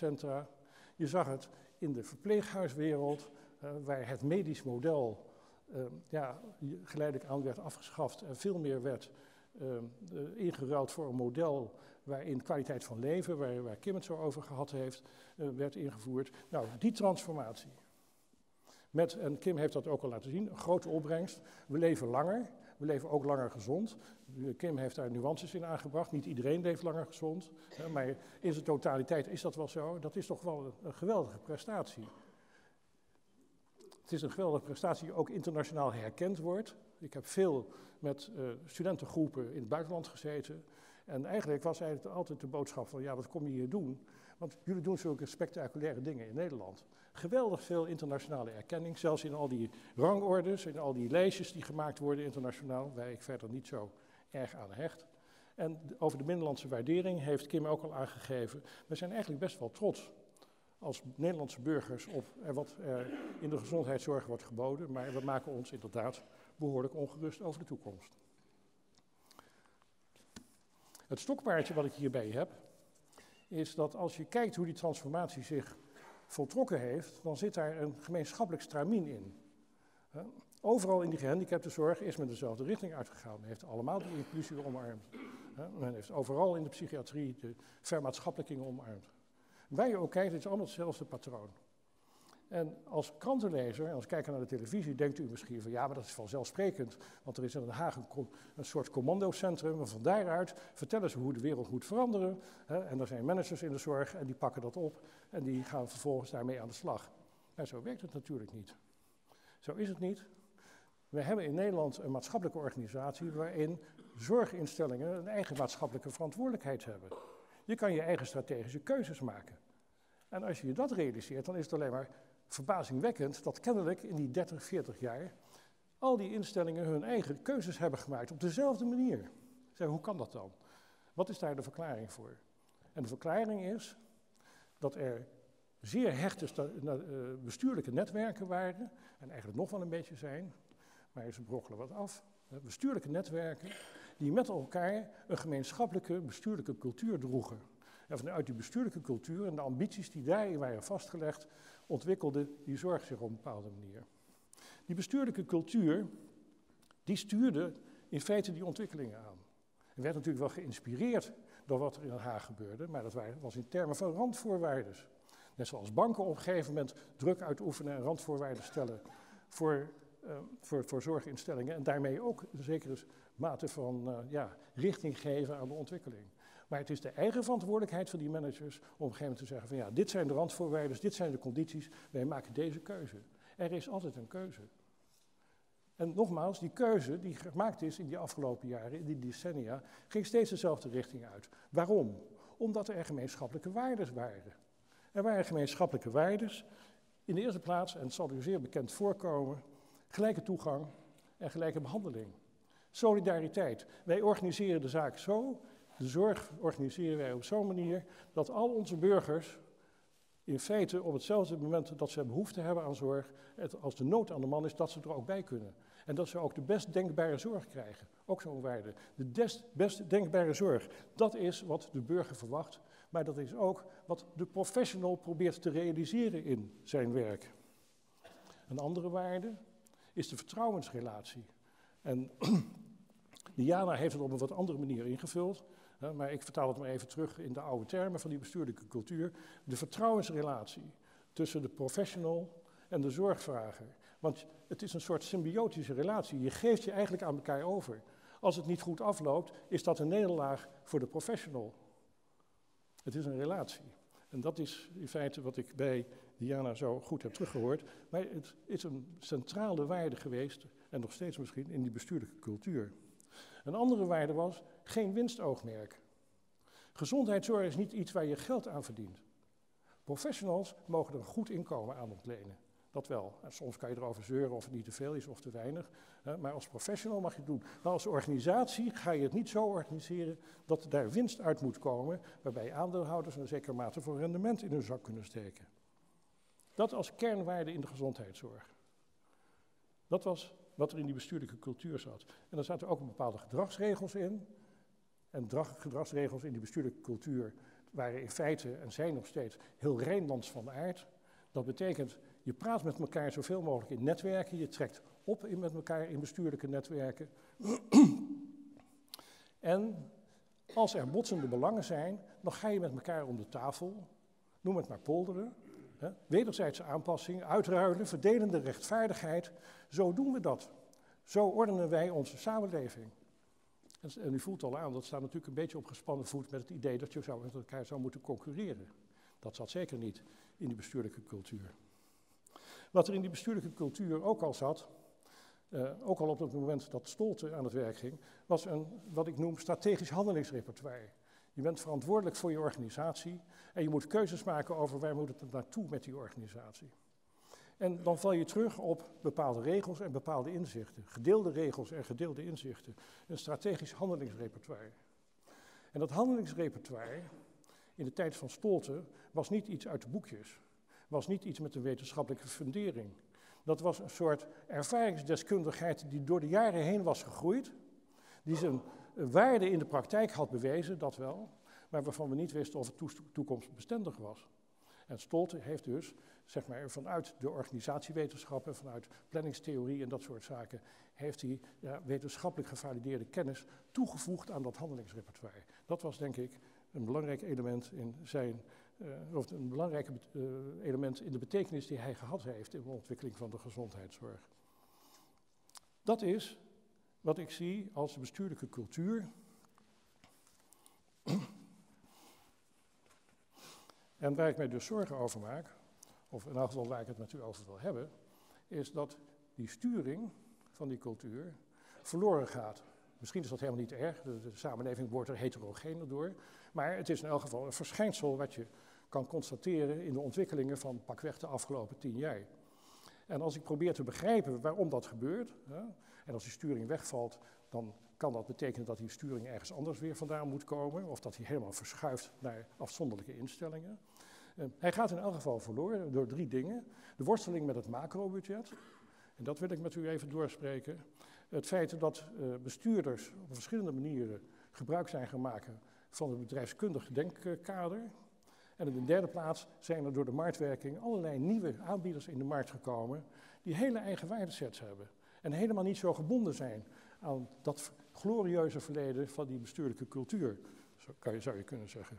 interventiecentra. Je zag het in de verpleeghuiswereld, uh, waar het medisch model uh, ja, geleidelijk aan werd afgeschaft en veel meer werd uh, uh, ingeruild voor een model waarin kwaliteit van leven, waar, waar Kim het zo over gehad heeft, uh, werd ingevoerd. Nou, die transformatie. Met, en Kim heeft dat ook al laten zien, een grote opbrengst. We leven langer, we leven ook langer gezond. Kim heeft daar nuances in aangebracht. Niet iedereen leeft langer gezond, hè, maar in zijn totaliteit is dat wel zo. Dat is toch wel een, een geweldige prestatie. Het is een geweldige prestatie die ook internationaal herkend wordt. Ik heb veel met uh, studentengroepen in het buitenland gezeten. En eigenlijk was eigenlijk altijd de boodschap van, ja, wat kom je hier doen? Want jullie doen zulke spectaculaire dingen in Nederland. Geweldig veel internationale erkenning, zelfs in al die rangordes, in al die lijstjes die gemaakt worden internationaal, waar ik verder niet zo erg aan hecht. En over de binnenlandse waardering heeft Kim ook al aangegeven, we zijn eigenlijk best wel trots als Nederlandse burgers op wat er in de gezondheidszorg wordt geboden, maar we maken ons inderdaad behoorlijk ongerust over de toekomst. Het stokpaardje wat ik hierbij heb, is dat als je kijkt hoe die transformatie zich voltrokken heeft, dan zit daar een gemeenschappelijk stramien in. Overal in die gehandicaptenzorg is men dezelfde richting uitgegaan. Men heeft allemaal de inclusie omarmd. Men heeft overal in de psychiatrie de vermaatschappelijking omarmd. Waar je ook kijkt, het is allemaal hetzelfde patroon. En als krantenlezer, en als kijker naar de televisie, denkt u misschien van ja, maar dat is vanzelfsprekend, want er is in Den Haag een, een soort commandocentrum en van daaruit vertellen ze hoe de wereld moet veranderen. Hè, en er zijn managers in de zorg en die pakken dat op en die gaan vervolgens daarmee aan de slag. Maar zo werkt het natuurlijk niet. Zo is het niet. We hebben in Nederland een maatschappelijke organisatie waarin zorginstellingen een eigen maatschappelijke verantwoordelijkheid hebben. Je kan je eigen strategische keuzes maken. En als je je dat realiseert, dan is het alleen maar verbazingwekkend dat kennelijk in die dertig, veertig jaar al die instellingen hun eigen keuzes hebben gemaakt op dezelfde manier. Zeg, hoe kan dat dan? Wat is daar de verklaring voor? En de verklaring is dat er zeer hechte bestuurlijke netwerken waren, en eigenlijk nog wel een beetje zijn, maar ze brokkelen wat af. Bestuurlijke netwerken die met elkaar een gemeenschappelijke bestuurlijke cultuur droegen. En vanuit die bestuurlijke cultuur en de ambities die daarin waren vastgelegd, ontwikkelde die zorg zich op een bepaalde manier. Die bestuurlijke cultuur, die stuurde in feite die ontwikkelingen aan. Er werd natuurlijk wel geïnspireerd door wat er in Den Haag gebeurde, maar dat was in termen van randvoorwaarden. Net zoals banken op een gegeven moment druk uitoefenen en randvoorwaarden stellen voor, uh, voor, voor zorginstellingen en daarmee ook een zekere mate van uh, ja, richting geven aan de ontwikkeling. Maar het is de eigen verantwoordelijkheid van die managers om op een gegeven moment te zeggen van ja, dit zijn de randvoorwaarden, dit zijn de condities, wij maken deze keuze. Er is altijd een keuze. En nogmaals, die keuze die gemaakt is in die afgelopen jaren, in die decennia, ging steeds dezelfde richting uit. Waarom? Omdat er gemeenschappelijke waarden waren. Er waren gemeenschappelijke waarden, in de eerste plaats, en het zal u zeer bekend voorkomen, gelijke toegang en gelijke behandeling. Solidariteit. Wij organiseren de zaak zo, de zorg organiseren wij op zo'n manier, dat al onze burgers in feite op hetzelfde moment dat ze behoefte hebben aan zorg, als de nood aan de man is, dat ze er ook bij kunnen. En dat ze ook de best denkbare zorg krijgen. Ook zo'n waarde. De des, best denkbare zorg. Dat is wat de burger verwacht, maar dat is ook wat de professional probeert te realiseren in zijn werk. Een andere waarde is de vertrouwensrelatie. En Diana heeft het op een wat andere manier ingevuld. Maar ik vertaal het maar even terug in de oude termen van die bestuurlijke cultuur. De vertrouwensrelatie tussen de professional en de zorgvrager. Want het is een soort symbiotische relatie. Je geeft je eigenlijk aan elkaar over. Als het niet goed afloopt, is dat een nederlaag voor de professional. Het is een relatie. En dat is in feite wat ik bij Diana zo goed heb teruggehoord. Maar het is een centrale waarde geweest, en nog steeds misschien, in die bestuurlijke cultuur. Een andere waarde was geen winstoogmerk. Gezondheidszorg is niet iets waar je geld aan verdient. Professionals mogen er een goed inkomen aan ontlenen. Dat wel. En soms kan je erover zeuren of het niet te veel is of te weinig. Maar als professional mag je het doen. Maar als organisatie ga je het niet zo organiseren dat daar winst uit moet komen, waarbij aandeelhouders een zekere mate van rendement in hun zak kunnen steken. Dat als kernwaarde in de gezondheidszorg. Dat was wat er in die bestuurlijke cultuur zat. En er zaten ook bepaalde gedragsregels in. En gedragsregels in die bestuurlijke cultuur waren in feite, en zijn nog steeds, heel Rijnlands van aard. Dat betekent, je praat met elkaar zoveel mogelijk in netwerken, je trekt op in met elkaar in bestuurlijke netwerken. En als er botsende belangen zijn, dan ga je met elkaar om de tafel, noem het maar polderen, hè, wederzijdse aanpassing, uitruilen, verdelende rechtvaardigheid. Zo doen we dat. Zo ordenen wij onze samenleving. En, en u voelt al aan, dat staat natuurlijk een beetje op gespannen voet met het idee dat je zou met elkaar zou moeten concurreren. Dat zat zeker niet in die bestuurlijke cultuur. Wat er in die bestuurlijke cultuur ook al zat, uh, ook al op het moment dat Stolte aan het werk ging, was een, wat ik noem, strategisch handelingsrepertoire. Je bent verantwoordelijk voor je organisatie en je moet keuzes maken over waar moet het naartoe met die organisatie. En dan val je terug op bepaalde regels en bepaalde inzichten. Gedeelde regels en gedeelde inzichten. Een strategisch handelingsrepertoire. En dat handelingsrepertoire, in de tijd van Stolte, was niet iets uit de boekjes. Was niet iets met een wetenschappelijke fundering. Dat was een soort ervaringsdeskundigheid die door de jaren heen was gegroeid. Die zijn waarde in de praktijk had bewezen, dat wel. Maar waarvan we niet wisten of het toekomstbestendig was. En Stolte heeft dus, zeg maar, vanuit de organisatiewetenschappen, vanuit planningstheorie en dat soort zaken, heeft hij ja, wetenschappelijk gevalideerde kennis toegevoegd aan dat handelingsrepertoire. Dat was, denk ik, een belangrijk element in zijn, uh, of een belangrijk uh, element in de betekenis die hij gehad heeft in de ontwikkeling van de gezondheidszorg. Dat is wat ik zie als de bestuurlijke cultuur. En waar ik mij dus zorgen over maak, of in elk geval waar ik het met u over wil hebben, is dat die sturing van die cultuur verloren gaat. Misschien is dat helemaal niet erg, de, de samenleving wordt er heterogener door, maar het is in elk geval een verschijnsel wat je kan constateren in de ontwikkelingen van pakweg de afgelopen tien jaar. En als ik probeer te begrijpen waarom dat gebeurt, hè, en als die sturing wegvalt, dan kan dat betekenen dat die sturing ergens anders weer vandaan moet komen, of dat hij helemaal verschuift naar afzonderlijke instellingen. Uh, hij gaat in elk geval verloren door drie dingen. De worsteling met het macrobudget, en dat wil ik met u even doorspreken. Het feit dat uh, bestuurders op verschillende manieren gebruik zijn gaan maken van het bedrijfskundig denkkader. En in de derde plaats zijn er door de marktwerking allerlei nieuwe aanbieders in de markt gekomen die hele eigen waardesets hebben. En helemaal niet zo gebonden zijn aan dat glorieuze verleden van die bestuurlijke cultuur, zo kan je, zou je kunnen zeggen.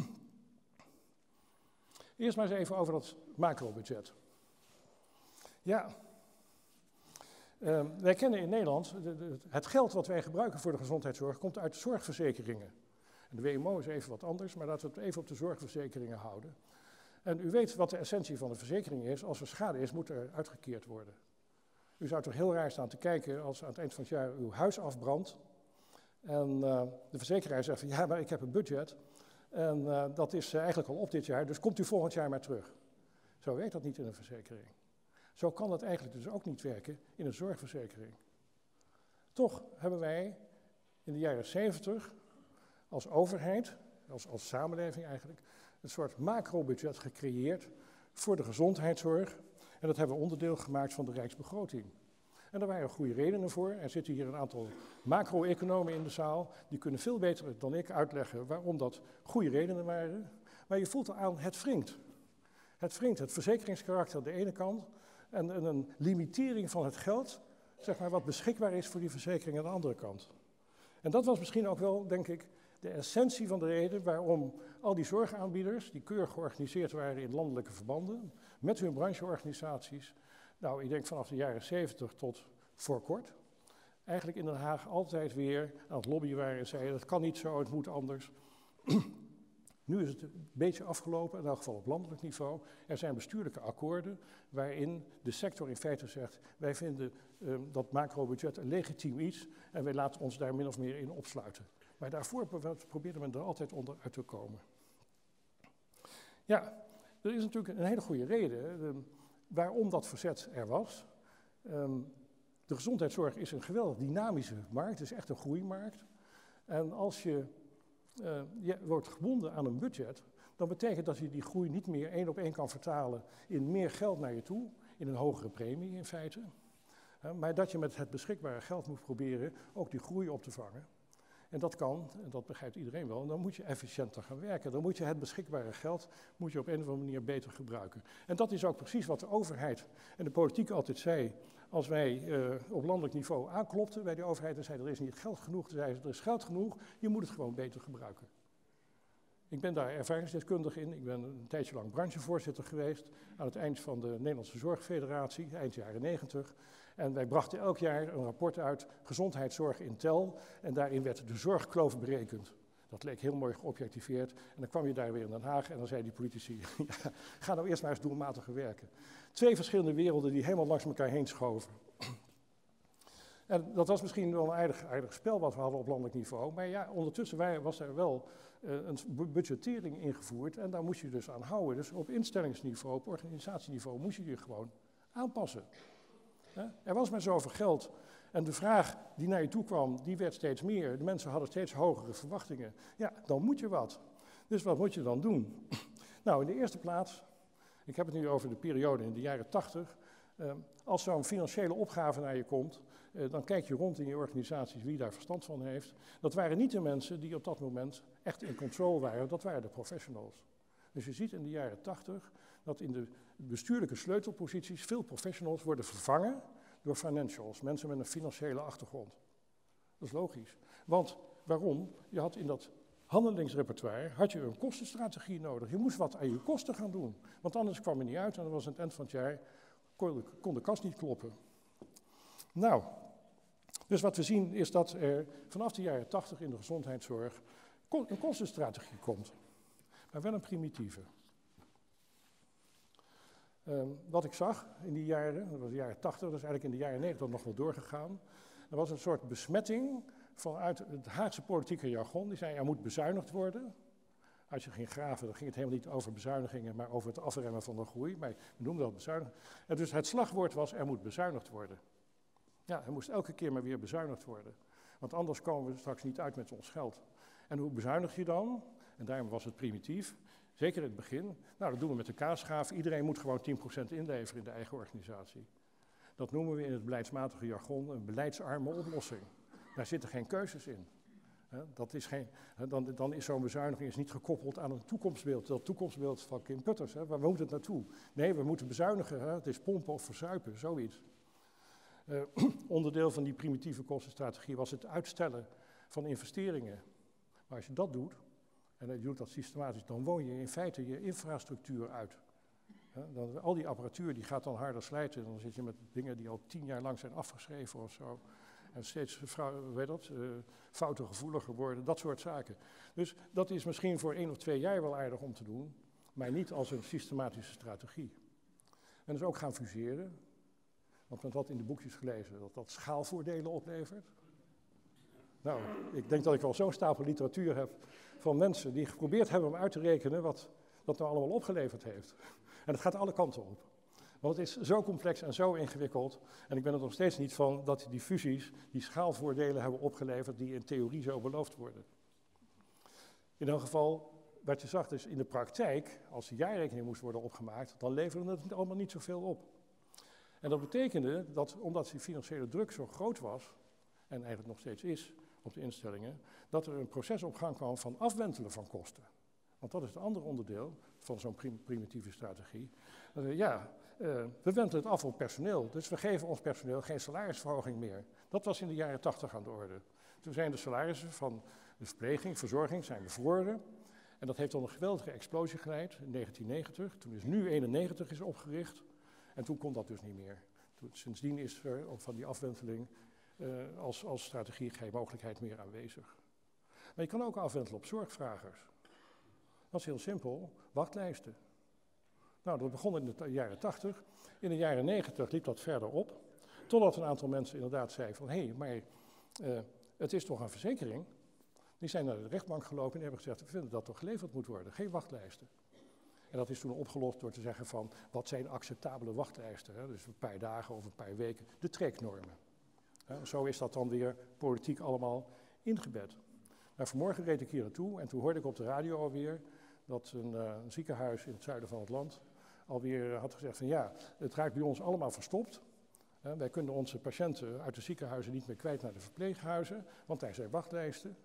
Eerst maar eens even over dat macrobudget. Ja, uh, wij kennen in Nederland, de, de, het geld wat wij gebruiken voor de gezondheidszorg komt uit de zorgverzekeringen. En de W M O is even wat anders, maar laten we het even op de zorgverzekeringen houden. En u weet wat de essentie van de verzekering is. Als er schade is, moet er uitgekeerd worden. U zou toch heel raar staan te kijken als aan het eind van het jaar uw huis afbrandt. En uh, de verzekeraar zegt van ja, maar ik heb een budget. En uh, dat is uh, eigenlijk al op dit jaar, dus komt u volgend jaar maar terug. Zo werkt dat niet in een verzekering. Zo kan dat eigenlijk dus ook niet werken in een zorgverzekering. Toch hebben wij in de jaren zeventig als overheid, als, als samenleving eigenlijk, een soort macrobudget gecreëerd voor de gezondheidszorg. En dat hebben we onderdeel gemaakt van de Rijksbegroting. En daar waren goede redenen voor. Er zitten hier een aantal macro-economen in de zaal. Die kunnen veel beter dan ik uitleggen waarom dat goede redenen waren. Maar je voelt al aan, het wringt. Het wringt, het verzekeringskarakter aan de ene kant. En, en een limitering van het geld, zeg maar, wat beschikbaar is voor die verzekering aan de andere kant. En dat was misschien ook wel, denk ik, de essentie van de reden waarom al die zorgaanbieders, die keurig georganiseerd waren in landelijke verbanden, met hun brancheorganisaties, nou, ik denk vanaf de jaren zeventig tot voor kort, eigenlijk in Den Haag altijd weer aan het lobbyen waren en zeiden, dat kan niet zo, het moet anders. Nu is het een beetje afgelopen, in elk geval op landelijk niveau. Er zijn bestuurlijke akkoorden waarin de sector in feite zegt, wij vinden uh, dat macrobudget een legitiem iets en wij laten ons daar min of meer in opsluiten. Maar daarvoor probeerde men er altijd onder uit te komen. Ja, er is natuurlijk een hele goede reden uh, waarom dat verzet er was. Um, de gezondheidszorg is een geweldig dynamische markt, het is echt een groeimarkt. En als je, uh, je wordt gebonden aan een budget, dan betekent dat je die groei niet meer één op één kan vertalen in meer geld naar je toe, in een hogere premie in feite. Uh, maar dat je met het beschikbare geld moet proberen ook die groei op te vangen. En dat kan, en dat begrijpt iedereen wel, dan moet je efficiënter gaan werken. Dan moet je het beschikbare geld moet je op een of andere manier beter gebruiken. En dat is ook precies wat de overheid en de politiek altijd zei. Als wij uh, op landelijk niveau aanklopten bij de overheid en zeiden er is niet geld genoeg, dan zeiden ze er is geld genoeg, je moet het gewoon beter gebruiken. Ik ben daar ervaringsdeskundig in, ik ben een tijdje lang branchevoorzitter geweest aan het eind van de Nederlandse Zorgfederatie, eind jaren negentig. En wij brachten elk jaar een rapport uit, gezondheidszorg in tel, en daarin werd de zorgkloof berekend. Dat leek heel mooi geobjectiveerd. En dan kwam je daar weer in Den Haag en dan zeiden die politici, ja, ga nou eerst maar eens doelmatiger werken. Twee verschillende werelden die helemaal langs elkaar heen schoven. En dat was misschien wel een aardig, aardig spel wat we hadden op landelijk niveau. Maar ja, ondertussen was er wel uh, een budgettering ingevoerd en daar moest je dus aan houden. Dus op instellingsniveau, op organisatieniveau moest je je gewoon aanpassen. Ja? Er was maar zoveel geld. En de vraag die naar je toe kwam, die werd steeds meer. De mensen hadden steeds hogere verwachtingen. Ja, dan moet je wat. Dus wat moet je dan doen? Nou, in de eerste plaats, ik heb het nu over de periode in de jaren tachtig. Uh, als zo'n financiële opgave naar je komt, uh, dan kijk je rond in je organisaties wie daar verstand van heeft. Dat waren niet de mensen die op dat moment echt in controle waren, dat waren de professionals. Dus je ziet in de jaren tachtig dat in de bestuurlijke sleutelposities veel professionals worden vervangen door financials, mensen met een financiële achtergrond. Dat is logisch. Want waarom? Je had in dat handelingsrepertoire had je een kostenstrategie nodig. Je moest wat aan je kosten gaan doen. Want anders kwam je niet uit en dan was aan het eind van het jaar kon de, kon de kas niet kloppen. Nou, dus wat we zien is dat er vanaf de jaren tachtig in de gezondheidszorg een kostenstrategie komt. Maar wel een primitieve. Um, wat ik zag in die jaren, dat was de jaren tachtig, dat is eigenlijk in de jaren negentig nog wel doorgegaan. Er was een soort besmetting vanuit het Haagse politieke jargon. Die zei, er moet bezuinigd worden. Als je ging graven, dan ging het helemaal niet over bezuinigingen, maar over het afremmen van de groei. Maar we noemden dat bezuinigen. En dus het slagwoord was, er moet bezuinigd worden. Ja, er moest elke keer maar weer bezuinigd worden. Want anders komen we straks niet uit met ons geld. En hoe bezuinig je dan? En daarom was het primitief. Zeker in het begin. Nou, dat doen we met de kaasschaaf. Iedereen moet gewoon tien procent inleveren in de eigen organisatie. Dat noemen we in het beleidsmatige jargon een beleidsarme oplossing. Daar zitten geen keuzes in. Dat is geen, dan, dan is zo'n bezuiniging is niet gekoppeld aan een toekomstbeeld. Dat toekomstbeeld van Kim Putters. Hè. Waar moet het naartoe? Nee, we moeten bezuinigen. Hè. Het is pompen of verzuipen, zoiets. Uh, onderdeel van die primitieve kostenstrategie was het uitstellen van investeringen. Maar als je dat doet, en je doet dat systematisch, dan woon je in feite je infrastructuur uit. He, dan, al die apparatuur die gaat dan harder slijten. Dan zit je met dingen die al tien jaar lang zijn afgeschreven of zo. En steeds weet dat, uh, fouten gevoeliger worden, dat soort zaken. Dus dat is misschien voor één of twee jaar wel aardig om te doen, maar niet als een systematische strategie. En dus ook gaan fuseren. Want men had in de boekjes gelezen dat dat schaalvoordelen oplevert. Nou, ik denk dat ik wel zo'n stapel literatuur heb van mensen die geprobeerd hebben om uit te rekenen wat dat nou allemaal opgeleverd heeft. En het gaat alle kanten op. Want het is zo complex en zo ingewikkeld. En ik ben er nog steeds niet van dat die fusies die schaalvoordelen hebben opgeleverd die in theorie zo beloofd worden. In elk geval, wat je zag is in de praktijk, als de jaarrekening moest worden opgemaakt, dan leverde het allemaal niet zoveel op. En dat betekende dat, omdat die financiële druk zo groot was, en eigenlijk nog steeds is op de instellingen, dat er een proces op gang kwam van afwentelen van kosten. Want dat is het andere onderdeel van zo'n prim primitieve strategie. Uh, ja, uh, we wentelen het af op personeel, dus we geven ons personeel geen salarisverhoging meer. Dat was in de jaren tachtig aan de orde. Toen zijn de salarissen van de verpleging, verzorging, zijn bevroren. En dat heeft tot een geweldige explosie geleid in negentien negentig, toen is nu eenennegentig is opgericht. En toen kon dat dus niet meer. Toen, sindsdien is er van die afwenteling uh, als, als strategie geen mogelijkheid meer aanwezig. Maar je kan ook afwentelen op zorgvragers. Dat is heel simpel, wachtlijsten. Nou, dat begon in de jaren tachtig. In de jaren negentig liep dat verder op. Totdat een aantal mensen inderdaad zeiden van, hé, hey, maar uh, het is toch een verzekering? Die zijn naar de rechtbank gelopen en hebben gezegd, we vinden dat toch geleverd moet worden, geen wachtlijsten. En dat is toen opgelost door te zeggen van, wat zijn acceptabele wachtlijsten? Hè? Dus een paar dagen of een paar weken, de treknormen. Hè? Zo is dat dan weer politiek allemaal ingebed. Nou, vanmorgen reed ik hier naartoe en toen hoorde ik op de radio alweer dat een, uh, een ziekenhuis in het zuiden van het land alweer uh, had gezegd van ja, het raakt bij ons allemaal verstopt. Uh, wij kunnen onze patiënten uit de ziekenhuizen niet meer kwijt naar de verpleeghuizen, want daar zijn wachtlijsten.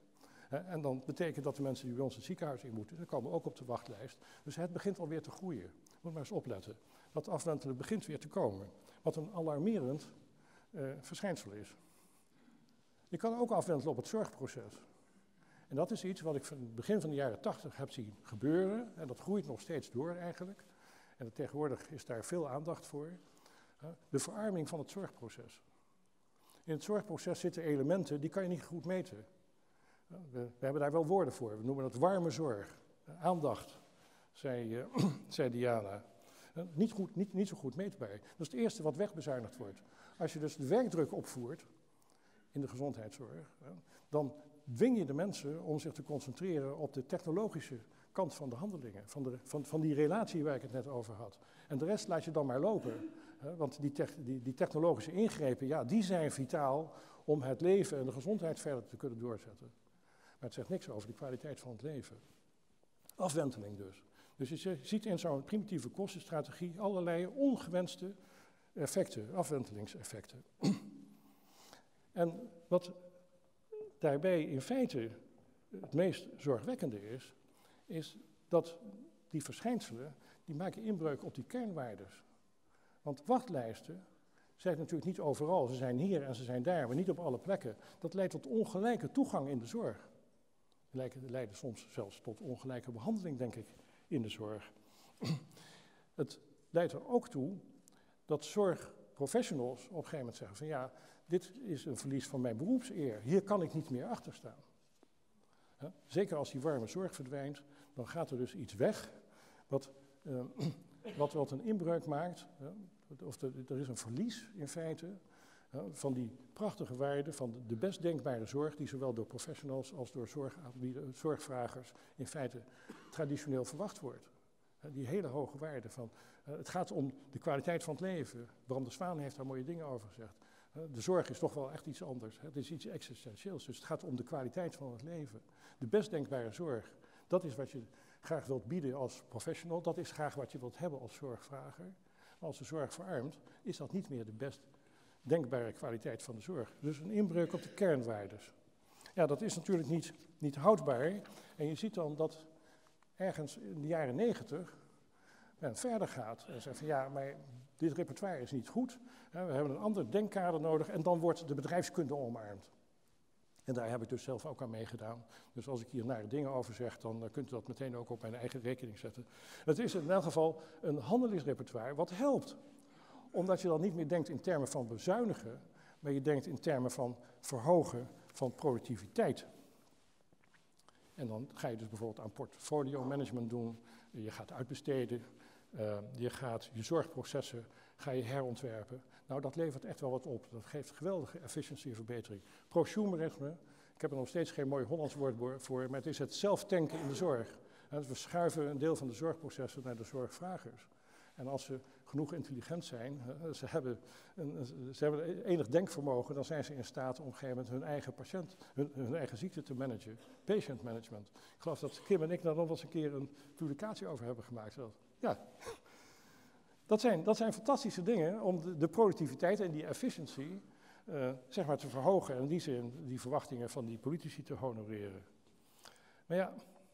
En dan betekent dat de mensen die bij ons het ziekenhuis in moeten, die komen ook op de wachtlijst. Dus het begint alweer te groeien. Moet maar eens opletten. Dat afwentelen begint weer te komen. Wat een alarmerend uh, verschijnsel is. Je kan ook afwentelen op het zorgproces. En dat is iets wat ik van het begin van de jaren tachtig heb zien gebeuren. En dat groeit nog steeds door eigenlijk. En tegenwoordig is daar veel aandacht voor. De verarming van het zorgproces. In het zorgproces zitten elementen die kan je niet goed meten. We, we hebben daar wel woorden voor. We noemen dat warme zorg. Aandacht, zei, uh, zei Diana. Niet, goed, niet, niet zo goed meetbaar. Dat is het eerste wat wegbezuinigd wordt. Als je dus de werkdruk opvoert in de gezondheidszorg, dan dwing je de mensen om zich te concentreren op de technologische kant van de handelingen, van, de, van, van die relatie waar ik het net over had. En de rest laat je dan maar lopen. Hè, want die, te, die, die technologische ingrepen, ja, die zijn vitaal om het leven en de gezondheid verder te kunnen doorzetten. Maar het zegt niks over de kwaliteit van het leven. Afwenteling dus. Dus je ziet in zo'n primitieve kostenstrategie allerlei ongewenste effecten, afwentelingseffecten. En wat daarbij in feite het meest zorgwekkende is, is dat die verschijnselen, die maken inbreuk op die kernwaardes. Want wachtlijsten zijn natuurlijk niet overal, ze zijn hier en ze zijn daar, maar niet op alle plekken. Dat leidt tot ongelijke toegang in de zorg. Die leiden soms zelfs tot ongelijke behandeling, denk ik, in de zorg. Het leidt er ook toe dat zorgprofessionals op een gegeven moment zeggen van ja, dit is een verlies van mijn beroepseer, hier kan ik niet meer achter staan. Zeker als die warme zorg verdwijnt, dan gaat er dus iets weg wat, uh, wat, wat een inbreuk maakt, uh, of de, er is een verlies in feite uh, van die prachtige waarden van de, de best denkbare zorg die zowel door professionals als door zorgaanbieders, zorgvragers in feite traditioneel verwacht wordt. Uh, die hele hoge waarden van, uh, het gaat om de kwaliteit van het leven. Bram de Zwaan heeft daar mooie dingen over gezegd. Uh, de zorg is toch wel echt iets anders. Hè? Het is iets existentieels, dus het gaat om de kwaliteit van het leven. De best denkbare zorg, dat is wat je graag wilt bieden als professional, dat is graag wat je wilt hebben als zorgvrager. Maar als de zorg verarmt, is dat niet meer de best denkbare kwaliteit van de zorg. Dus een inbreuk op de kernwaardes. Ja, dat is natuurlijk niet, niet houdbaar. En je ziet dan dat ergens in de jaren negentig men verder gaat en zegt van ja, maar dit repertoire is niet goed. We hebben een ander denkkader nodig en dan wordt de bedrijfskunde omarmd. En daar heb ik dus zelf ook aan meegedaan. Dus als ik hier nare dingen over zeg, dan uh, kunt u dat meteen ook op mijn eigen rekening zetten. Het is in elk geval een handelingsrepertoire wat helpt. Omdat je dan niet meer denkt in termen van bezuinigen, maar je denkt in termen van verhogen van productiviteit. En dan ga je dus bijvoorbeeld aan portfolio management doen, je gaat uitbesteden, uh, je gaat je zorgprocessen ga je herontwerpen. Nou, dat levert echt wel wat op. Dat geeft geweldige efficiëntieverbetering. Prosumerisme, ik heb er nog steeds geen mooi Hollands woord voor, maar het is het zelftanken in de zorg. Dus we schuiven een deel van de zorgprocessen naar de zorgvragers. En als ze genoeg intelligent zijn, ze hebben, een, ze hebben enig denkvermogen, dan zijn ze in staat om op een gegeven moment hun eigen patiënt, hun, hun eigen ziekte te managen. Patient management. Ik geloof dat Kim en ik daar nog wel eens een keer een publicatie over hebben gemaakt. Ja. Dat zijn, dat zijn fantastische dingen om de, de productiviteit en die efficiëntie uh, zeg maar te verhogen en in die zin die verwachtingen van die politici te honoreren. Maar ja,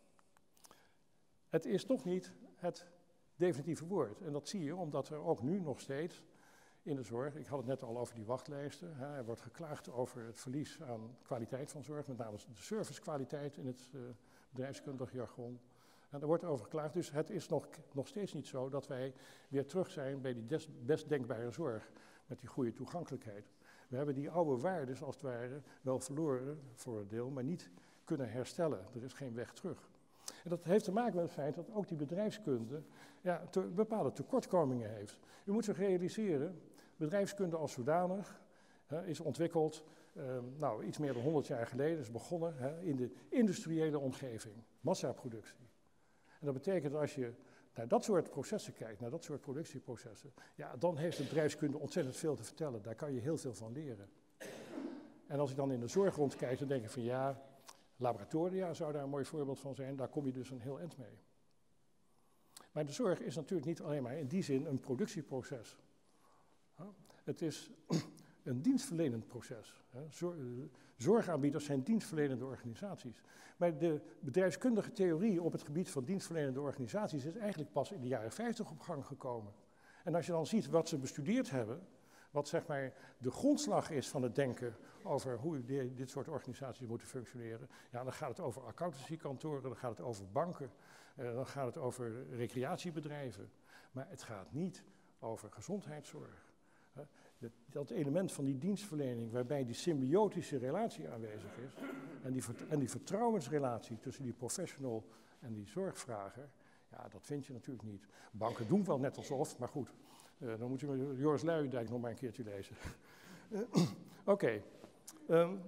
het is toch niet het definitieve woord. En dat zie je omdat er ook nu nog steeds in de zorg, ik had het net al over die wachtlijsten, hè, er wordt geklaagd over het verlies aan kwaliteit van zorg, met name de servicekwaliteit in het uh, bedrijfskundig jargon. En er wordt over geklaagd, dus het is nog, nog steeds niet zo dat wij weer terug zijn bij die des, best denkbare zorg, met die goede toegankelijkheid. We hebben die oude waarden als het ware wel verloren voor een deel, maar niet kunnen herstellen. Er is geen weg terug. En dat heeft te maken met het feit dat ook die bedrijfskunde ja, te, bepaalde tekortkomingen heeft. U moet zich realiseren, bedrijfskunde als zodanig uh, is ontwikkeld, uh, nou, iets meer dan honderd jaar geleden, is begonnen uh, in de industriële omgeving, massaproductie. En dat betekent dat als je naar dat soort processen kijkt, naar dat soort productieprocessen, ja, dan heeft de bedrijfskunde ontzettend veel te vertellen. Daar kan je heel veel van leren. En als ik dan in de zorg rondkijk, dan denk ik van ja, laboratoria zou daar een mooi voorbeeld van zijn. Daar kom je dus een heel eind mee. Maar de zorg is natuurlijk niet alleen maar in die zin een productieproces. Het is een dienstverlenend proces. Zorgaanbieders zijn dienstverlenende organisaties. Maar de bedrijfskundige theorie op het gebied van dienstverlenende organisaties is eigenlijk pas in de jaren vijftig op gang gekomen. En als je dan ziet wat ze bestudeerd hebben, wat zeg maar de grondslag is van het denken over hoe dit soort organisaties moeten functioneren, ja, dan gaat het over accountancykantoren, dan gaat het over banken, uh, dan gaat het over recreatiebedrijven. Maar het gaat niet over gezondheidszorg. Uh, dat, dat element van die dienstverlening waarbij die symbiotische relatie aanwezig is en die, en die vertrouwensrelatie tussen die professional en die zorgvrager, ja, dat vind je natuurlijk niet. Banken doen wel net alsof, maar goed. Uh, dan moet je Joris Luijendijk nog maar een keertje lezen. uh, Oké. Okay. Um,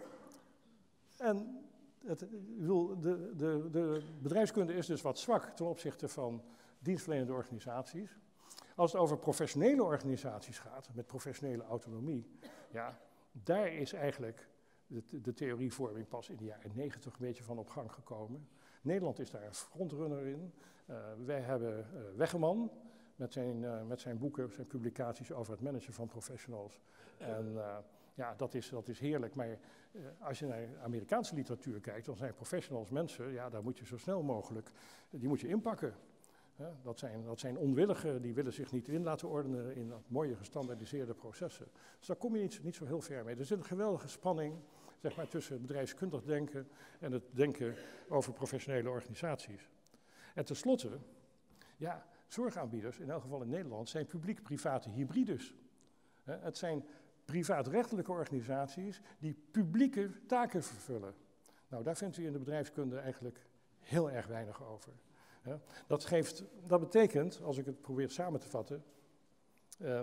en het, bedoel, de, de, de bedrijfskunde is dus wat zwak ten opzichte van dienstverlenende organisaties. Als het over professionele organisaties gaat, met professionele autonomie, ja, daar is eigenlijk de, de theorievorming pas in de jaren negentig een beetje van op gang gekomen. Nederland is daar een frontrunner in. Uh, wij hebben uh, Weggeman. Met zijn, uh, met zijn boeken, zijn publicaties over het managen van professionals. En uh, ja, dat is, dat is heerlijk. Maar uh, als je naar Amerikaanse literatuur kijkt, dan zijn professionals mensen, ja, daar moet je zo snel mogelijk, die moet je inpakken. Uh, dat, zijn, dat zijn onwilligen, die willen zich niet in laten ordenen in dat mooie gestandaardiseerde processen. Dus daar kom je niet, niet zo heel ver mee. Er zit een geweldige spanning, zeg maar, tussen het bedrijfskundig denken en het denken over professionele organisaties. En tenslotte, ja, zorgaanbieders, in elk geval in Nederland, zijn publiek-private hybrides. Het zijn privaatrechtelijke organisaties die publieke taken vervullen. Nou, daar vindt u in de bedrijfskunde eigenlijk heel erg weinig over. Dat, geeft, dat betekent, als ik het probeer samen te vatten, uh,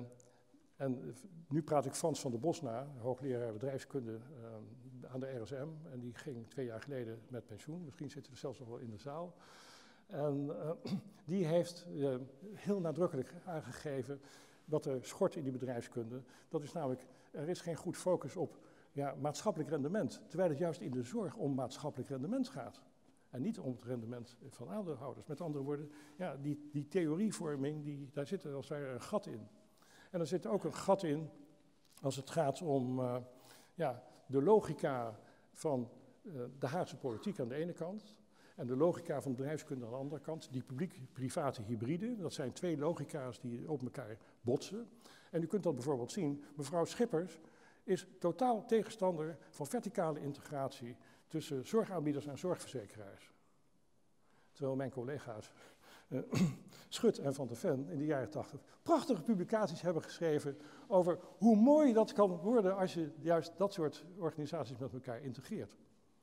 en nu praat ik Frans van der Bos na, hoogleraar bedrijfskunde uh, aan de R S M, en die ging twee jaar geleden met pensioen, misschien zitten we zelfs nog wel in de zaal. En uh, die heeft uh, heel nadrukkelijk aangegeven wat er schort in die bedrijfskunde. Dat is namelijk, er is geen goed focus op ja, maatschappelijk rendement. Terwijl het juist in de zorg om maatschappelijk rendement gaat. En niet om het rendement van aandeelhouders. Met andere woorden, ja, die, die theorievorming, die, daar zit er als het ware een gat in. En er zit ook een gat in als het gaat om uh, ja, de logica van uh, de Haagse politiek aan de ene kant. En de logica van de bedrijfskunde aan de andere kant, die publiek-private hybride, dat zijn twee logica's die op elkaar botsen. En u kunt dat bijvoorbeeld zien, mevrouw Schippers is totaal tegenstander van verticale integratie tussen zorgaanbieders en zorgverzekeraars. Terwijl mijn collega's uh, Schut en Van der Ven in de jaren tachtig prachtige publicaties hebben geschreven over hoe mooi dat kan worden als je juist dat soort organisaties met elkaar integreert.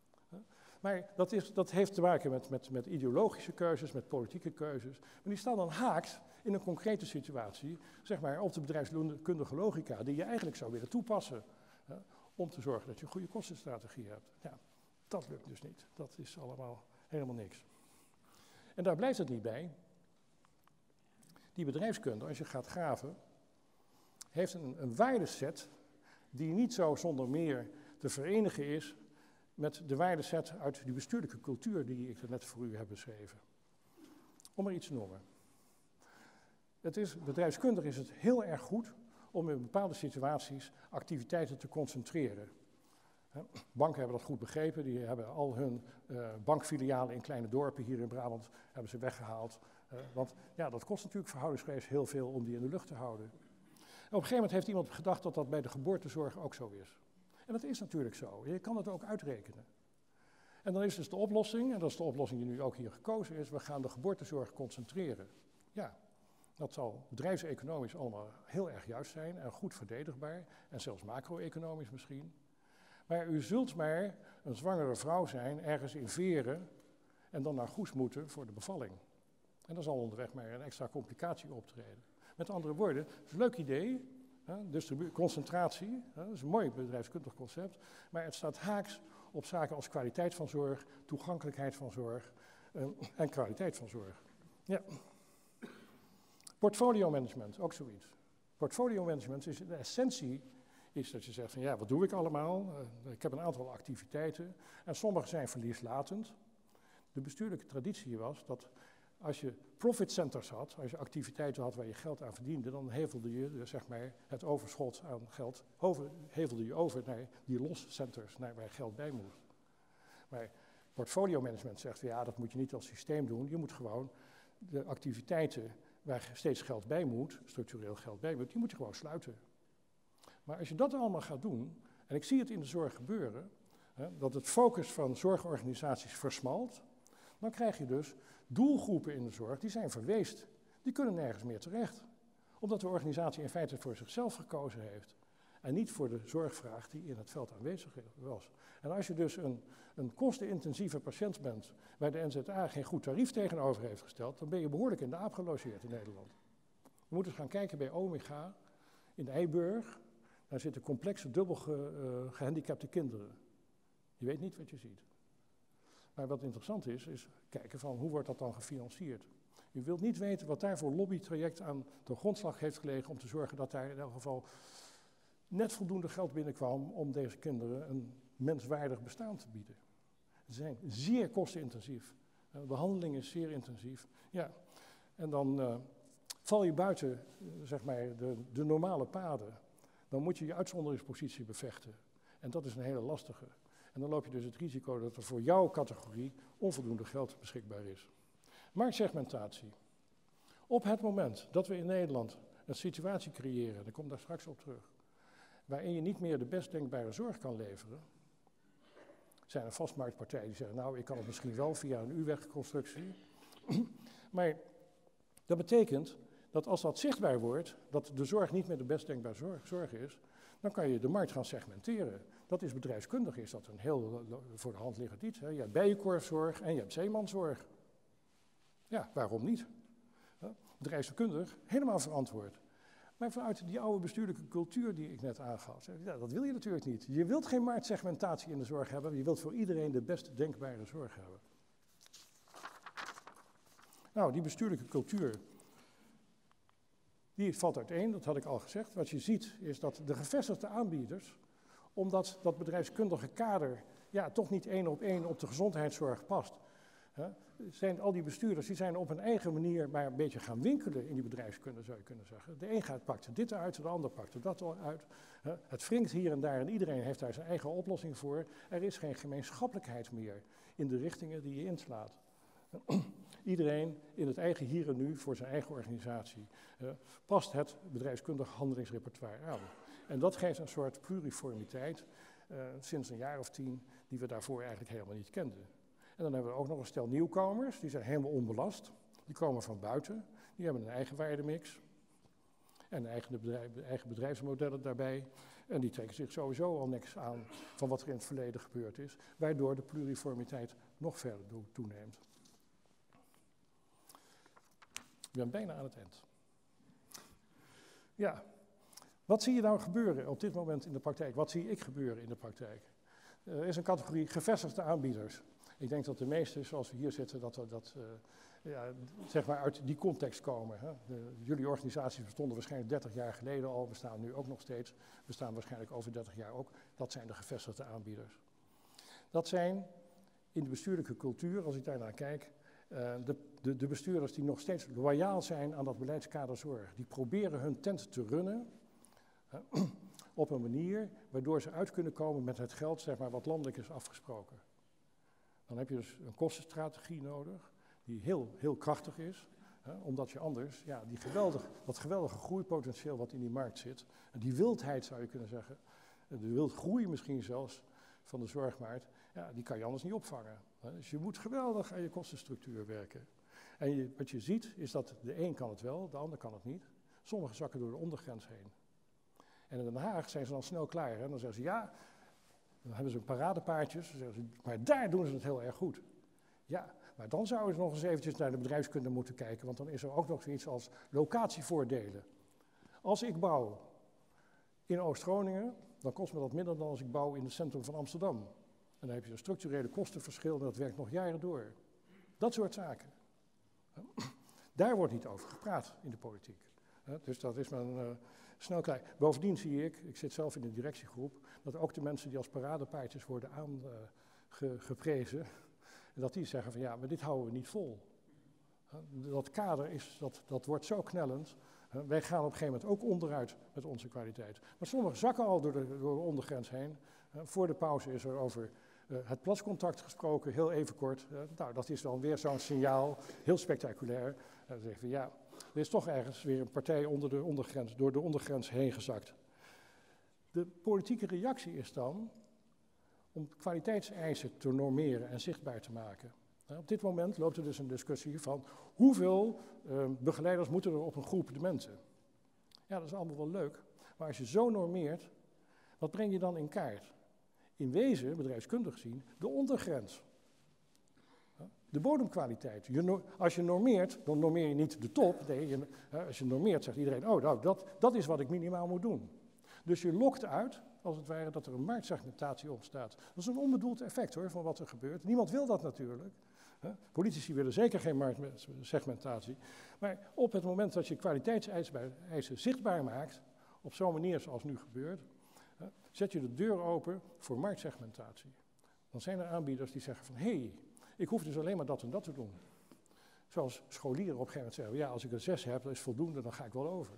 Maar dat, is, dat heeft te maken met, met, met ideologische keuzes, met politieke keuzes. Maar die staan dan haaks in een concrete situatie, zeg maar, op de bedrijfskundige logica, die je eigenlijk zou willen toepassen. Hè, om te zorgen dat je een goede kostenstrategie hebt. Ja, dat lukt dus niet. Dat is allemaal helemaal niks. En daar blijft het niet bij. Die bedrijfskunde, als je gaat graven, heeft een, een waardeset die niet zo zonder meer te verenigen is met de waardeset uit die bestuurlijke cultuur die ik net voor u heb beschreven. Om er iets te noemen. Het is, bedrijfskundig is het heel erg goed om in bepaalde situaties activiteiten te concentreren. Banken hebben dat goed begrepen, die hebben al hun uh, bankfilialen in kleine dorpen hier in Brabant hebben ze weggehaald. Uh, want ja, dat kost natuurlijk verhoudingsgewijs heel veel om die in de lucht te houden. En op een gegeven moment heeft iemand gedacht dat dat bij de geboortezorg ook zo is. En dat is natuurlijk zo. Je kan het ook uitrekenen. En dan is dus de oplossing, en dat is de oplossing die nu ook hier gekozen is, we gaan de geboortezorg concentreren. Ja, dat zal bedrijfseconomisch allemaal heel erg juist zijn en goed verdedigbaar en zelfs macro-economisch misschien. Maar u zult maar een zwangere vrouw zijn, ergens in Veren en dan naar Goes moeten voor de bevalling. En dan zal onderweg maar een extra complicatie optreden. Met andere woorden, het is een leuk idee. Distribu- concentratie, dat is een mooi bedrijfskundig concept, maar het staat haaks op zaken als kwaliteit van zorg, toegankelijkheid van zorg uh, en kwaliteit van zorg. Ja. Portfolio management, ook zoiets. Portfolio management is de essentie, is dat je zegt van ja, wat doe ik allemaal? Uh, ik heb een aantal activiteiten en sommige zijn verlieslatend. De bestuurlijke traditie was dat Als je profit centers had, als je activiteiten had waar je geld aan verdiende, dan hevelde je dus, zeg maar, het overschot aan geld, over, hevelde je over naar die loss centers, naar waar geld bij moest. Maar portfolio management zegt, ja, dat moet je niet als systeem doen. Je moet gewoon de activiteiten waar steeds geld bij moet, structureel geld bij moet, die moet je gewoon sluiten. Maar als je dat allemaal gaat doen, en ik zie het in de zorg gebeuren, hè, dat het focus van zorgorganisaties versmalt, dan krijg je dus doelgroepen in de zorg die zijn verweest. Die kunnen nergens meer terecht. Omdat de organisatie in feite voor zichzelf gekozen heeft. En niet voor de zorgvraag die in het veld aanwezig was. En als je dus een, een kostenintensieve patiënt bent, waar de N Z A geen goed tarief tegenover heeft gesteld, dan ben je behoorlijk in de aap gelogeerd in Nederland. We moeten eens gaan kijken bij Omega in Eiburg. Daar zitten complexe dubbel ge, uh, gehandicapte kinderen. Je weet niet wat je ziet. Maar wat interessant is, is kijken van hoe wordt dat dan gefinancierd. Je wilt niet weten wat daar voor lobbytraject aan de grondslag heeft gelegen om te zorgen dat daar in elk geval net voldoende geld binnenkwam om deze kinderen een menswaardig bestaan te bieden. Ze zijn zeer kostenintensief. De behandeling is zeer intensief. Ja. En dan uh, val je buiten uh, zeg maar de, de normale paden. Dan moet je je uitzonderingspositie bevechten. En dat is een hele lastige. En dan loop je dus het risico dat er voor jouw categorie onvoldoende geld beschikbaar is. Marktsegmentatie. Op het moment dat we in Nederland een situatie creëren, ik kom daar straks op terug, waarin je niet meer de best denkbare zorg kan leveren, zijn er vastmarktpartijen die zeggen, nou, ik kan het misschien wel via een U-wegconstructie. Maar dat betekent dat als dat zichtbaar wordt, dat de zorg niet meer de best denkbare zorg, zorg is, dan kan je de markt gaan segmenteren. Dat is bedrijfskundig, is dat een heel voor de hand liggend iets. Hè? Je hebt bijenkorfzorg en je hebt zeemanzorg. Ja, waarom niet? Bedrijfskundig, helemaal verantwoord. Maar vanuit die oude bestuurlijke cultuur die ik net aangaf, ja, dat wil je natuurlijk niet. Je wilt geen marktsegmentatie in de zorg hebben, je wilt voor iedereen de best denkbare zorg hebben. Nou, die bestuurlijke cultuur, die valt uiteen, dat had ik al gezegd. Wat je ziet is dat de gevestigde aanbieders, omdat dat bedrijfskundige kader ja, toch niet één op één op de gezondheidszorg past, hè, zijn al die bestuurders die zijn op een eigen manier maar een beetje gaan winkelen in die bedrijfskunde, zou je kunnen zeggen. De een gaat, pakt dit uit, de ander pakt er dat uit. Hè. Het wringt hier en daar en iedereen heeft daar zijn eigen oplossing voor. Er is geen gemeenschappelijkheid meer in de richtingen die je inslaat. Iedereen in het eigen hier en nu voor zijn eigen organisatie uh, past het bedrijfskundig handelingsrepertoire aan. En dat geeft een soort pluriformiteit uh, sinds een jaar of tien die we daarvoor eigenlijk helemaal niet kenden. En dan hebben we ook nog een stel nieuwkomers, die zijn helemaal onbelast. Die komen van buiten, die hebben een eigen waardemix en eigen, bedrijf, eigen bedrijfsmodellen daarbij. En die trekken zich sowieso al niks aan van wat er in het verleden gebeurd is, waardoor de pluriformiteit nog verder toeneemt. Ik ben bijna aan het eind. Ja, wat zie je nou gebeuren op dit moment in de praktijk? Wat zie ik gebeuren in de praktijk? Er is een categorie gevestigde aanbieders. Ik denk dat de meesten, zoals we hier zitten, dat, dat uh, ja, zeg maar uit die context komen. Hè. De, jullie organisaties bestonden waarschijnlijk dertig jaar geleden al, bestaan nu ook nog steeds, bestaan waarschijnlijk over dertig jaar ook. Dat zijn de gevestigde aanbieders. Dat zijn in de bestuurlijke cultuur, als ik daarnaar kijk, Uh, de, de, de bestuurders die nog steeds loyaal zijn aan dat beleidskader zorg. Die proberen hun tent te runnen uh, op een manier waardoor ze uit kunnen komen met het geld, zeg maar, wat landelijk is afgesproken. Dan heb je dus een kostenstrategie nodig die heel, heel krachtig is. Uh, omdat je anders ja, die geweldig, dat geweldige groeipotentieel wat in die markt zit, en die wildheid zou je kunnen zeggen, de wildgroei misschien zelfs van de zorgmarkt, ja, die kan je anders niet opvangen. Dus je moet geweldig aan je kostenstructuur werken. En je, wat je ziet is dat de een kan het wel, de ander kan het niet. Sommigen zakken door de ondergrens heen. En in Den Haag zijn ze dan snel klaar. Hè? Dan zeggen ze ja, dan hebben ze een paradepaardjes, dan zeggen ze, maar daar doen ze het heel erg goed. Ja, maar dan zouden ze nog eens eventjes naar de bedrijfskunde moeten kijken, want dan is er ook nog zoiets als locatievoordelen. Als ik bouw in Oost-Groningen, dan kost me dat minder dan als ik bouw in het centrum van Amsterdam. En dan heb je een structurele kostenverschil en dat werkt nog jaren door. Dat soort zaken. Daar wordt niet over gepraat in de politiek. Dus dat is men uh, snel klaar. Bovendien zie ik, ik zit zelf in de directiegroep, dat ook de mensen die als paradepaardjes worden aangeprezen, uh, dat die zeggen van ja, maar dit houden we niet vol. Dat kader is, dat, dat wordt zo knellend. Wij gaan op een gegeven moment ook onderuit met onze kwaliteit. Maar sommigen zakken al door de, door de ondergrens heen. Voor de pauze is er over uh, het plascontact gesproken, heel even kort. Uh, nou, dat is dan weer zo'n signaal, heel spectaculair. Uh, dan zeggen we, ja, er is toch ergens weer een partij onder de ondergrens, door de ondergrens heen gezakt. De politieke reactie is dan om kwaliteitseisen te normeren en zichtbaar te maken. Uh, op dit moment loopt er dus een discussie van hoeveel uh, begeleiders moeten er op een groep dementen. Ja, dat is allemaal wel leuk, maar als je zo normeert, wat breng je dan in kaart? In wezen, bedrijfskundig gezien, de ondergrens. De bodemkwaliteit. Je no- als je normeert, dan normeer je niet de top. Nee, je, als je normeert, zegt iedereen, oh, nou, dat, dat is wat ik minimaal moet doen. Dus je lokt uit, als het ware, dat er een marktsegmentatie ontstaat. Dat is een onbedoeld effect, hoor, van wat er gebeurt. Niemand wil dat natuurlijk. Politici willen zeker geen marktsegmentatie. Maar op het moment dat je kwaliteitseisen zichtbaar maakt, op zo'n manier zoals nu gebeurt, zet je de deur open voor marktsegmentatie. Dan zijn er aanbieders die zeggen van, hé, hey, ik hoef dus alleen maar dat en dat te doen. Zoals scholieren op een gegeven moment zeggen, ja, als ik een zes heb, dat is voldoende, dan ga ik wel over.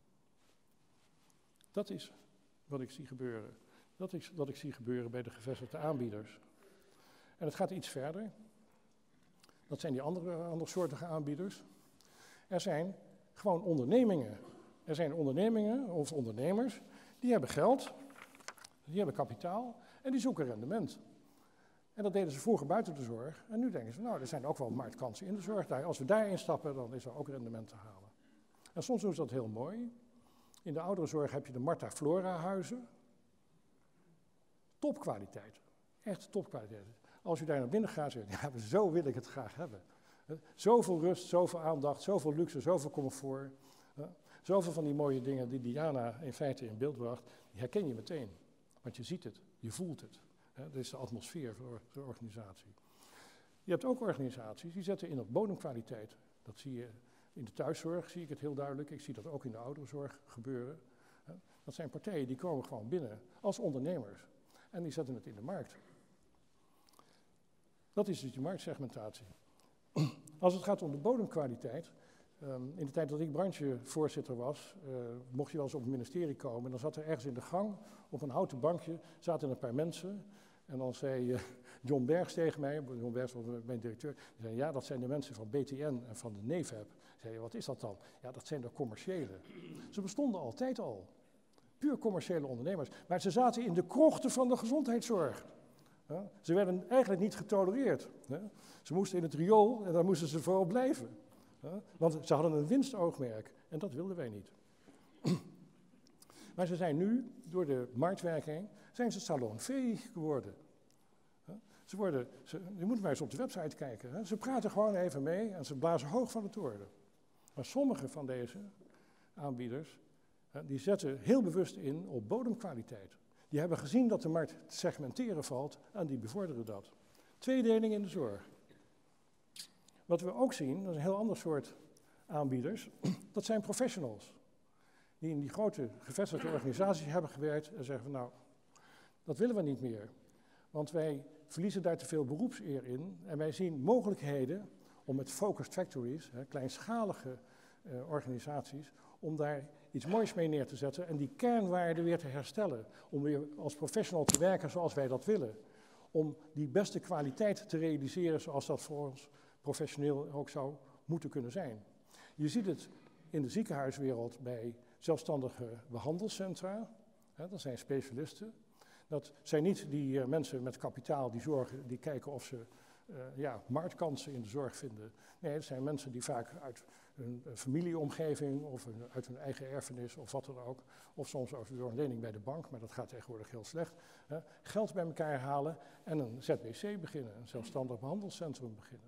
Dat is wat ik zie gebeuren. Dat is wat ik zie gebeuren bij de gevestigde aanbieders. En het gaat iets verder. Dat zijn die andere, andersoortige aanbieders. Er zijn gewoon ondernemingen. Er zijn ondernemingen of ondernemers, die hebben geld, die hebben kapitaal en die zoeken rendement. En dat deden ze vroeger buiten de zorg. En nu denken ze, nou, er zijn ook wel marktkansen in de zorg. Als we daarin stappen, dan is er ook rendement te halen. En soms doen ze dat heel mooi. In de ouderenzorg heb je de Martha Flora huizen. Topkwaliteit. Echt topkwaliteit. Als u daar naar binnen gaat, zegt ja, zo wil ik het graag hebben. Zoveel rust, zoveel aandacht, zoveel luxe, zoveel comfort. Zoveel van die mooie dingen die Diana in feite in beeld bracht, die herken je meteen. Want je ziet het, je voelt het. Dat is de atmosfeer van de organisatie. Je hebt ook organisaties die zetten in op bodemkwaliteit. Dat zie je in de thuiszorg, zie ik het heel duidelijk. Ik zie dat ook in de ouderenzorg gebeuren. Dat zijn partijen die komen gewoon binnen als ondernemers. En die zetten het in de markt. Dat is dus die marktsegmentatie. Als het gaat om de bodemkwaliteit, um, in de tijd dat ik branchevoorzitter was, uh, mocht je wel eens op het ministerie komen. En dan zat er ergens in de gang, op een houten bankje, zaten een paar mensen. En dan zei uh, John Bergs tegen mij, John Bergs was mijn directeur, die zei, ja, dat zijn de mensen van B T N en van de N E V E B. Ik zei, wat is dat dan? Ja, dat zijn de commerciële. Ze bestonden altijd al. Puur commerciële ondernemers. Maar ze zaten in de krochten van de gezondheidszorg. Ja, ze werden eigenlijk niet getolereerd. Ja. Ze moesten in het riool en daar moesten ze vooral blijven. Ja, want ze hadden een winstoogmerk en dat wilden wij niet. Maar ze zijn nu, door de marktwerking, zijn ze salonfähig geworden. Ja, ze worden, ze, je moet maar eens op de website kijken. Hè. Ze praten gewoon even mee en ze blazen hoog van de toren. Maar sommige van deze aanbieders, hè, die zetten heel bewust in op bodemkwaliteit. Die hebben gezien dat de markt te segmenteren valt en die bevorderen dat. Tweedeling in de zorg. Wat we ook zien, dat is een heel ander soort aanbieders, dat zijn professionals. Die in die grote gevestigde organisaties hebben gewerkt en zeggen van nou, dat willen we niet meer. Want wij verliezen daar te veel beroepseer in en wij zien mogelijkheden om met focused factories, hè, kleinschalige uh, organisaties, om daar iets moois mee neer te zetten en die kernwaarden weer te herstellen. Om weer als professional te werken zoals wij dat willen. Om die beste kwaliteit te realiseren zoals dat voor ons professioneel ook zou moeten kunnen zijn. Je ziet het in de ziekenhuiswereld bij zelfstandige behandelcentra. Hè, dat zijn specialisten. Dat zijn niet die uh, mensen met kapitaal die zorgen, die kijken of ze uh, ja, marktkansen in de zorg vinden. Nee, het zijn mensen die vaak uit hun familieomgeving of een, uit hun eigen erfenis of wat dan ook, of soms door een lening bij de bank, maar dat gaat tegenwoordig heel slecht, hè, geld bij elkaar halen en een Z B C beginnen, een zelfstandig behandelcentrum beginnen.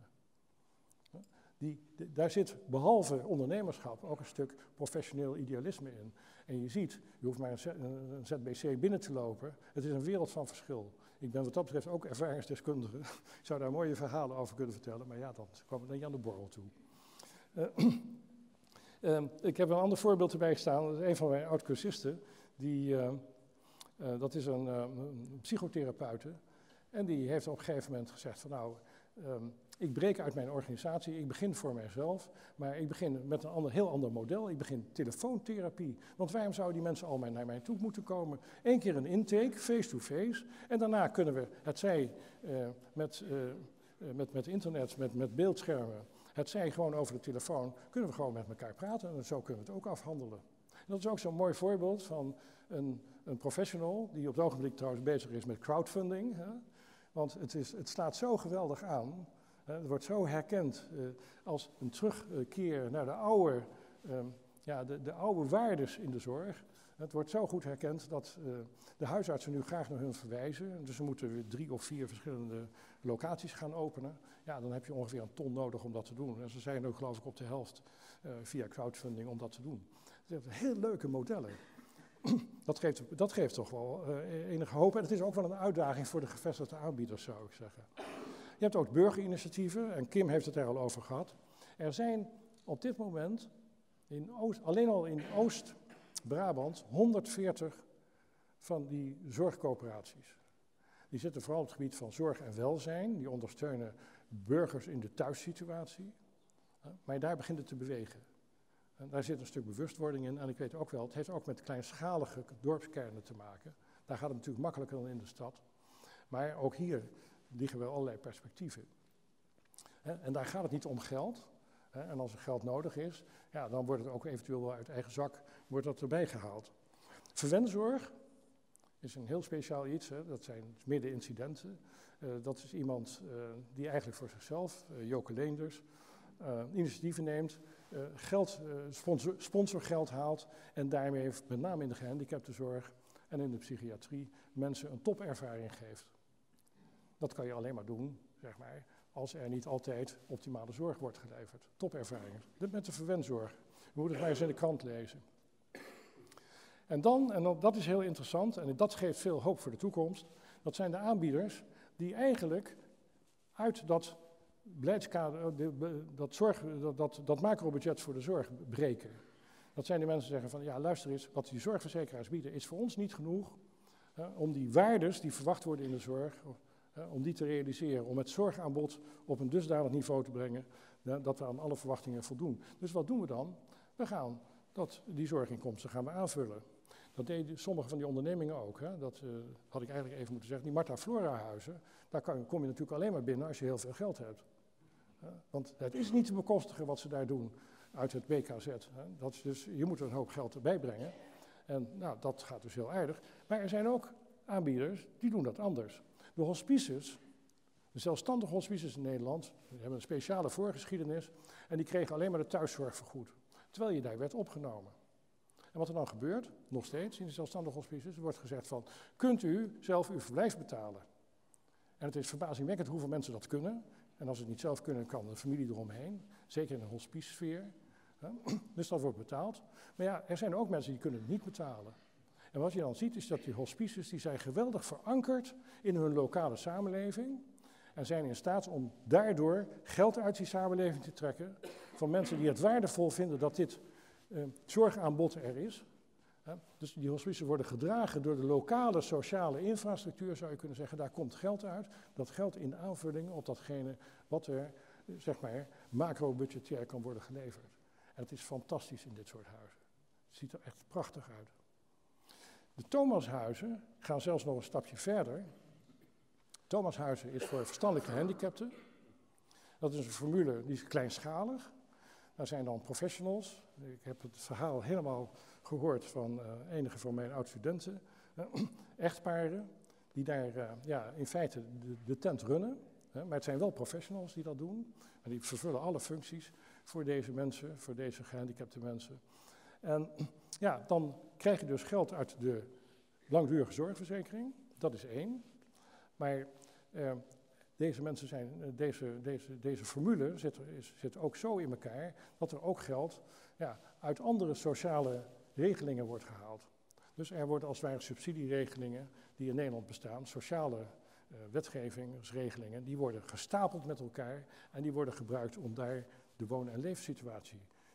Die, die, daar zit behalve ondernemerschap ook een stuk professioneel idealisme in. En je ziet, je hoeft maar een, Z, een Z B C binnen te lopen, het is een wereld van verschil. Ik ben wat dat betreft ook ervaringsdeskundige, ik zou daar mooie verhalen over kunnen vertellen, maar ja, dan komen we dan aan de borrel toe. Uh, uh, ik heb een ander voorbeeld erbij staan. Dat is een van mijn oud-cursisten. Die, uh, uh, dat is een, uh, een psychotherapeute. En die heeft op een gegeven moment gezegd van nou, um, ik breek uit mijn organisatie, ik begin voor mijzelf, maar ik begin met een ander, heel ander model. Ik begin telefoontherapie. Want waarom zouden die mensen allemaal naar mij toe moeten komen? Eén keer een intake, face-to-face. En daarna kunnen we, het zij uh, met, uh, met, met internet, met, met beeldschermen, het zij gewoon over de telefoon, kunnen we gewoon met elkaar praten. En zo kunnen we het ook afhandelen. En dat is ook zo'n mooi voorbeeld van een, een professional, die op het ogenblik trouwens bezig is met crowdfunding. Hè? Want het, is, het slaat zo geweldig aan. Het wordt zo herkend uh, als een terugkeer naar de oude, um, ja, de, de oude waardes in de zorg. Het wordt zo goed herkend dat uh, de huisartsen nu graag naar hun verwijzen. Dus ze moeten weer drie of vier verschillende locaties gaan openen. Ja, dan heb je ongeveer een ton nodig om dat te doen. En ze zijn ook geloof ik op de helft uh, via crowdfunding om dat te doen. Het zijn heel leuke modellen. Dat geeft, dat geeft toch wel uh, enige hoop. En het is ook wel een uitdaging voor de gevestigde aanbieders, zou ik zeggen. Je hebt ook burgerinitiatieven, en Kim heeft het er al over gehad. Er zijn op dit moment, in Oost, alleen al in Oost-Brabant, honderdveertig van die zorgcoöperaties. Die zitten vooral op het gebied van zorg en welzijn. Die ondersteunen burgers in de thuissituatie. Maar daar begint het te bewegen. En daar zit een stuk bewustwording in. En ik weet ook wel, het heeft ook met kleinschalige dorpskernen te maken. Daar gaat het natuurlijk makkelijker dan in de stad. Maar ook hier liggen wel allerlei perspectieven. En daar gaat het niet om geld. En als er geld nodig is, ja, dan wordt het ook eventueel wel uit eigen zak wordt dat erbij gehaald. Verwenzorg is een heel speciaal iets. Hè. Dat zijn middenincidenten. Uh, dat is iemand uh, die eigenlijk voor zichzelf, uh, Joke Leenders, uh, initiatieven neemt, uh, geld, uh, sponsor, sponsorgeld haalt en daarmee met name in de gehandicaptenzorg en in de psychiatrie mensen een topervaring geeft. Dat kan je alleen maar doen, zeg maar, als er niet altijd optimale zorg wordt geleverd. Topervaringen. Dit met de verwenzorg. We moeten het maar eens in de krant lezen. En dan, en dat is heel interessant, en dat geeft veel hoop voor de toekomst, dat zijn de aanbieders die eigenlijk uit dat beleidskader, dat, zorg, dat, dat, dat macrobudget voor de zorg breken. Dat zijn de mensen die zeggen van, ja luister eens, wat die zorgverzekeraars bieden is voor ons niet genoeg hè, om die waardes die verwacht worden in de zorg, hè, om die te realiseren, om het zorgaanbod op een dusdanig niveau te brengen, hè, dat we aan alle verwachtingen voldoen. Dus wat doen we dan? We gaan dat, die zorginkomsten gaan we aanvullen. Dat deden sommige van die ondernemingen ook. Hè. Dat uh, had ik eigenlijk even moeten zeggen. Die Martha Flora huizen, daar kan, kom je natuurlijk alleen maar binnen als je heel veel geld hebt. Uh, want het is niet te bekostigen wat ze daar doen uit het B K Z. Hè. Dat is dus, je moet er een hoop geld erbij brengen. En nou, dat gaat dus heel aardig. Maar er zijn ook aanbieders die doen dat anders. De hospices, de zelfstandige hospices in Nederland, die hebben een speciale voorgeschiedenis. En die kregen alleen maar de thuiszorg vergoed. Terwijl je daar werd opgenomen. En wat er dan gebeurt, nog steeds in de zelfstandige hospices, er wordt gezegd van, kunt u zelf uw verblijf betalen? En het is verbazingwekkend hoeveel mensen dat kunnen. En als ze het niet zelf kunnen, kan de familie eromheen. Zeker in een hospicesfeer. Dus dat wordt betaald. Maar ja, er zijn ook mensen die kunnen het niet betalen. En wat je dan ziet, is dat die hospices, die zijn geweldig verankerd in hun lokale samenleving. En zijn in staat om daardoor geld uit die samenleving te trekken. Van mensen die het waardevol vinden dat dit uh, zorgaanbod er is. Uh, dus die hospices worden gedragen door de lokale sociale infrastructuur, zou je kunnen zeggen. Daar komt geld uit. Dat geld in aanvulling op datgene wat er, uh, zeg maar, macro-budgetair kan worden geleverd. En het is fantastisch in dit soort huizen. Het ziet er echt prachtig uit. De Thomashuizen gaan zelfs nog een stapje verder. Thomashuizen is voor verstandelijke gehandicapten. Dat is een formule die is kleinschalig. Daar zijn dan professionals. Ik heb het verhaal helemaal gehoord van uh, enige van mijn oud-studenten. Uh, echtparen die daar uh, ja, in feite de, de tent runnen. Uh, maar het zijn wel professionals die dat doen. En die vervullen alle functies voor deze mensen, voor deze gehandicapte mensen. En ja, dan krijg je dus geld uit de langdurige zorgverzekering. Dat is één. Maar uh, deze mensen zijn, uh, deze, deze, deze formule zit, is, zit ook zo in elkaar dat er ook geld ja, uit andere sociale regelingen wordt gehaald. Dus er worden als het ware subsidieregelingen die in Nederland bestaan, sociale uh, wetgevingsregelingen, die worden gestapeld met elkaar en die worden gebruikt om daar de woon- en leefsituatie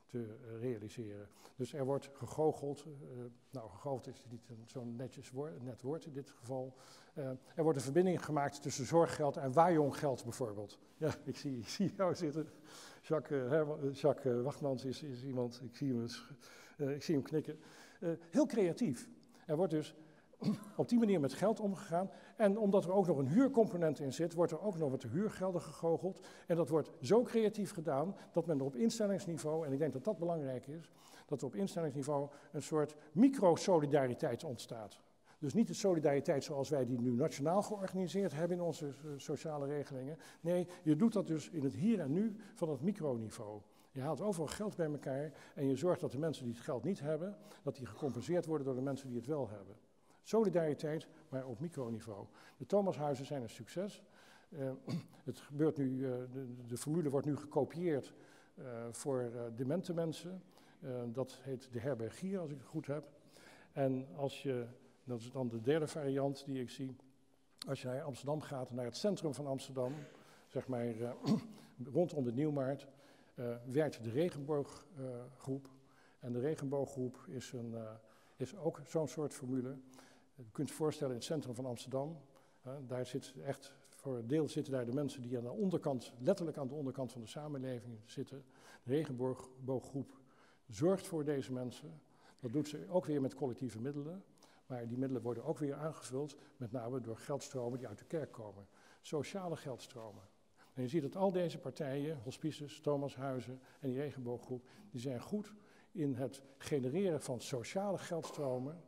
te uh, realiseren. Dus er wordt gegoocheld, uh, nou gegoocheld is niet zo'n netjes woord, net woord in dit geval. Uh, er wordt een verbinding gemaakt tussen zorggeld en Wajong-geld bijvoorbeeld. Ja, ik zie, ik zie jou zitten. Jacques, uh, Herman, Jacques uh, Wachtmans is, is iemand, ik zie hem, uh, ik zie hem knikken. Uh, heel creatief. Er wordt dus op die manier met geld omgegaan. En omdat er ook nog een huurcomponent in zit, wordt er ook nog met de huurgelden gegoocheld. En dat wordt zo creatief gedaan dat men er op instellingsniveau, en ik denk dat dat belangrijk is, dat er op instellingsniveau een soort micro-solidariteit ontstaat. Dus niet de solidariteit zoals wij die nu nationaal georganiseerd hebben in onze uh, sociale regelingen. Nee, je doet dat dus in het hier en nu van het microniveau. Je haalt overal geld bij elkaar en je zorgt dat de mensen die het geld niet hebben, dat die gecompenseerd worden door de mensen die het wel hebben. Solidariteit, maar op microniveau. De Thomashuizen zijn een succes. Uh, het gebeurt nu, uh, de, de formule wordt nu gekopieerd uh, voor uh, demente mensen. Uh, dat heet de herbergier, als ik het goed heb. En als je, dat is dan de derde variant die ik zie, als je naar Amsterdam gaat, naar het centrum van Amsterdam, zeg maar uh, rondom de Nieuwmarkt, uh, werkt de regenbooggroep. Uh, en de regenbooggroep is, een, uh, is ook zo'n soort formule. Je kunt je voorstellen in het centrum van Amsterdam, uh, daar zit echt, voor een deel zitten daar de mensen die aan de onderkant, letterlijk aan de onderkant van de samenleving zitten. De regenbooggroep zorgt voor deze mensen. Dat doet ze ook weer met collectieve middelen, maar die middelen worden ook weer aangevuld, met name door geldstromen die uit de kerk komen. Sociale geldstromen. En je ziet dat al deze partijen, hospices, Thomashuizen en die regenbooggroep, die zijn goed in het genereren van sociale geldstromen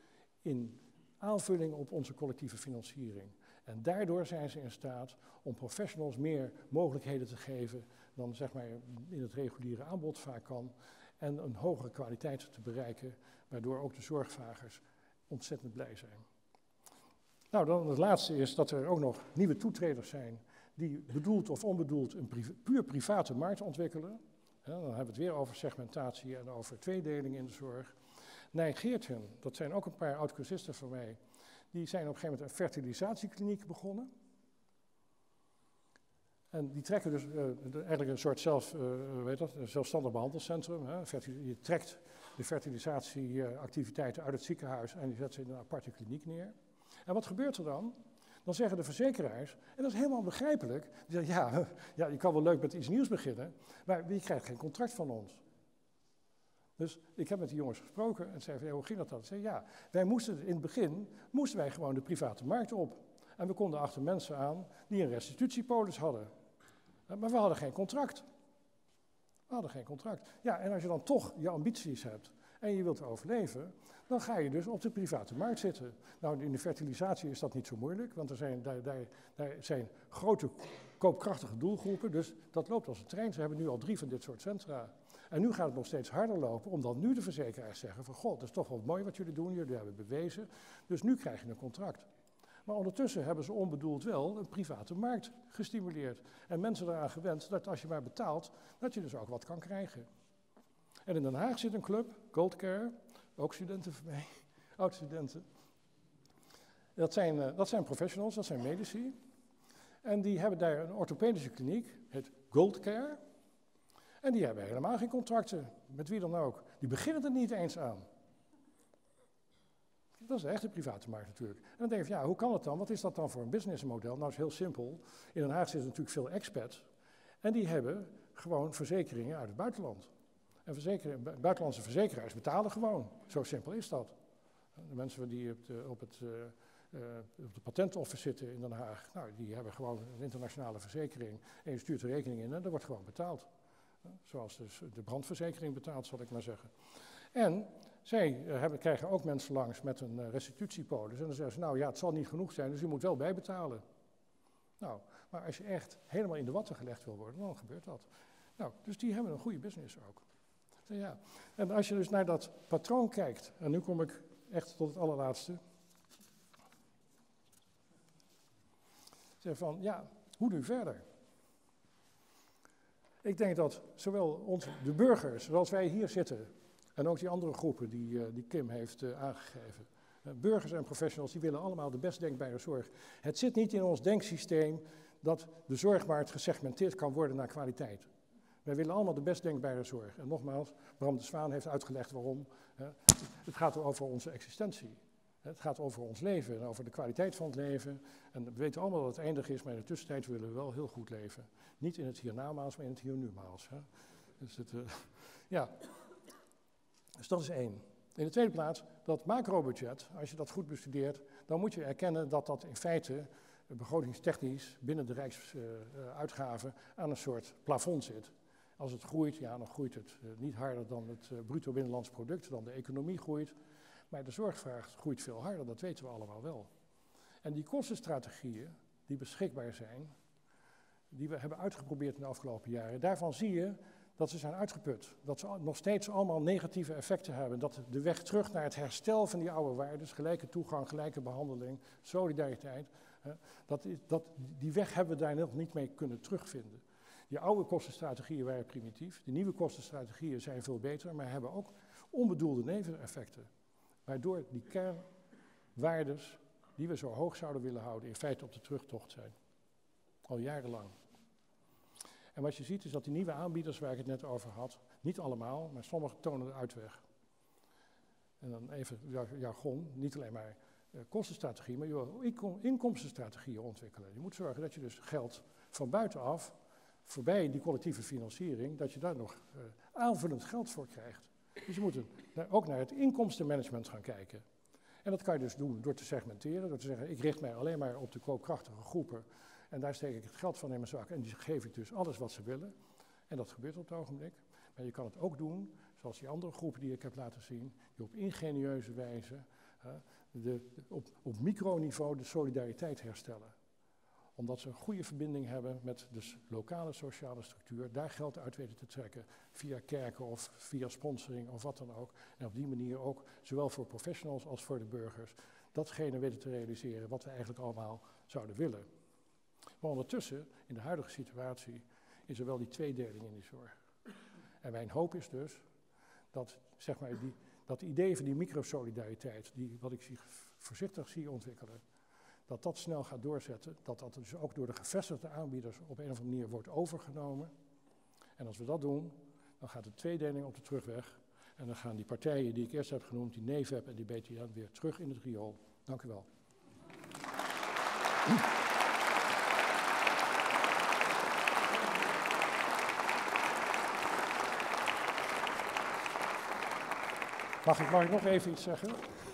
in aanvulling op onze collectieve financiering. En daardoor zijn ze in staat om professionals meer mogelijkheden te geven dan zeg maar in het reguliere aanbod vaak kan. En een hogere kwaliteit te bereiken, waardoor ook de zorgvragers ontzettend blij zijn. Nou, dan het laatste is dat er ook nog nieuwe toetreders zijn die bedoeld of onbedoeld een priv- puur private markt ontwikkelen. Ja, dan hebben we het weer over segmentatie en over tweedeling in de zorg. Nijgeertjen, dat zijn ook een paar oud-cursisten van mij, die zijn op een gegeven moment een fertilisatiekliniek begonnen. En die trekken dus uh, eigenlijk een soort zelf, uh, weet dat, een zelfstandig behandelcentrum. Hè. Je trekt de fertilisatieactiviteiten uit het ziekenhuis en die zet ze in een aparte kliniek neer. En wat gebeurt er dan? Dan zeggen de verzekeraars, en dat is helemaal begrijpelijk, die zeggen, ja, ja, je kan wel leuk met iets nieuws beginnen, maar je krijgt geen contract van ons. Dus ik heb met die jongens gesproken en zei, hoe ging dat dan? Ze zei, ja, wij moesten in het begin, moesten wij gewoon de private markt op. En we konden achter mensen aan die een restitutiepolis hadden. Maar we hadden geen contract. We hadden geen contract. Ja, en als je dan toch je ambities hebt en je wilt overleven, dan ga je dus op de private markt zitten. Nou, in de fertilisatie is dat niet zo moeilijk, want er zijn, daar, daar, daar zijn grote koopkrachtige doelgroepen, dus dat loopt als een trein. Ze hebben nu al drie van dit soort centra. En nu gaat het nog steeds harder lopen, omdat nu de verzekeraars zeggen van, god, dat is toch wel mooi wat jullie doen, jullie hebben bewezen, dus nu krijg je een contract. Maar ondertussen hebben ze onbedoeld wel een private markt gestimuleerd. En mensen eraan gewend dat als je maar betaalt, dat je dus ook wat kan krijgen. En in Den Haag zit een club, Goldcare, ook studenten van mij, oud-studenten. Dat zijn, uh, dat zijn professionals, dat zijn medici. En die hebben daar een orthopedische kliniek, het Goldcare. En die hebben helemaal geen contracten, met wie dan ook. Die beginnen er niet eens aan. Dat is de echte private markt natuurlijk. En dan denk je, ja, hoe kan het dan? Wat is dat dan voor een businessmodel? Nou, dat is heel simpel. In Den Haag zitten natuurlijk veel expats. En die hebben gewoon verzekeringen uit het buitenland. En verzekeren, buitenlandse verzekeraars betalen gewoon. Zo simpel is dat. De mensen die op, de, op, het, uh, uh, op de patentoffice zitten in Den Haag, nou, die hebben gewoon een internationale verzekering. En je stuurt de rekening in en dat wordt gewoon betaald. Zoals dus de brandverzekering betaalt, zal ik maar zeggen. En zij uh, hebben, krijgen ook mensen langs met een uh, restitutiepolis. En dan zeggen ze, nou ja, het zal niet genoeg zijn, dus u moet wel bijbetalen. Nou, maar als je echt helemaal in de watten gelegd wil worden, dan gebeurt dat. Nou, dus die hebben een goede business ook. Ja. En als je dus naar dat patroon kijkt, en nu kom ik echt tot het allerlaatste. Zeg van, ja, hoe nu verder? Ik denk dat zowel onze, de burgers, zoals wij hier zitten, en ook die andere groepen die, uh, die Kim heeft uh, aangegeven. Uh, burgers en professionals, die willen allemaal de best denkbare zorg. Het zit niet in ons denksysteem dat de zorgmarkt gesegmenteerd kan worden naar kwaliteit. Wij willen allemaal de best denkbare zorg. En nogmaals, Bram de Zwaan heeft uitgelegd waarom. Hè. Het gaat over onze existentie. Het gaat over ons leven en over de kwaliteit van het leven. En we weten allemaal dat het eindig is, maar in de tussentijd willen we wel heel goed leven. Niet in het hiernamaals, maar in het hier-nu-maals. Hè. Dus, het, uh, ja. dus dat is één. In de tweede plaats, dat macrobudget, als je dat goed bestudeert, dan moet je erkennen dat dat in feite begrotingstechnisch binnen de rijksuitgaven uh, aan een soort plafond zit. Als het groeit, ja, dan groeit het uh, niet harder dan het uh, bruto binnenlands product, dan de economie groeit. Maar de zorgvraag groeit veel harder, dat weten we allemaal wel. En die kostenstrategieën die beschikbaar zijn, die we hebben uitgeprobeerd in de afgelopen jaren, daarvan zie je dat ze zijn uitgeput. Dat ze nog steeds allemaal negatieve effecten hebben. Dat de weg terug naar het herstel van die oude waarden, gelijke toegang, gelijke behandeling, solidariteit, dat, dat, die weg hebben we daar nog niet mee kunnen terugvinden. Die oude kostenstrategieën waren primitief, de nieuwe kostenstrategieën zijn veel beter, maar hebben ook onbedoelde neveneffecten. Waardoor die kernwaardes die we zo hoog zouden willen houden, in feite op de terugtocht zijn. Al jarenlang. En wat je ziet is dat die nieuwe aanbieders waar ik het net over had, niet allemaal, maar sommigen tonen de uitweg. En dan even jargon, niet alleen maar uh, kostenstrategie, maar je wil inkom inkomstenstrategieën ontwikkelen. Je moet zorgen dat je dus geld van buitenaf, voorbij die collectieve financiering, dat je daar nog uh, aanvullend geld voor krijgt. Dus je moet een, ook naar het inkomstenmanagement gaan kijken. En dat kan je dus doen door te segmenteren, door te zeggen, ik richt mij alleen maar op de koopkrachtige groepen. En daar steek ik het geld van in mijn zak en die geef ik dus alles wat ze willen. En dat gebeurt op het ogenblik. Maar je kan het ook doen, zoals die andere groepen die ik heb laten zien, die op ingenieuze wijze uh, de, de, op, op microniveau de solidariteit herstellen. Omdat ze een goede verbinding hebben met de lokale sociale structuur, daar geld uit weten te trekken via kerken of via sponsoring of wat dan ook. En op die manier ook, zowel voor professionals als voor de burgers, datgene weten te realiseren wat we eigenlijk allemaal zouden willen. Maar ondertussen, in de huidige situatie, is er wel die tweedeling in die zorg. En mijn hoop is dus dat, zeg maar, die, dat idee van die microsolidariteit, die, wat ik zie, voorzichtig zie ontwikkelen, dat dat snel gaat doorzetten, dat dat dus ook door de gevestigde aanbieders op een of andere manier wordt overgenomen. En als we dat doen, dan gaat de tweedeling op de terugweg. En dan gaan die partijen die ik eerst heb genoemd, die N E V E P en die B T N, weer terug in het riool. Dank u wel. Mag ik, mag ik nog even iets zeggen?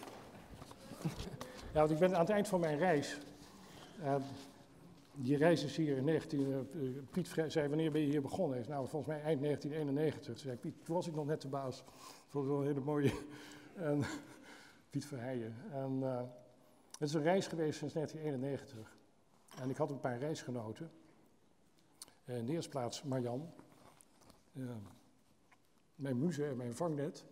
Ja, want ik ben aan het eind van mijn reis. Uh, die reis is hier in negentien... Uh, Piet zei, wanneer ben je hier begonnen? Is nou, volgens mij eind negentien eenennegentig. Toen zei Piet, toen was ik nog net de baas. Dat was wel een hele mooie... En, Piet Verheijen. En uh, het is een reis geweest sinds negentien eenennegentig. En ik had een paar reisgenoten. Uh, in de eerste plaats Marjan. Uh, mijn muze en mijn vangnet.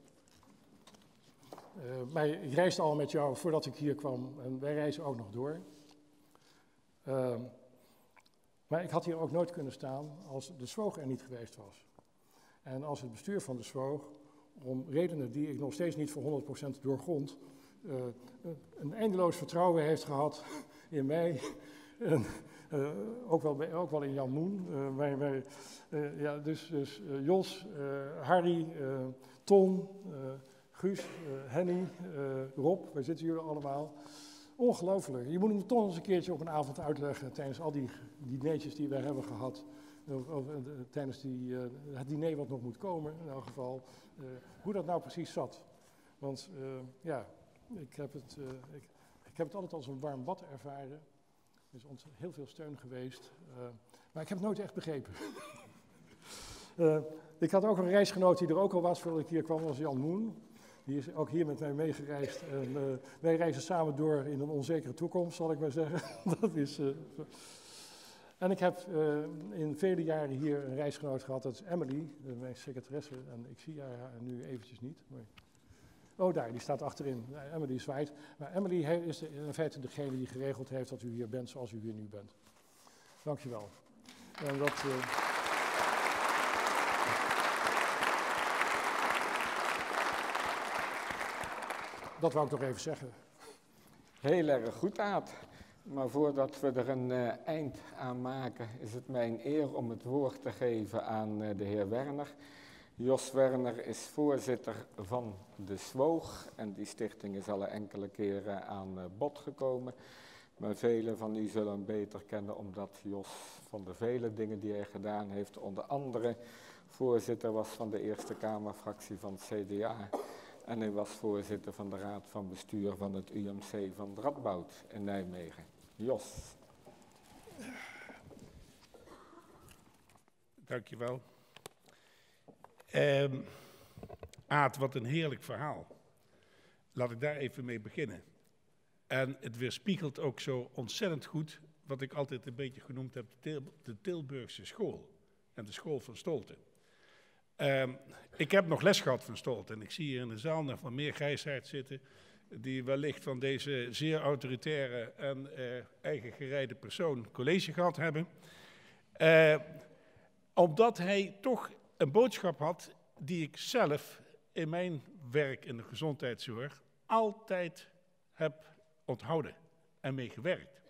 Uh, maar ik reisde al met jou voordat ik hier kwam en wij reizen ook nog door. Uh, maar ik had hier ook nooit kunnen staan als de Swoog er niet geweest was. En als het bestuur van de Swoog, om redenen die ik nog steeds niet voor honderd procent doorgrond, uh, een eindeloos vertrouwen heeft gehad in mij. En, uh, ook, wel bij, ook wel in Jan Moen. Uh, wij, wij, uh, ja, dus dus uh, Jos, uh, Harry, uh, Ton... Uh, Guus, uh, Henny, uh, Rob, waar zitten jullie allemaal? Ongelooflijk. Je moet hem toch eens een keertje op een avond uitleggen tijdens al die dinertjes die wij hebben gehad. Of, of, uh, tijdens die, uh, het diner wat nog moet komen, in elk geval. Uh, hoe dat nou precies zat. Want uh, ja, ik heb, het, uh, ik, ik heb het altijd als een warm bad ervaren. Er is ons heel veel steun geweest. Uh, maar ik heb het nooit echt begrepen. uh, ik had ook een reisgenoot die er ook al was voordat ik hier kwam, dat was Jan Moen. Die is ook hier met mij meegereisd. En uh, wij reizen samen door in een onzekere toekomst, zal ik maar zeggen. Dat is, uh, en ik heb uh, in vele jaren hier een reisgenoot gehad, dat is Emily, mijn secretaresse. En ik zie haar nu eventjes niet. Maar... Oh, daar, die staat achterin. Emily zwaait. Maar Emily is in feite degene die geregeld heeft dat u hier bent zoals u hier nu bent. Dankjewel. En dat... Uh... Dat wou ik nog even zeggen. Heel erg goed, Aad. Maar voordat we er een uh, eind aan maken, is het mijn eer om het woord te geven aan uh, de heer Werner. Jos Werner is voorzitter van de Swoog en die stichting is al enkele keren aan uh, bod gekomen. Maar velen van u zullen hem beter kennen omdat Jos van de vele dingen die hij gedaan heeft, onder andere voorzitter was van de Eerste Kamerfractie van het C D A. En hij was voorzitter van de Raad van Bestuur van het U M C van Radboud in Nijmegen. Jos. Dankjewel. Um, Aad, wat een heerlijk verhaal. Laat ik daar even mee beginnen. En het weerspiegelt ook zo ontzettend goed wat ik altijd een beetje genoemd heb, de, Til de Tilburgse school en de school van Stolte. Um, ik heb nog les gehad van Stolte en ik zie hier in de zaal nog wel meer grijsaard zitten die wellicht van deze zeer autoritaire en uh, eigen gereide persoon college gehad hebben. Uh, omdat hij toch een boodschap had die ik zelf in mijn werk in de gezondheidszorg altijd heb onthouden en mee gewerkt.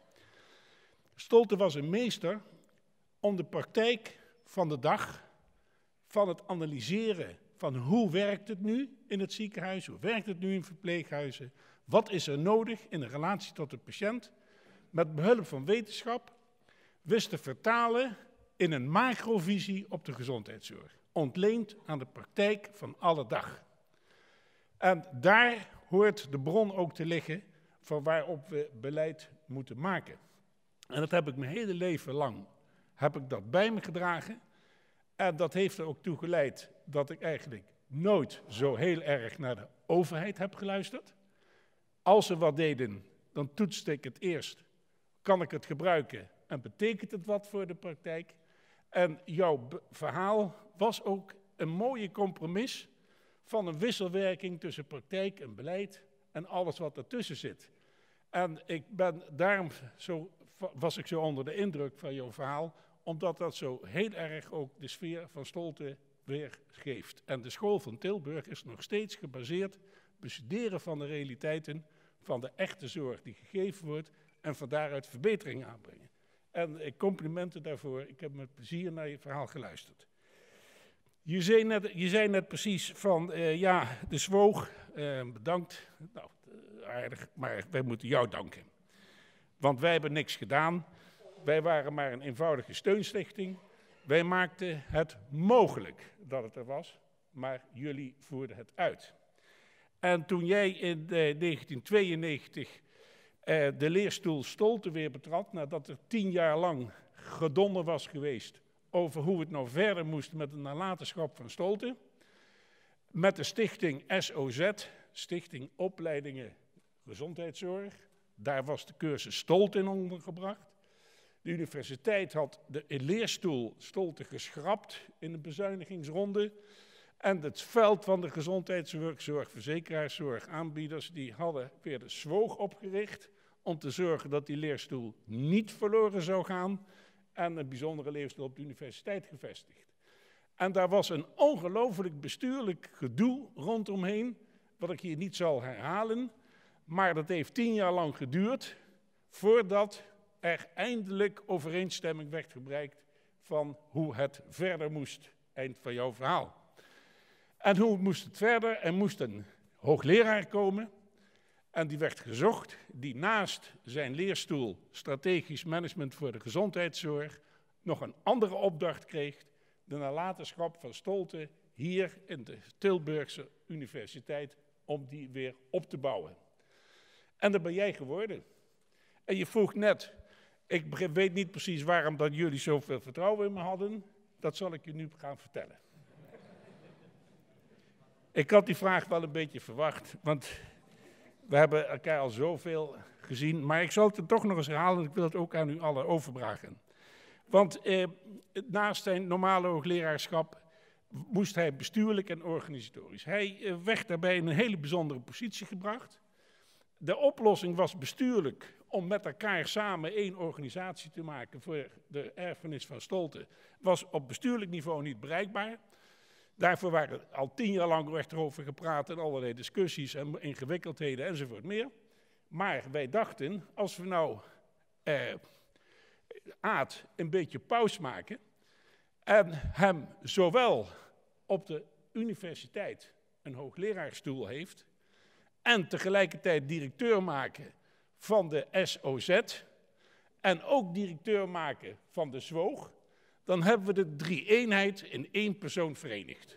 Stolte was een meester om de praktijk van de dag, van het analyseren van hoe werkt het nu in het ziekenhuis, hoe werkt het nu in verpleeghuizen, wat is er nodig in de relatie tot de patiënt, met behulp van wetenschap wist te vertalen in een macrovisie op de gezondheidszorg, ontleend aan de praktijk van alle dag. En daar hoort de bron ook te liggen van waarop we beleid moeten maken. En dat heb ik mijn hele leven lang, heb ik dat bij me gedragen. En dat heeft er ook toe geleid dat ik eigenlijk nooit zo heel erg naar de overheid heb geluisterd. Als ze wat deden, dan toetste ik het eerst. Kan ik het gebruiken en betekent het wat voor de praktijk? En jouw verhaal was ook een mooie compromis van een wisselwerking tussen praktijk en beleid en alles wat ertussen zit. En ik ben, daarom zo, was ik zo onder de indruk van jouw verhaal, omdat dat zo heel erg ook de sfeer van Stolte weergeeft. En de school van Tilburg is nog steeds gebaseerd op bestuderen van de realiteiten van de echte zorg die gegeven wordt en van daaruit verbeteringen aanbrengen. En ik complimenten daarvoor, ik heb met plezier naar je verhaal geluisterd. Je zei net, je zei net precies van, uh, ja, de Swoog, uh, bedankt, nou, aardig, maar wij moeten jou danken. Want wij hebben niks gedaan, wij waren maar een eenvoudige steunstichting. Wij maakten het mogelijk dat het er was, maar jullie voerden het uit. En toen jij in uh, negentien tweeënnegentig uh, de leerstoel Stolte weer betrad, nadat er tien jaar lang gedonder was geweest over hoe het nou verder moest met de nalatenschap van Stolte, met de stichting S O Z, Stichting Opleidingen Gezondheidszorg, daar was de cursus Stolte in ondergebracht. De universiteit had de leerstoel Stolte geschrapt in de bezuinigingsronde. En het veld van de gezondheidszorg, zorg, verzekeraarszorg, aanbieders, die hadden weer de Swoog opgericht om te zorgen dat die leerstoel niet verloren zou gaan en een bijzondere leerstoel op de universiteit gevestigd. En daar was een ongelooflijk bestuurlijk gedoe rondomheen, wat ik hier niet zal herhalen, maar dat heeft tien jaar lang geduurd voordat er eindelijk overeenstemming werd bereikt van hoe het verder moest, eind van jouw verhaal. En hoe moest het verder? Er moest een hoogleraar komen en die werd gezocht, die naast zijn leerstoel strategisch management voor de gezondheidszorg nog een andere opdracht kreeg, de nalatenschap van Stolte hier in de Tilburgse Universiteit, om die weer op te bouwen. En dat ben jij geworden. En je vroeg net, ik weet niet precies waarom dat jullie zoveel vertrouwen in me hadden, dat zal ik je nu gaan vertellen. Ik had die vraag wel een beetje verwacht, want we hebben elkaar al zoveel gezien, maar ik zal het er toch nog eens herhalen en ik wil het ook aan u allen overbrengen. Want eh, naast zijn normale hoogleraarschap moest hij bestuurlijk en organisatorisch. Hij eh, werd daarbij in een hele bijzondere positie gebracht. De oplossing was bestuurlijk om met elkaar samen één organisatie te maken voor de erfenis van Stolte, was op bestuurlijk niveau niet bereikbaar. Daarvoor waren al tien jaar lang werd erover gepraat en allerlei discussies en ingewikkeldheden enzovoort meer. Maar wij dachten, als we nou uh, Aad een beetje pauze maken en hem zowel op de universiteit een hoogleraarstoel heeft en tegelijkertijd directeur maken van de S O Z en ook directeur maken van de Zwoog, dan hebben we de drie-eenheid in één persoon verenigd.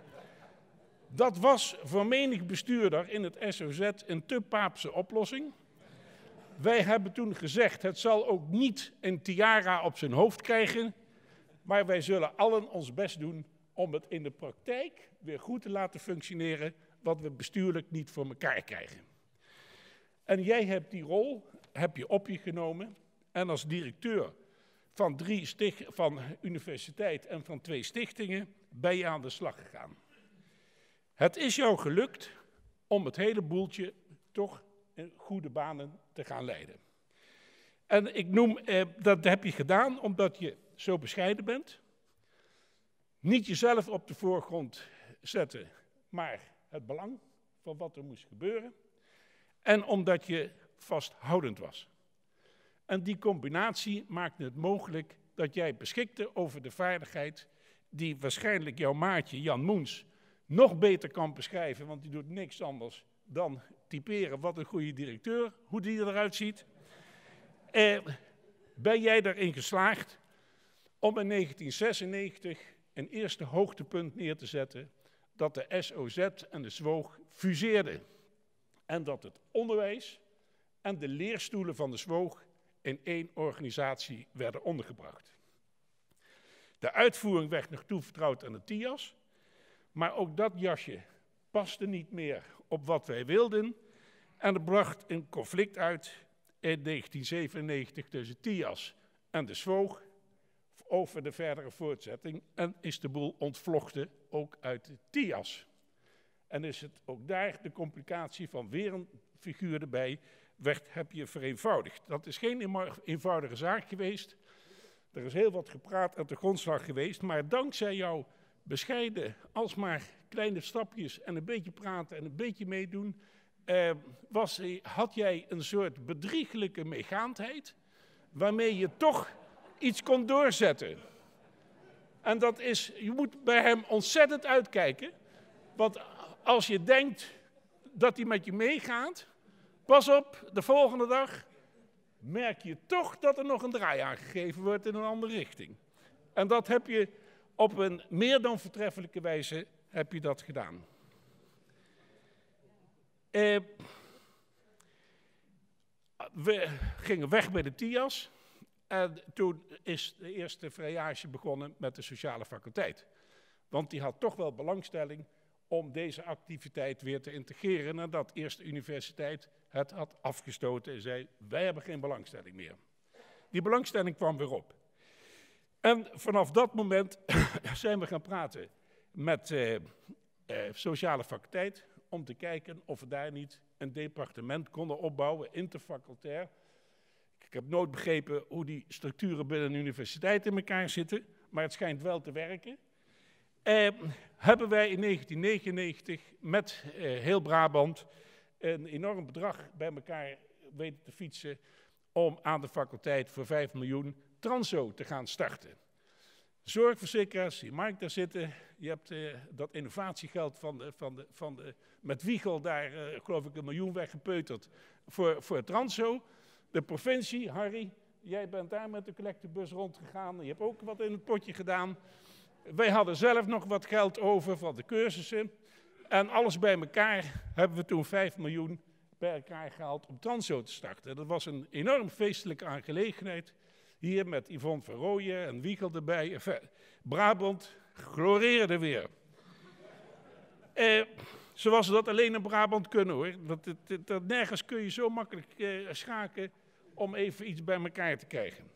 Dat was voor menig bestuurder in het S O Z een te paapse oplossing. Wij hebben toen gezegd, het zal ook niet een tiara op zijn hoofd krijgen, maar wij zullen allen ons best doen om het in de praktijk weer goed te laten functioneren, wat we bestuurlijk niet voor elkaar krijgen. En jij hebt die rol, heb je op je genomen, en als directeur van, drie stich, van universiteit en van twee stichtingen ben je aan de slag gegaan. Het is jou gelukt om het hele boeltje toch in goede banen te gaan leiden. En ik noem, eh, dat heb je gedaan omdat je zo bescheiden bent. Niet jezelf op de voorgrond zetten, maar het belang van wat er moest gebeuren. En omdat je vasthoudend was. En die combinatie maakte het mogelijk dat jij beschikte over de vaardigheid die waarschijnlijk jouw maatje Jan Moens nog beter kan beschrijven, want die doet niks anders dan typeren wat een goede directeur, hoe die eruit ziet. Eh, ben jij erin geslaagd om in negentien zesennegentig een eerste hoogtepunt neer te zetten dat de S O Z en de Zwoog fuseerden. En dat het onderwijs en de leerstoelen van de Zwoog in één organisatie werden ondergebracht. De uitvoering werd nog toevertrouwd aan de T I A S, maar ook dat jasje paste niet meer op wat wij wilden en er bracht een conflict uit in negentien zevenennegentig tussen T I A S en de Zwoog over de verdere voortzetting en is de boel ontvlochten ook uit de T I A S. En is het ook daar de complicatie van weer een figuur erbij, werd, heb je vereenvoudigd. Dat is geen eenvoudige zaak geweest. Er is heel wat gepraat uit de grondslag geweest, maar dankzij jouw bescheiden, alsmaar kleine stapjes en een beetje praten en een beetje meedoen, eh, was, had jij een soort bedrieglijke meegaandheid, waarmee je toch iets kon doorzetten. En dat is, je moet bij hem ontzettend uitkijken, want als je denkt dat hij met je meegaat, pas op, de volgende dag merk je toch dat er nog een draai aangegeven wordt in een andere richting. En dat heb je op een meer dan voortreffelijke wijze heb je dat gedaan. Eh, we gingen weg bij de T I A S en toen is de eerste vrijage begonnen met de sociale faculteit. Want die had toch wel belangstelling om deze activiteit weer te integreren nadat eerst de universiteit het had afgestoten en zei, wij hebben geen belangstelling meer. Die belangstelling kwam weer op. En vanaf dat moment zijn we gaan praten met uh, uh, sociale faculteit om te kijken of we daar niet een departement konden opbouwen, interfacultair. Ik heb nooit begrepen hoe die structuren binnen een universiteit in elkaar zitten, maar het schijnt wel te werken. Uh, hebben wij in negentien negenennegentig met uh, heel Brabant een enorm bedrag bij elkaar weten te fietsen om aan de faculteit voor vijf miljoen Transo te gaan starten. Zorgverzekeraars, die Mark daar zitten, je hebt uh, dat innovatiegeld van de, van de, van de, met Wiegel daar uh, geloof ik een miljoen weggepeuterd voor, voor Transo. De provincie, Harry, jij bent daar met de collectebus rondgegaan, je hebt ook wat in het potje gedaan. Wij hadden zelf nog wat geld over van de cursussen. En alles bij elkaar hebben we toen vijf miljoen bij elkaar gehaald om Transo te starten. Dat was een enorm feestelijke aangelegenheid. Hier met Yvonne van Rooyen en Wiegel erbij. Enfin, Brabant gloreerde weer. eh, zoals we dat alleen in Brabant kunnen hoor. Want het, het, het, nergens kun je zo makkelijk eh, schaken om even iets bij elkaar te krijgen.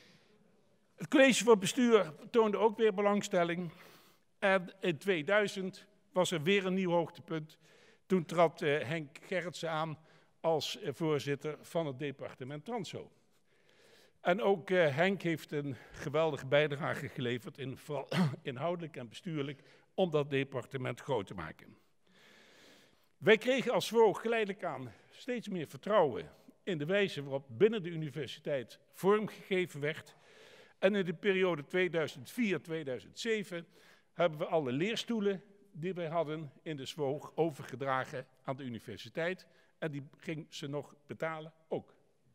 Het college van bestuur toonde ook weer belangstelling. En in tweeduizend was er weer een nieuw hoogtepunt. Toen trad uh, Henk Gerritsen aan als uh, voorzitter van het departement Transo. En ook uh, Henk heeft een geweldige bijdrage geleverd, in, vooral inhoudelijk en bestuurlijk, om dat departement groot te maken. Wij kregen als Zwoog geleidelijk aan steeds meer vertrouwen in de wijze waarop binnen de universiteit vormgegeven werd. En in de periode tweeduizend vier tot tweeduizend zeven hebben we alle leerstoelen die wij hadden in de Zwoog overgedragen aan de universiteit. En die ging ze nog betalen ook.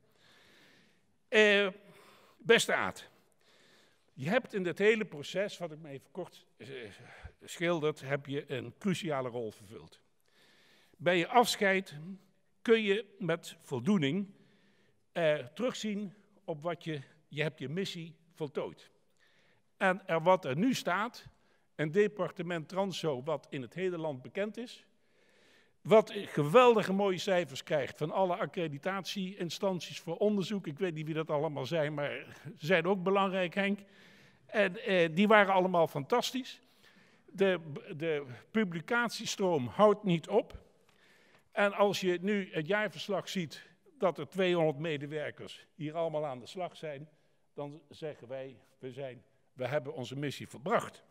Eh, beste Aad, je hebt in dit hele proces, wat ik me even kort eh, schildert, heb je een cruciale rol vervuld. Bij je afscheid kun je met voldoening eh, terugzien op wat je, je hebt je missie voltooid. En er, wat er nu staat, een departement Transo wat in het hele land bekend is, wat geweldige mooie cijfers krijgt van alle accreditatieinstanties voor onderzoek. Ik weet niet wie dat allemaal zijn, maar ze zijn ook belangrijk, Henk. En eh, die waren allemaal fantastisch. De, de publicatiestroom houdt niet op. En als je nu het jaarverslag ziet dat er tweehonderd medewerkers hier allemaal aan de slag zijn, dan zeggen wij, we, zijn, we hebben onze missie volbracht.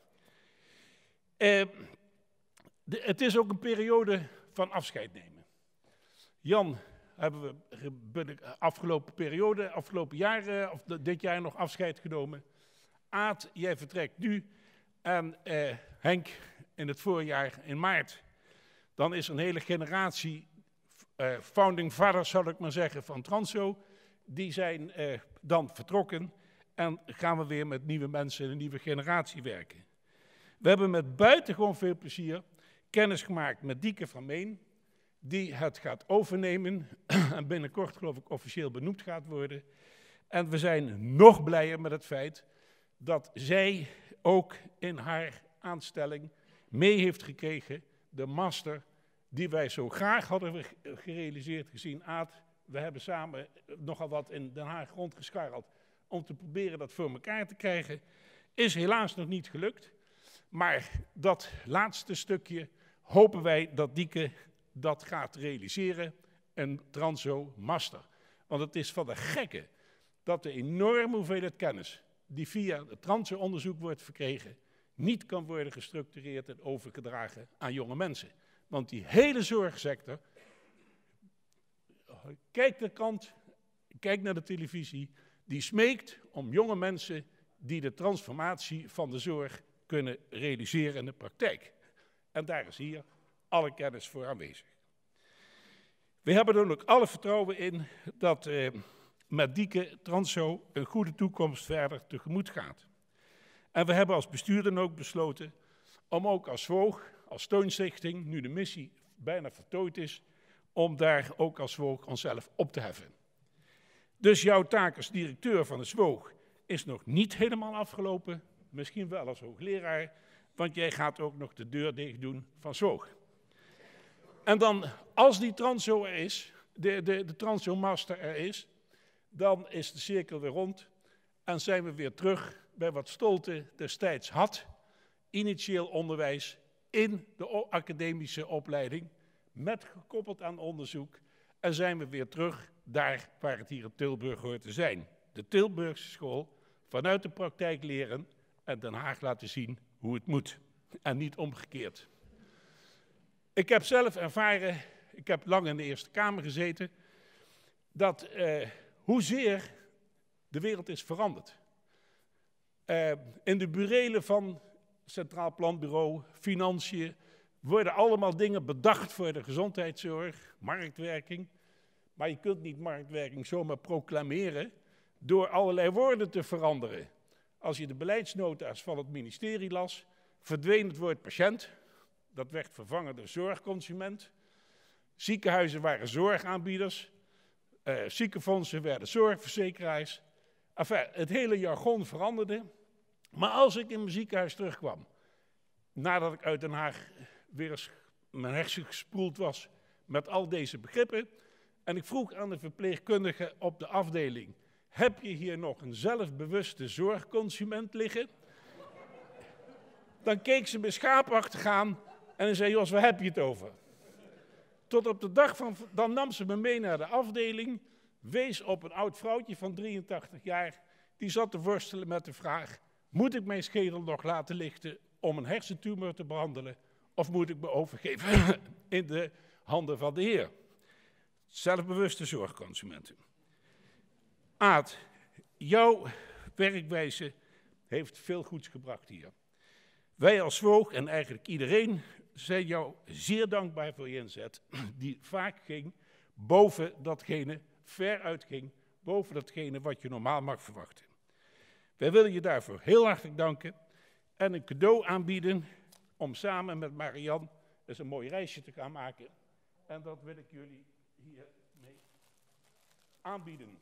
Eh, de, het is ook een periode van afscheid nemen. Jan hebben we de afgelopen periode, afgelopen jaar, of dit jaar nog afscheid genomen. Aad, jij vertrekt nu. En eh, Henk, in het voorjaar, in maart, dan is een hele generatie uh, founding fathers, zou ik maar zeggen, van Transo. Die zijn uh, dan vertrokken en gaan we weer met nieuwe mensen en een nieuwe generatie werken. We hebben met buitengewoon veel plezier kennis gemaakt met Dieke van Meen, die het gaat overnemen en binnenkort geloof ik officieel benoemd gaat worden. En we zijn nog blijer met het feit dat zij ook in haar aanstelling mee heeft gekregen de master die wij zo graag hadden gerealiseerd gezien. Aad, we hebben samen nogal wat in Den Haag rondgescharreld om te proberen dat voor elkaar te krijgen. Is helaas nog niet gelukt, maar dat laatste stukje hopen wij dat Dieke dat gaat realiseren, een Transo master. Want het is van de gekke dat de enorme hoeveelheid kennis die via het Transo-onderzoek wordt verkregen, niet kan worden gestructureerd en overgedragen aan jonge mensen. Want die hele zorgsector, kijk de krant, kijk naar de televisie, die smeekt om jonge mensen die de transformatie van de zorg kunnen realiseren in de praktijk. En daar is hier alle kennis voor aanwezig. We hebben er ook alle vertrouwen in dat eh, met Dieke Transo een goede toekomst verder tegemoet gaat. En we hebben als bestuur dan ook besloten om ook als Zwoog, als steunstichting, nu de missie bijna voltooid is, om daar ook als Zwoog onszelf op te heffen. Dus jouw taak als directeur van de Zwoog is nog niet helemaal afgelopen, misschien wel als hoogleraar, want jij gaat ook nog de deur dicht doen van Zwoog. En dan, als die Transo er is, de, de, de Transo Master er is, dan is de cirkel weer rond en zijn we weer terug bij wat Stolte destijds had, initieel onderwijs in de academische opleiding, met gekoppeld aan onderzoek, en zijn we weer terug daar waar het hier in Tilburg hoort te zijn. De Tilburgse school, vanuit de praktijk leren en Den Haag laten zien hoe het moet en niet omgekeerd. Ik heb zelf ervaren, ik heb lang in de Eerste Kamer gezeten, dat eh, hoezeer de wereld is veranderd. Uh, in de burelen van Centraal Planbureau, financiën, worden allemaal dingen bedacht voor de gezondheidszorg, marktwerking. Maar je kunt niet marktwerking zomaar proclameren door allerlei woorden te veranderen. Als je de beleidsnota's van het ministerie las, verdween het woord patiënt. Dat werd vervangen door zorgconsument. Ziekenhuizen waren zorgaanbieders. Uh, ziekenfondsen werden zorgverzekeraars. Enfin, het hele jargon veranderde. Maar als ik in mijn ziekenhuis terugkwam, nadat ik uit Den Haag weer eens mijn hersenen gespoeld was met al deze begrippen, en ik vroeg aan de verpleegkundige op de afdeling, heb je hier nog een zelfbewuste zorgconsument liggen? Dan keek ze me schaapachtig aan en zei, Jos, waar heb je het over? Tot op de dag van, dan nam ze me mee naar de afdeling, wees op een oud vrouwtje van drieëntachtig jaar, die zat te worstelen met de vraag, moet ik mijn schedel nog laten lichten om een hersentumor te behandelen, of moet ik me overgeven in de handen van de Heer? Zelfbewuste zorgconsumenten. Aad, jouw werkwijze heeft veel goeds gebracht hier. Wij als Zwoog en eigenlijk iedereen zijn jou zeer dankbaar voor je inzet, die vaak ging boven datgene, ver uitging, boven datgene wat je normaal mag verwachten. Wij willen je daarvoor heel hartelijk danken en een cadeau aanbieden om samen met Marianne eens een mooi reisje te gaan maken. En dat wil ik jullie hiermee aanbieden.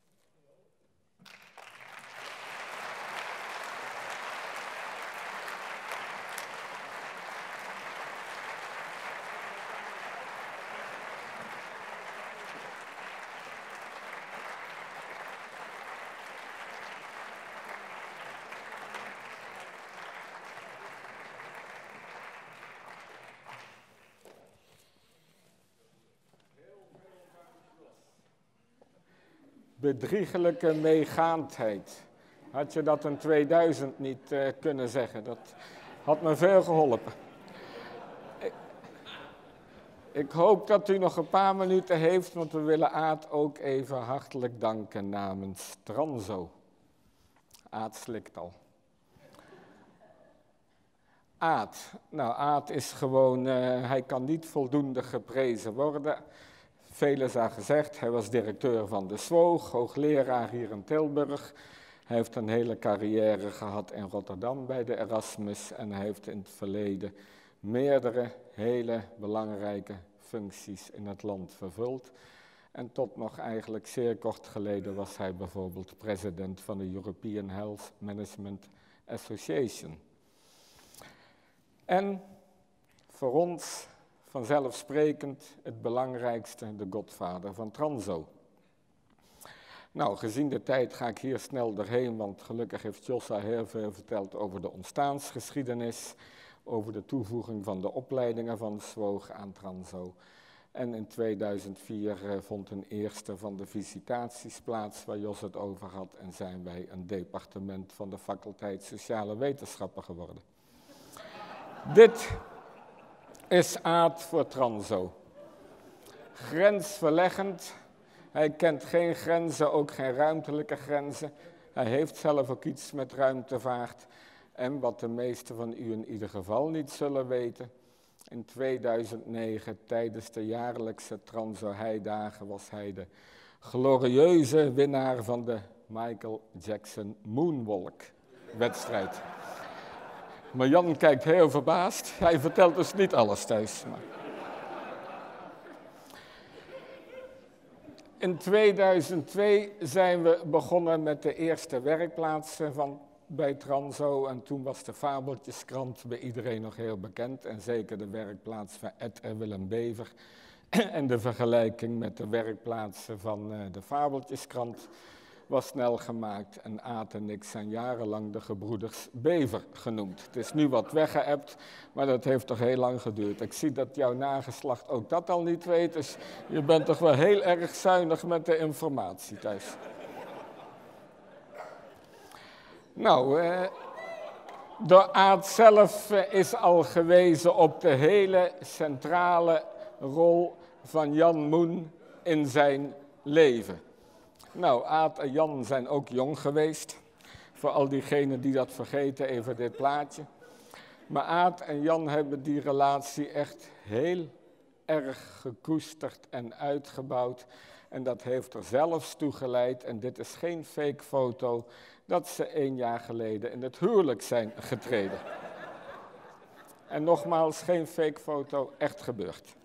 Bedriegelijke meegaandheid. Had je dat in tweeduizend niet uh, kunnen zeggen? Dat had me veel geholpen. Ik, ik hoop dat u nog een paar minuten heeft, want we willen Aad ook even hartelijk danken namens Transo. Aad slikt al. Aad. Nou, Aad is gewoon, uh, hij kan niet voldoende geprezen worden. Velen zijn gezegd, hij was directeur van de Zwoog, hoogleraar hier in Tilburg. Hij heeft een hele carrière gehad in Rotterdam bij de Erasmus en hij heeft in het verleden meerdere hele belangrijke functies in het land vervuld. En tot nog eigenlijk zeer kort geleden was hij bijvoorbeeld president van de European Health Management Association. En voor ons vanzelfsprekend het belangrijkste, de godvader van Transo. Nou, gezien de tijd ga ik hier snel doorheen, want gelukkig heeft Jossa heel veel verteld over de ontstaansgeschiedenis, over de toevoeging van de opleidingen van de Zwoog aan Transo. En in tweeduizend vier uh, vond een eerste van de visitaties plaats waar Jos het over had en zijn wij een departement van de faculteit Sociale Wetenschappen geworden. Dit is Aad voor Transo. Grensverleggend. Hij kent geen grenzen, ook geen ruimtelijke grenzen. Hij heeft zelf ook iets met ruimtevaart. En wat de meesten van u in ieder geval niet zullen weten. In tweeduizend negen, tijdens de jaarlijkse Transo Heidagen, was hij de glorieuze winnaar van de Michael Jackson Moonwalk wedstrijd. Maar Jan kijkt heel verbaasd. Hij vertelt dus niet alles thuis. Maar. In tweeduizend twee zijn we begonnen met de eerste werkplaatsen van, bij Transo. En toen was de Fabeltjeskrant bij iedereen nog heel bekend. En zeker de werkplaats van Ed en Willem Bever. En de vergelijking met de werkplaatsen van uh, de Fabeltjeskrant was snel gemaakt en Aad en ik zijn jarenlang de gebroeders Bever genoemd. Het is nu wat weggeëpt, maar dat heeft toch heel lang geduurd. Ik zie dat jouw nageslacht ook dat al niet weet, dus je bent toch wel heel erg zuinig met de informatie thuis. Nou, eh, door Aad zelf eh, is al gewezen op de hele centrale rol van Jan Moen in zijn leven. Nou, Aad en Jan zijn ook jong geweest. Voor al diegenen die dat vergeten, even dit plaatje. Maar Aad en Jan hebben die relatie echt heel erg gekoesterd en uitgebouwd. En dat heeft er zelfs toe geleid, en dit is geen fake foto, dat ze één jaar geleden in het huwelijk zijn getreden. En nogmaals, geen fake foto, echt gebeurd.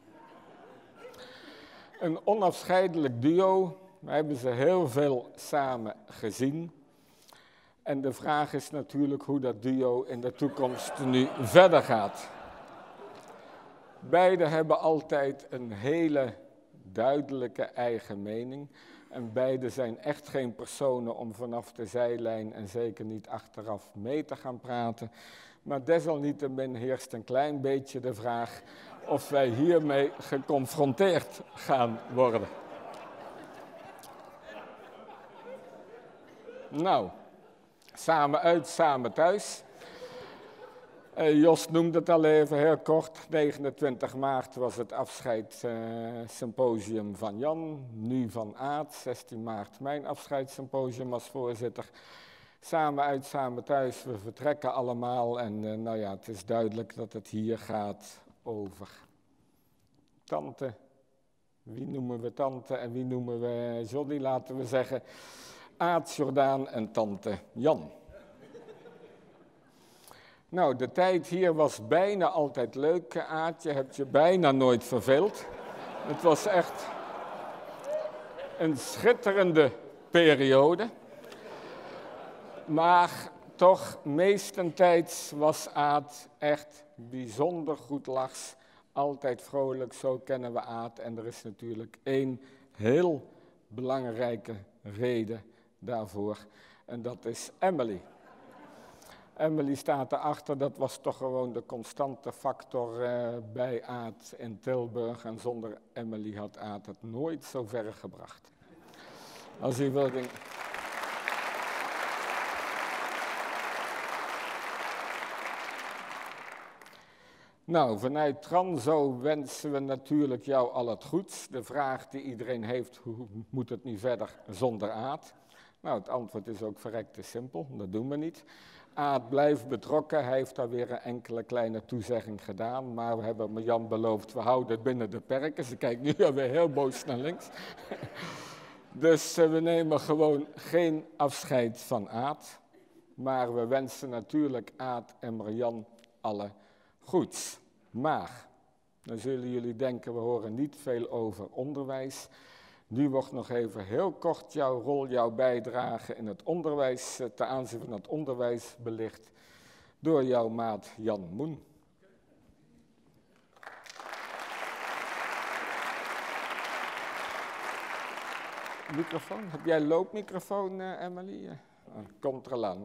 Een onafscheidelijk duo. We hebben ze heel veel samen gezien. En de vraag is natuurlijk hoe dat duo in de toekomst nu verder gaat. Beiden hebben altijd een hele duidelijke eigen mening. En beide zijn echt geen personen om vanaf de zijlijn en zeker niet achteraf mee te gaan praten. Maar desalniettemin heerst een klein beetje de vraag of wij hiermee geconfronteerd gaan worden. Nou, samen uit, samen thuis. Uh, Jos noemde het al even heel kort. negenentwintig maart was het afscheidssymposium uh, van Jan, nu van Aad. zestien maart mijn afscheidssymposium als voorzitter. Samen uit, samen thuis, we vertrekken allemaal. En uh, nou ja, het is duidelijk dat het hier gaat over tante. Wie noemen we tante en wie noemen we Johnny? Laten we zeggen Aad, Jordaan en tante Jan. Nou, de tijd hier was bijna altijd leuk, Aad. Je hebt je bijna nooit verveeld. Het was echt een schitterende periode. Maar toch, meestentijds was Aad echt bijzonder goed lachs. Altijd vrolijk, zo kennen we Aad. En er is natuurlijk één heel belangrijke reden daarvoor. En dat is Emily. Emily staat erachter, dat was toch gewoon de constante factor uh, bij Aad in Tilburg. En zonder Emily had Aad het nooit zo ver gebracht. Als u wilt... Nou, vanuit Transo wensen we natuurlijk jou al het goeds. De vraag die iedereen heeft, hoe moet het nu verder zonder Aad? Nou, het antwoord is ook verrekte simpel, dat doen we niet. Aad blijft betrokken, hij heeft daar weer een enkele kleine toezegging gedaan, maar we hebben Jan beloofd, we houden het binnen de perken. Ze kijkt nu alweer heel boos naar links. Dus uh, we nemen gewoon geen afscheid van Aad, maar we wensen natuurlijk Aad en Marian alle goeds. Maar, dan zullen jullie denken, we horen niet veel over onderwijs. Nu wordt nog even heel kort jouw rol, jouw bijdrage in het onderwijs, ten aanzien van het onderwijs belicht door jouw maat Jan Moen. Microfoon, heb jij loopmicrofoon, uh, Emily? Uh, komt er al aan.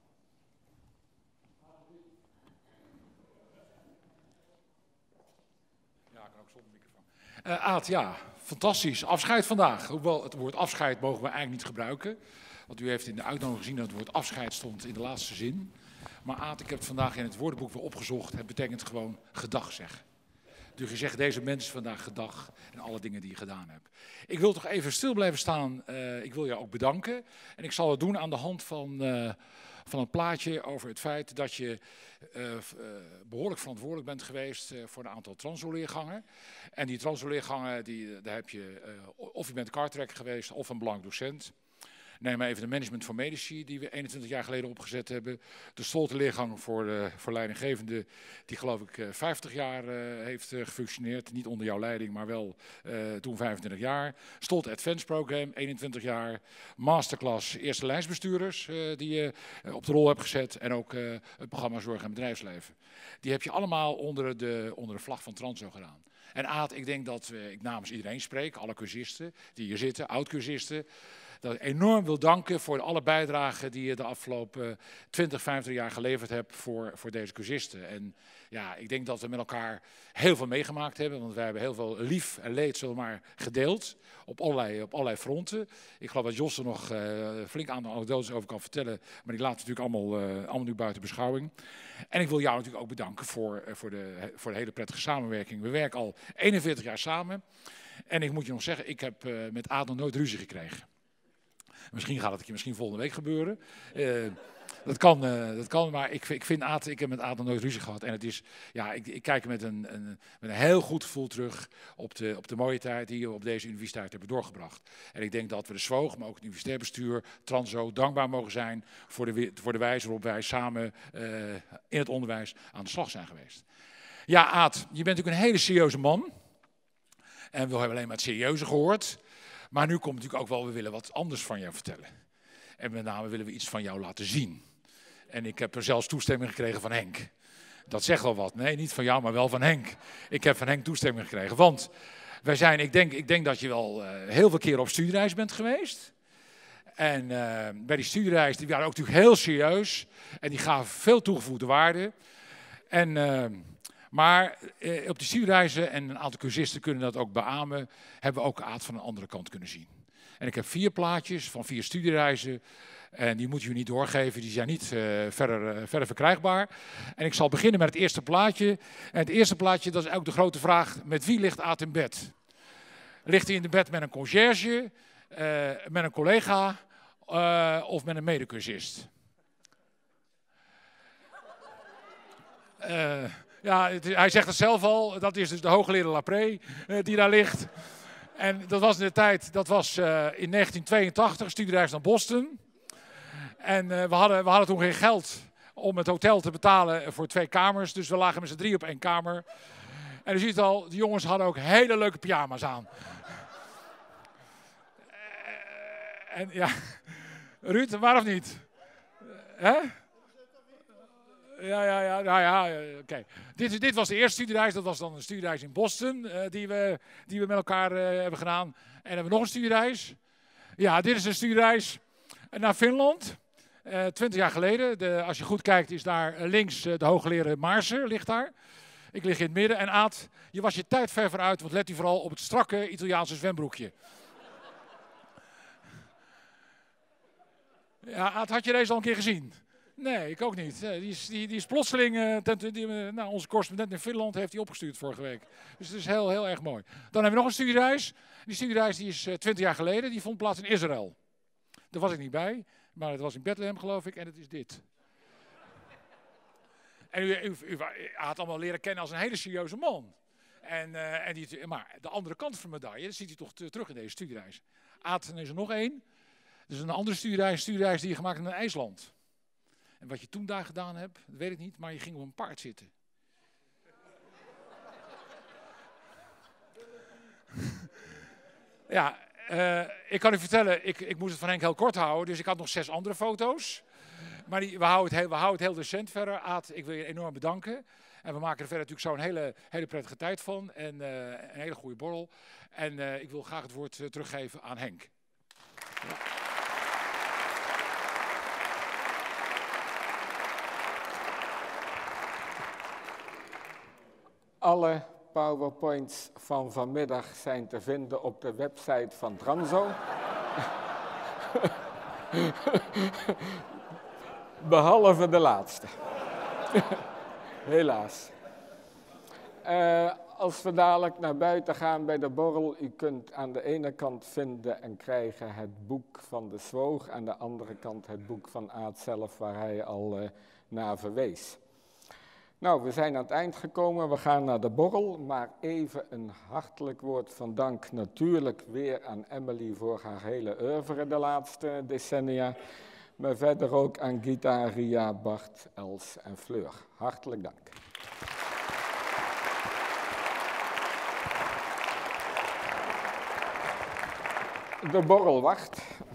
Uh, Aad, ja, fantastisch. Afscheid vandaag. Hoewel het woord afscheid mogen we eigenlijk niet gebruiken. Want u heeft in de uitnodiging gezien dat het woord afscheid stond in de laatste zin. Maar Aad, ik heb het vandaag in het woordenboek weer opgezocht. Het betekent gewoon gedag zeggen. Dus je zegt deze mensen vandaag gedag en alle dingen die je gedaan hebt. Ik wil toch even stil blijven staan. Uh, ik wil jou ook bedanken. En ik zal het doen aan de hand van... Uh, van een plaatje over het feit dat je uh, uh, behoorlijk verantwoordelijk bent geweest uh, voor een aantal Transo-leergangen. En die Transo-leergangen, die, daar heb je, uh, of je bent kartrekker geweest of een belangrijk docent. Neem maar even de management voor medici die we eenentwintig jaar geleden opgezet hebben. De Stolte-leergang voor, uh, voor leidinggevende, die geloof ik uh, vijftig jaar uh, heeft uh, gefunctioneerd. Niet onder jouw leiding, maar wel uh, toen vijfentwintig jaar. Stolte Advanced Program, eenentwintig jaar. Masterclass Eerste Lijnsbestuurders, uh, die je uh, op de rol hebt gezet. En ook uh, het programma Zorg en Bedrijfsleven. Die heb je allemaal onder de, onder de vlag van Transo gedaan. En Aad, ik denk dat uh, ik namens iedereen spreek, alle cursisten die hier zitten, oud-cursisten, dat ik enorm wil danken voor alle bijdragen die je de afgelopen twintig, vijftig jaar geleverd hebt voor, voor deze cursisten. En ja, ik denk dat we met elkaar heel veel meegemaakt hebben, want wij hebben heel veel lief en leed zomaar gedeeld op allerlei, op allerlei fronten. Ik geloof dat Jos er nog uh, flink aan de anekdotes over kan vertellen, maar die laten natuurlijk allemaal, uh, allemaal nu buiten beschouwing. En ik wil jou natuurlijk ook bedanken voor, uh, voor, de, voor de hele prettige samenwerking. We werken al eenenveertig jaar samen en ik moet je nog zeggen, ik heb uh, met Aad nog nooit ruzie gekregen. Misschien gaat het misschien volgende week gebeuren. Uh, dat, kan, uh, dat kan, maar ik, ik vind Aad, ik heb met Aad nog nooit ruzie gehad. En het is, ja, ik, ik kijk met een, een, met een heel goed gevoel terug op de, op de mooie tijd die we op deze universiteit hebben doorgebracht. En ik denk dat we de S W O G, maar ook het universitair bestuur, Transo, dankbaar mogen zijn voor de, voor de wijze waarop wij samen uh, in het onderwijs aan de slag zijn geweest. Ja, Aad, je bent natuurlijk een hele serieuze man. En we hebben alleen maar het serieuze gehoord. Maar nu komt natuurlijk ook wel, we willen wat anders van jou vertellen. En met name willen we iets van jou laten zien. En ik heb er zelfs toestemming gekregen van Henk. Dat zegt wel wat. Nee, niet van jou, maar wel van Henk. Ik heb van Henk toestemming gekregen. Want wij zijn, ik denk, ik denk dat je wel uh, heel veel keren op studiereis bent geweest. En uh, bij die studiereis, die waren ook natuurlijk heel serieus. En die gaven veel toegevoegde waarde. En... Uh, Maar eh, op die studiereizen, en een aantal cursisten kunnen dat ook beamen, hebben we ook Aad van een andere kant kunnen zien. En ik heb vier plaatjes van vier studiereizen. En die moet je niet doorgeven, die zijn niet uh, verder, uh, verder verkrijgbaar. En ik zal beginnen met het eerste plaatje. En het eerste plaatje, dat is ook de grote vraag, met wie ligt Aad in bed? Ligt hij in de bed met een conciërge, uh, met een collega uh, of met een medecursist? Uh, ja, het, hij zegt het zelf al, dat is dus de hooggeleerde Lapré uh, die daar ligt. En dat was in de tijd, dat was uh, in negentien tweeëntachtig, studiereis naar Boston. En uh, we, hadden, we hadden toen geen geld om het hotel te betalen voor twee kamers. Dus we lagen met z'n drie op één kamer. En u ziet al, de jongens hadden ook hele leuke pyjama's aan. uh, en ja, Ruud, waar of niet? Hè? Ja, ja, ja, nou ja, oké. Okay. Dit, dit was de eerste studiereis, dat was dan een studiereis in Boston, uh, die, we, die we met elkaar uh, hebben gedaan. En dan hebben we nog een studiereis. Ja, dit is een studiereis naar Finland. Uh, twintig jaar geleden, de, als je goed kijkt, is daar links uh, de hooggeleerde Maarsen, ligt daar. Ik lig in het midden. En Aad, je was je tijd ver vooruit, want let u vooral op het strakke Italiaanse zwembroekje. Ja, Aad, had je deze al een keer gezien? Nee, ik ook niet. Die is, die, die is plotseling, uh, ten, die, uh, nou, onze correspondent in Finland heeft hij opgestuurd vorige week. Dus het is heel, heel erg mooi. Dan hebben we nog een studiereis. Die studiereis die is uh, twintig jaar geleden, die vond plaats in Israël. Daar was ik niet bij, maar het was in Bethlehem geloof ik en het is dit. En u, u, u, u had allemaal leren kennen als een hele serieuze man. En, uh, en die, maar de andere kant van de medaille, dat ziet u toch terug in deze studiereis. Aad, er is er nog één. Dus een andere studiereis, een studiereis die je gemaakt hebt naar IJsland. En wat je toen daar gedaan hebt, dat weet ik niet, maar je ging op een paard zitten. Ja, uh, ik kan u vertellen, ik, ik moest het van Henk heel kort houden, dus ik had nog zes andere foto's. Maar die, we, houden het heel, we houden het heel decent verder. Aad, ik wil je enorm bedanken. En we maken er verder natuurlijk zo'n hele, hele prettige tijd van. En uh, een hele goede borrel. En uh, ik wil graag het woord uh, teruggeven aan Henk. Ja. Alle PowerPoints van vanmiddag zijn te vinden op de website van Dranzo. Behalve de laatste. Helaas. Uh, als we dadelijk naar buiten gaan bij de borrel, u kunt aan de ene kant vinden en krijgen het boek van de Zwoog, aan de andere kant het boek van Aad zelf, waar hij al uh, naar verwees. Nou, we zijn aan het eind gekomen, we gaan naar de borrel, maar even een hartelijk woord van dank natuurlijk weer aan Emily voor haar hele oeuvre de laatste decennia. Maar verder ook aan Gita, Ria, Bart, Els en Fleur. Hartelijk dank. De borrel wacht.